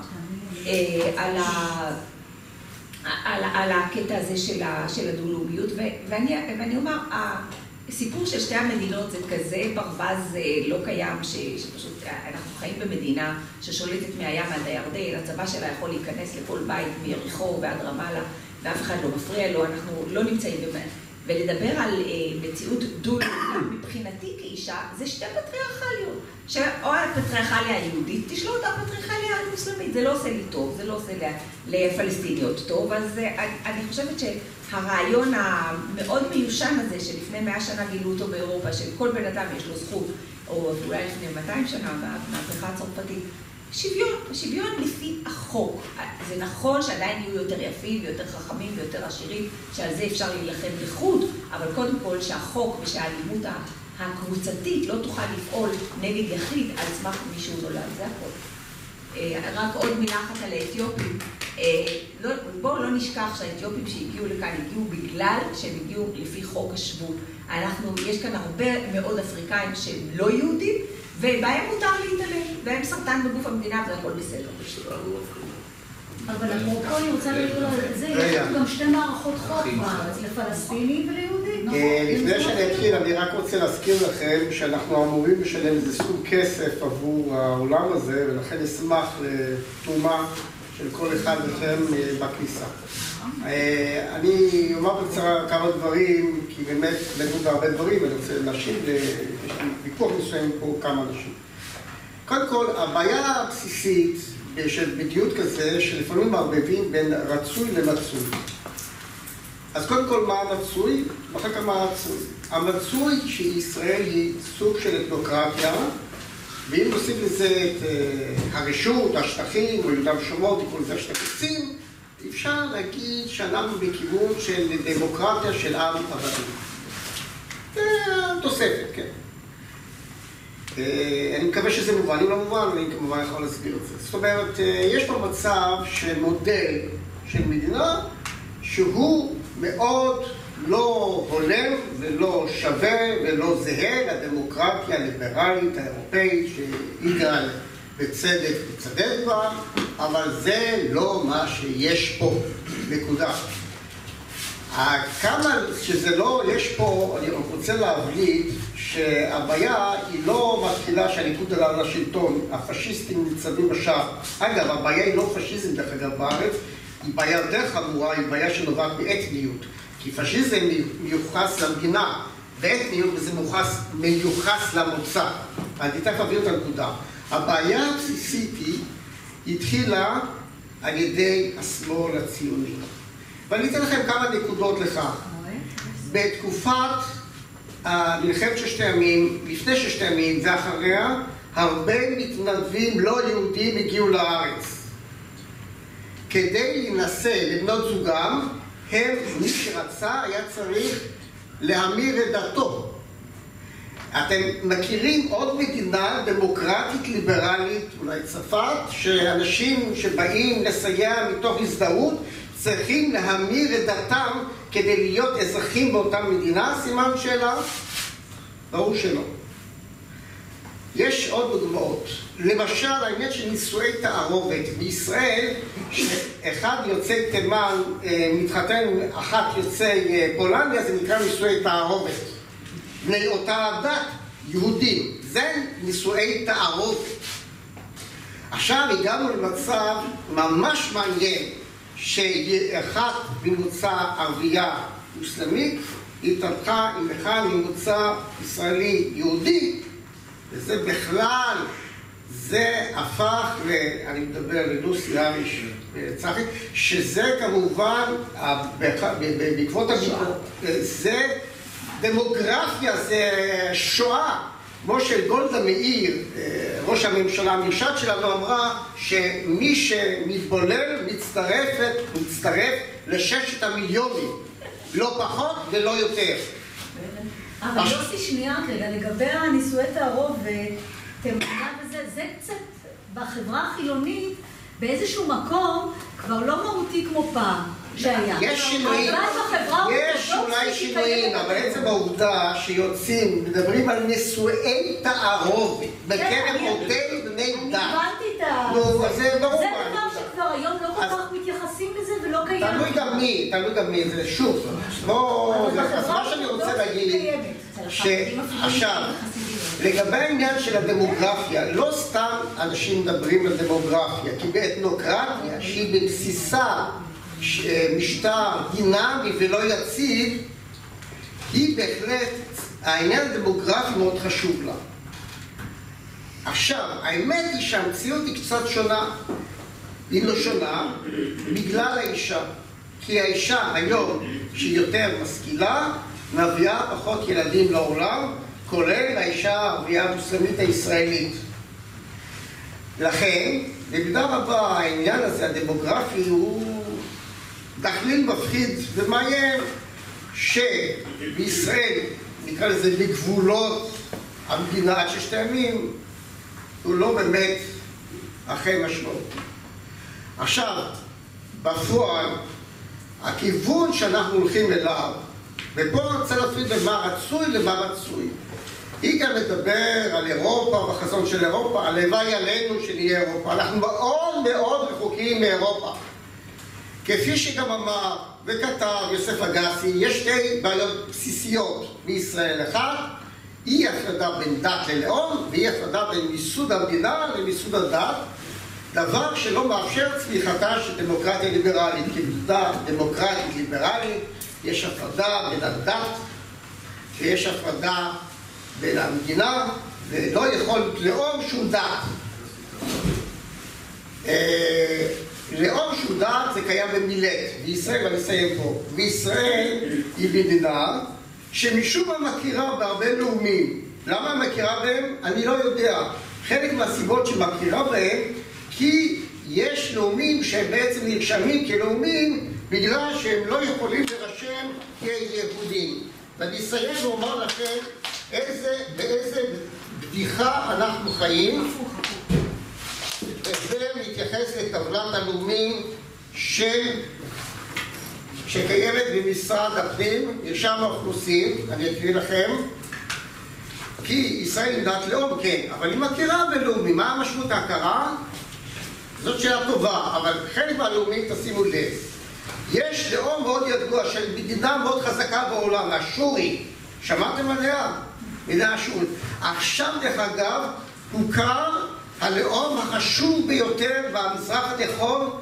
על הקטע הזה של הדו-לאומיות, ואני אומר, הסיפור של שתי המדינות זה כזה ברווז לא קיים, שפשוט אנחנו חיים במדינה ששולטת מהים עד הירדן, הצבא שלה יכול להיכנס לכל בית מיריחו ועד רמאללה, ואף אחד לא מפריע לו, אנחנו לא נמצאים ולדבר על מציאות דו-לאומית מבחינתי כאישה, זה שתי פטריארכליות, או הפטריארכליה היהודית תשלוט, או הפטריארכליה המוסלמית, זה לא עושה לי טוב, זה לא עושה לפלסטיניות טוב, אז אני חושבת שהרעיון המאוד מיושן הזה, שלפני 100 שנה גילו אותו באירופה, שכל בן אדם יש לו זכות, או אולי לפני 200 שנה, מהפכה הצרפתית, שוויון לפי החוק. זה נכון שעדיין יהיו יותר יפים ויותר חכמים ויותר עשירים, שעל זה אפשר להילחם לחוד, אבל קודם כל שהחוק ושהאלימות הקבוצתית לא תוכל לפעול נגד יחיד על סמך מישהו נולד, זה הכל. רק עוד מילה אחת על האתיופים. בואו לא נשכח שהאתיופים שהגיעו לכאן הגיעו בגלל שהם הגיעו לפי חוק השבות. יש כאן הרבה מאוד אפריקאים שהם לא יהודים, ובהם מותר להתעלם, והם סרטן בגוף המדינה, וזה הכל בסדר. אבל אפרופו אני רוצה להגיד על זה, יש גם שתי מערכות חוק בארץ, לפלסטינים וליהודים. לפני שאני אתחיל, אני רק רוצה להזכיר לכם שאנחנו אמורים לשלם איזה סכום כסף עבור העולם הזה, ולכן אשמח לתרומה של כל אחד מכם בכניסה. אני אומר בקצרה כמה דברים, כי באמת נגעו בהרבה דברים, אני רוצה להשיב, יש לי ויכוח מסוים פה כמה אנשים. קודם כל, הבעיה הבסיסית של בדיוק כזה, שלפעמים מערבבים בין רצוי למצוי. אז קודם כל, מה המצוי? ואחר כך מה הרצוי? המצוי שישראל היא סוג של אתנוקרטיה, ואם נוסיף לזה את הרשות, השטחים, או יהודה ושומרון, תקראו לזה שטחים, אפשר להגיד שאנחנו בכיוון של דמוקרטיה של עם עבדים. זה תוספת, כן. אני מקווה שזה מובן, אם לא מובן, אני כמובן יכול להסביר את זה. זאת אומרת, יש פה מצב של מודל של מדינה שהוא מאוד לא הולם ולא שווה ולא זהה לדמוקרטיה הליברלית האירופאית שיגאל בצדק וצדק בה, אבל זה לא מה שיש פה, נקודה. כמה שזה לא, יש פה, אני רוצה להבליט שהבעיה היא לא מתחילה שהליכוד עלה לשלטון, הפשיסטים ניצבים בשער. אגב, הבעיה היא לא פשיזם דרך אגב בארץ, היא בעיה יותר חמורה, היא בעיה שנובעת מאתניות. כי פשיזם מיוחס למדינה, ואתניות וזה מיוחס למוצא. אני תכף אביא את הנקודה. הבעיה הבסיסית היא התחילה על ידי השמאל הציוני. ואני אתן לכם כמה נקודות לכך. בתקופת מלחמת ששת הימים, לפני ששת הימים ואחריה, הרבה מתנדבים לא יהודים הגיעו לארץ. כדי להינשא לבנות זוגם, מי שרצה היה צריך להמיר את דתו. אתם מכירים עוד מדינה דמוקרטית ליברלית, אולי צרפת, שאנשים שבאים לסייע מתוך הזדהות צריכים להמיר את דתם כדי להיות אזרחים באותה מדינה? סימן שאלה? ברור שלא. יש עוד דוגמאות. למשל, העניין של נישואי תערובת. בישראל, אחד יוצאי תימן מתחתן אחת יוצאי פולניה, זה נקרא נישואי תערובת. בני אותה דת, יהודים. זה נישואי תערובת. עכשיו הגענו למצב ממש מעניין, שאחת ממוצא ערבייה מוסלמית התהפכה עם אחד ממוצא ישראלי יהודי, וזה בכלל זה הפך, אני מדבר ללוסי אריש וצחי, שזה כמובן, בעקבות הביקורת, זה דמוגרפיה, זה שואה. כמו שגולדה מאיר, ראש הממשלה המרשת שלנו, אמרה שמי שמתבולל מצטרף ל6 המיליונים, לא פחות ולא יותר. אבל יוסי, שנייה רגע, לגבי הנישואי תערובת ותמונה וזה, זה קצת בחברה החילונית באיזשהו מקום כבר לא מהותי כמו פעם שהיה. יש שינויים, יש אולי שינויים, אבל עצם העובדה שיוצאים, מדברים על נישואי תערובת בקרב אותי בני דת. אני הבנתי את זה. זה דבר שכבר היום לא כל כך מתייחסים לזה ולא קיים. תלוי גם מי, זה שוב. אז מה שאני רוצה להגיד, שעכשיו, לגבי העניין של הדמוגרפיה, לא סתם אנשים מדברים על דמוגרפיה, כי באתנוקרטיה, שהיא בבסיסה משטר דינמי ולא יציב, היא בהחלט, העניין הדמוגרפי מאוד חשוב לה. עכשיו, האמת היא שהמציאות היא קצת שונה. היא לא שונה בגלל האישה. כי האישה היום, שהיא יותר משכילה, מביאה פחות ילדים לעולם, כולל האישה הערבייה המוסלמית הישראלית. לכן, במידה רבה העניין הזה, הדמוגרפי, הוא דחליל מפחיד ומאיים שבישראל, נקרא לזה בגבולות המדינה עד 6 ימים, הוא לא באמת אכן משמעותי. עכשיו, בפועל, הכיוון שאנחנו הולכים אליו, ופה אני רוצה להפריד בין מה רצוי למה רצוי. היא גם מדבר על אירופה, בחזון של אירופה, הלוואי עלינו שנהיה אירופה. אנחנו מאוד מאוד רחוקים מאירופה. כפי שגם אמר וכתב יוסף אגסי, יש 2 בעיות בסיסיות בישראל. אחד, אי הפרדה בין דת ללאום, ואי הפרדה בין מיסוד המדינה למיסוד הדת, דבר שלא מאפשר צמיחתה של דמוקרטיה ליברלית. כמדינה דמוקרטית ליברלית יש הפרדה בין הדת ויש הפרדה בין המדינה, ולא יכול לאום שהוא דת. לאום שהוא דת זה קיים במילט, בישראל, ואני אסיים פה, בישראל היא מדינה שמשום מה מכירה בהרבה לאומים. למה מכירה בהם? אני לא יודע. חלק מהסיבות שמכירה בהם, כי יש לאומים שהם בעצם נרשמים כלאומים בגלל שהם לא יכולים להירשם כיהודים. ואני אסיים ואומר לכם באיזה בדיחה אנחנו חיים. וזה מתייחס לטבלת הלאומים שקיימת במשרד הפנים, מרשם האוכלוסין. אני אקריא לכם. כי ישראל היא דת לאום, כן, אבל היא מכירה בלאומים. מה המשמעות ההכרה? זאת שאלה טובה, אבל חלק מהלאומים, תשימו לב. יש לאום מאוד ידוע של מדינה מאוד חזקה בעולם, השורי. שמעתם עליה? מדינה השורית. עכשיו, דרך אגב, הוכר הלאום החשוב ביותר במזרח התיכון,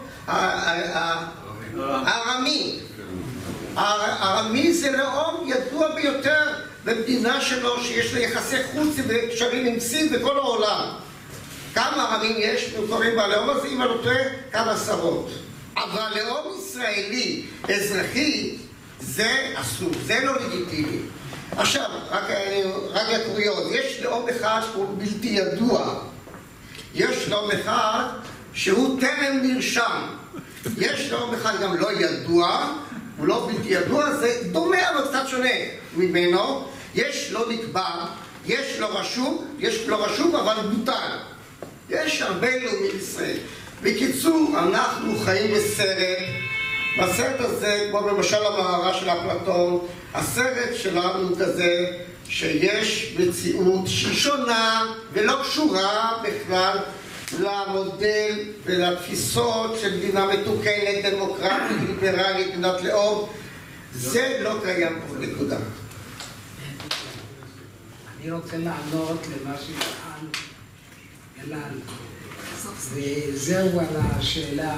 הארמי. הארמי זה לאום ידוע ביותר במדינה שלו, שיש לה יחסי חוץ וקשרים עם סין וכל העולם. כמה ארמים יש, קוראים בלאום הזה, אם אני לא טועה, כמה עשרות. אבל לאום ישראלי, אזרחי, זה אסור, זה לא לגיטימי. עכשיו, רק לקוריוז, יש לאום אחד שהוא בלתי ידוע. יש לאום אחד שהוא טרם נרשם. יש לאום אחד גם לא ידוע, הוא לא בלתי ידוע, זה דומה אבל קצת שונה ממנו. יש לא נקבע, יש לא רשום אבל בוטל. יש הרבה לאומים בישראל. בקיצור, אנחנו חיים בסרט הזה, כמו במשל המערה של אפלטון, הסרט שלנו כזה שיש מציאות שהיא שונה ולא קשורה בכלל למודל ולתפיסות של מדינה מתוקנת, דמוקרטית, ליברלית, מדינת לאום. זה לא קיים פה, נקודה. אני רוצה לענות למה ששאל גלעד, וזהו על השאלה.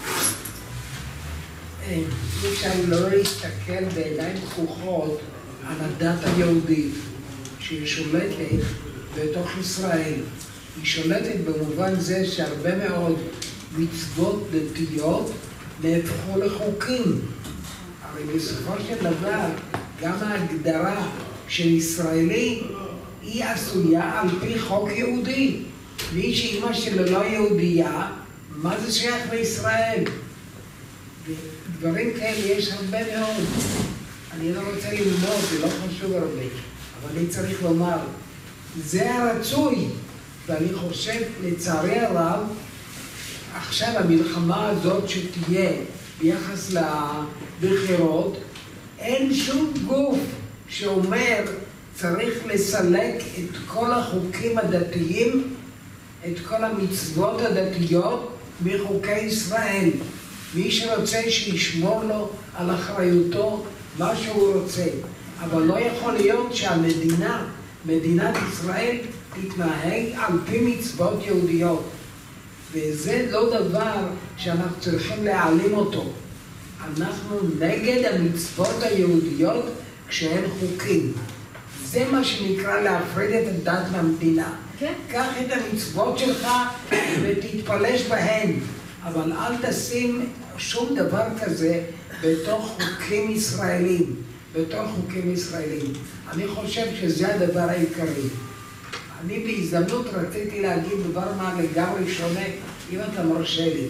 אי אפשר לא להסתכל בעיניים פקוחות על הדת היהודית שהיא שולטת בתוך ישראל. היא שולטת במובן זה שהרבה מאוד מצוות דתיות נהפכו לחוקים. הרי בסופו של דבר, גם ההגדרה של ישראלי היא עשויה על פי חוק יהודי. מי שאמא שלו לא יהודייה, מה זה שייך לישראל? דברים כאלה יש הרבה מאוד. אני לא רוצה ללמוד, זה לא חשוב הרבה. אבל אני צריך לומר, זה הרצוי. ואני חושב, לצערי הרב, עכשיו המלחמה הזאת שתהיה ביחס לבחירות, אין שום גוף שאומר צריך לסלק את כל החוקים הדתיים, את כל המצוות הדתיות מחוקי ישראל. מי שרוצה שישמור לו על אחריותו מה שהוא רוצה. אבל לא יכול להיות שהמדינה, מדינת ישראל, תתנהג על פי מצוות יהודיות. וזה לא דבר שאנחנו צריכים להעלים אותו. אנחנו נגד המצוות היהודיות כשהן חוקים. זה מה שנקרא להפריד את הדת מהמדינה. קח את המצוות שלך ותתפלש בהן, אבל אל תשים שום דבר כזה בתוך חוקים ישראלים. בתוך חוקים ישראלים. אני חושב שזה הדבר העיקרי. אני בהזדמנות רציתי להגיד דבר מה לגמרי שונה, אם אתה מרשה לי.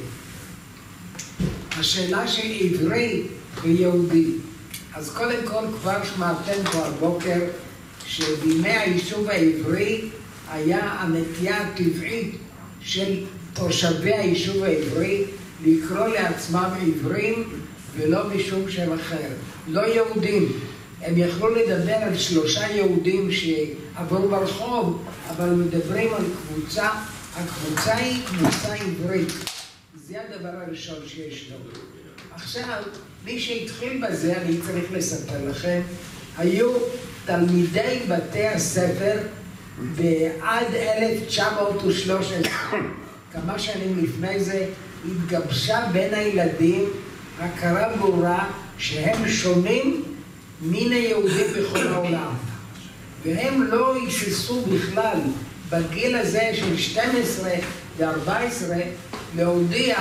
השאלה של עברי ויהודי. אז קודם כל כבר שמעתם פה הבוקר שבימי היישוב העברי היה הנטייה הטבעית של תושבי היישוב העברי לקרוא לעצמם עברים ולא משום שם אחר. לא יהודים. הם יכלו לדבר על 3 יהודים שעברו ברחוב, אבל מדברים על קבוצה. הקבוצה היא קבוצה עברית. זה הדבר הראשון שיש לו. עכשיו, מי שהתחיל בזה, אני צריך לספר לכם, היו תלמידי בתי הספר ועד 1913, כמה שנים לפני זה, התגבשה בין הילדים הכרה ברורה שהם שונים מן היהודים בכל העולם. והם לא היססו בכלל בגיל הזה של 12 ו-14 להודיע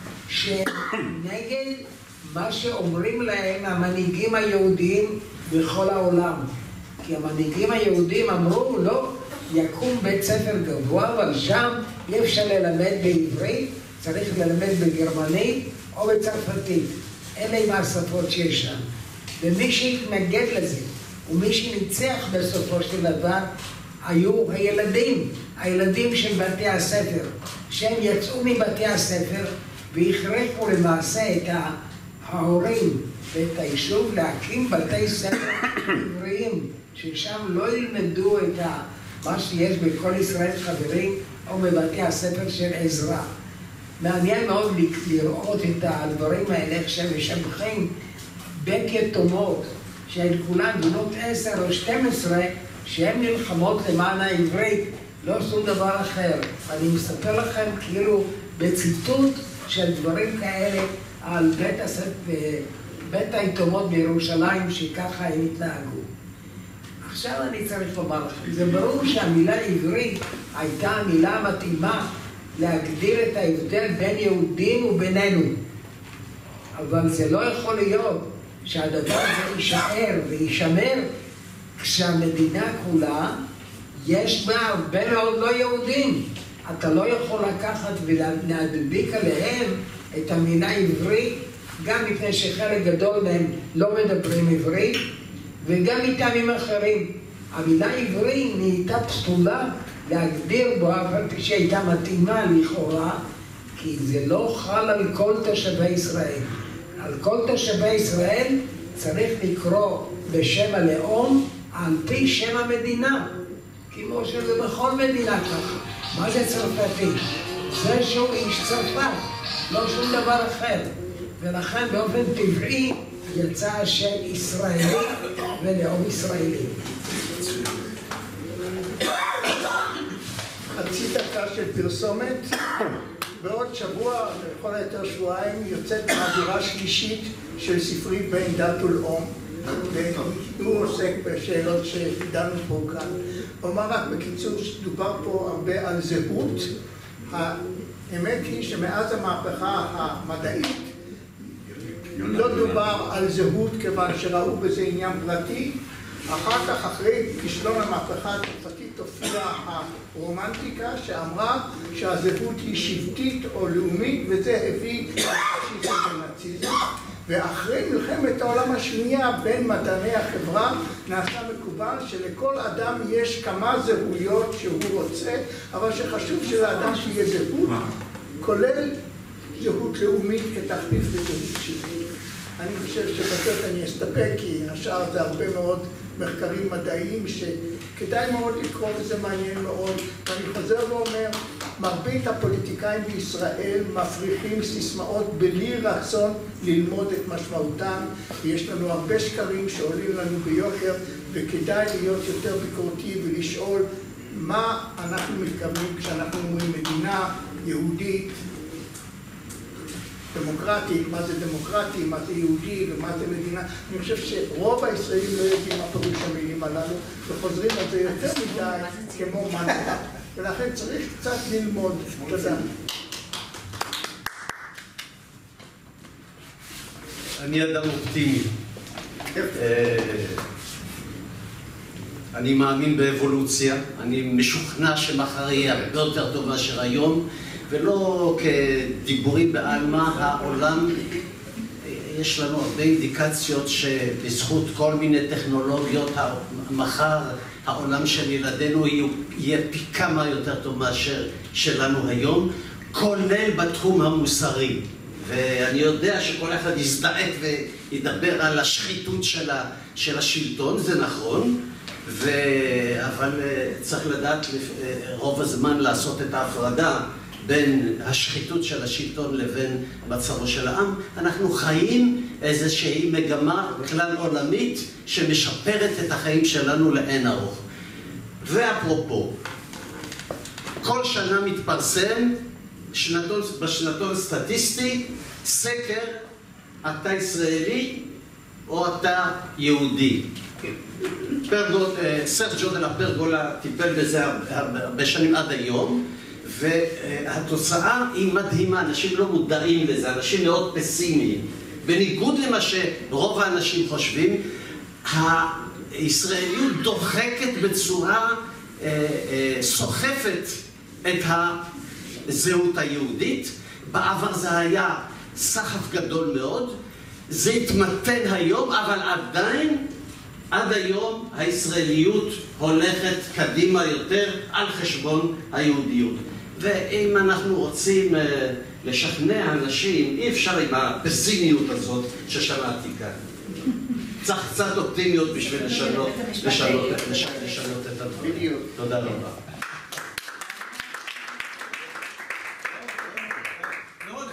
שנגד מה שאומרים להם המנהיגים היהודים בכל העולם. כי המנהיגים היהודים אמרו, לא, יקום בית ספר גבוה, אבל שם אי אפשר ללמד בעברית, צריך ללמד בגרמנית או בצרפתית. אלה הם השפות שיש שם. ומי שהתנגד לזה, ומי שניצח בסופו של דבר, היו הילדים של בתי הספר, שהם יצאו מבתי הספר והכריחו למעשה את ההורים ואת היישוב להקים בתי ספר עבריים, ששם לא ילמדו את מה שיש בכל ישראל חברים, או בבתי הספר של עזרא. מעניין מאוד לראות את הדברים האלה, איך שהם משבחים בית יתומות, שהן כולן בנות 10 או 12, שהן נלחמות למען העברית, לא שום דבר אחר. אני מספר לכם כאילו בציטוט של דברים כאלה על בית היתומות בירושלים, שככה הם התנהגו. עכשיו אני צריך לומר לכם, זה ברור שהמילה עברית הייתה המילה המתאימה להגדיר את ההבדל בין יהודים ובינינו. אבל זה לא יכול להיות שהדבר הזה יישאר וישמר כשהמדינה כולה יש בה הרבה מאוד לא יהודים. אתה לא יכול לקחת ולהדביק עליהם את המילה עברית, גם מפני שחלק גדול מהם לא מדברים עברית, וגם מטעמים אחרים. המילה עברי נהייתה פסולה להגדיר בו, אבל שהייתה מתאימה לכאורה, כי זה לא חל על כל תושבי ישראל. על כל תושבי ישראל צריך לקרוא בשם הלאום על פי שם המדינה, כמו שזה בכל מדינה ככה. מה זה צרפתי? זה שהוא איש צרפת, לא שום דבר אחר. ולכן באופן טבעי יצא השם ישראלי ולאום ישראלי. חצי דקה של פרסומת. בעוד שבוע, לכל היותר שבועיים, יוצאת מהדורה שלישית של ספרי בין דת ולאום. והוא עוסק בשאלות שדנו פה כאן. אומר רק בקיצור שדובר פה הרבה על זהות. האמת היא שמאז המהפכה המדעית לא דובר על זהות כיוון שראו בזה עניין פרטי. אחר כך, אחרי כישלון המהפכה הצרפתית, הופיעה הרומנטיקה שאמרה שהזהות היא שבטית או לאומית, וזה הביא לפאשיזם ונאציזם. ואחרי מלחמת העולם השנייה בין מדעני החברה נעשה מקובל שלכל אדם יש כמה זהויות שהוא רוצה, אבל שחשוב שלאדם תהיה זהות, כולל זהות לאומית כתחליף לזהות שבטית. אני חושב שבסוף אני אסתפק, כי השאר זה הרבה מאוד מחקרים מדעיים שכדאי מאוד לקרוא וזה מעניין מאוד. ואני חוזר ואומר, מרבית הפוליטיקאים בישראל מפריחים סיסמאות בלי רצון ללמוד את משמעותן, ויש לנו הרבה שקרים שעולים לנו ביוקר, וכדאי להיות יותר ביקורתי ולשאול מה אנחנו מתכוונים כשאנחנו אומרים מדינה יהודית, דמוקרטית, מה זה דמוקרטי, מה זה יהודי ומה זה מדינה. אני חושב שרוב הישראלים לא יודעים מה פירוש המילים הללו, וחוזרים על זה יותר מדי כמו מנטרה. ולכן צריך קצת ללמוד. תודה. אני אדם אופטימי. אני מאמין באבולוציה, אני משוכנע שמחר יהיה הרבה יותר טוב מאשר היום, ולא כדיבורים בעלמא. העולם, יש לנו הרבה אינדיקציות שבזכות כל מיני טכנולוגיות, מחר העולם של ילדינו יהיה פי כמה יותר טוב מאשר שלנו היום, כולל בתחום המוסרי. ואני יודע שכל אחד יזדעק וידבר על השחיתות של השלטון, זה נכון, אבל צריך לדעת רוב הזמן לעשות את ההפרדה בין השחיתות של השלטון לבין מצבו של העם. אנחנו חיים איזושהי מגמה כלל עולמית שמשפרת את החיים שלנו לאין ארוך. ואפרופו, כל שנה מתפרסם בשנתון סטטיסטי סקר, אתה ישראלי או אתה יהודי. סרג'ו דה לה פרגולה טיפל בזה הרבה שנים עד היום, והתוצאה היא מדהימה. אנשים לא מודעים לזה, אנשים מאוד פסימיים. בניגוד למה שרוב האנשים חושבים, הישראליות דוחקת בצורה סוחפת את הזהות היהודית. בעבר זה היה סחף גדול מאוד, זה התמתן היום, אבל עדיין עד היום הישראליות הולכת קדימה יותר על חשבון היהודיות. ואם אנחנו רוצים לשכנע אנשים, אי אפשר עם הפסימיות הזאת ששמעתי כאן. צריך קצת אופטימיות בשביל לשנות את הדברים. תודה רבה.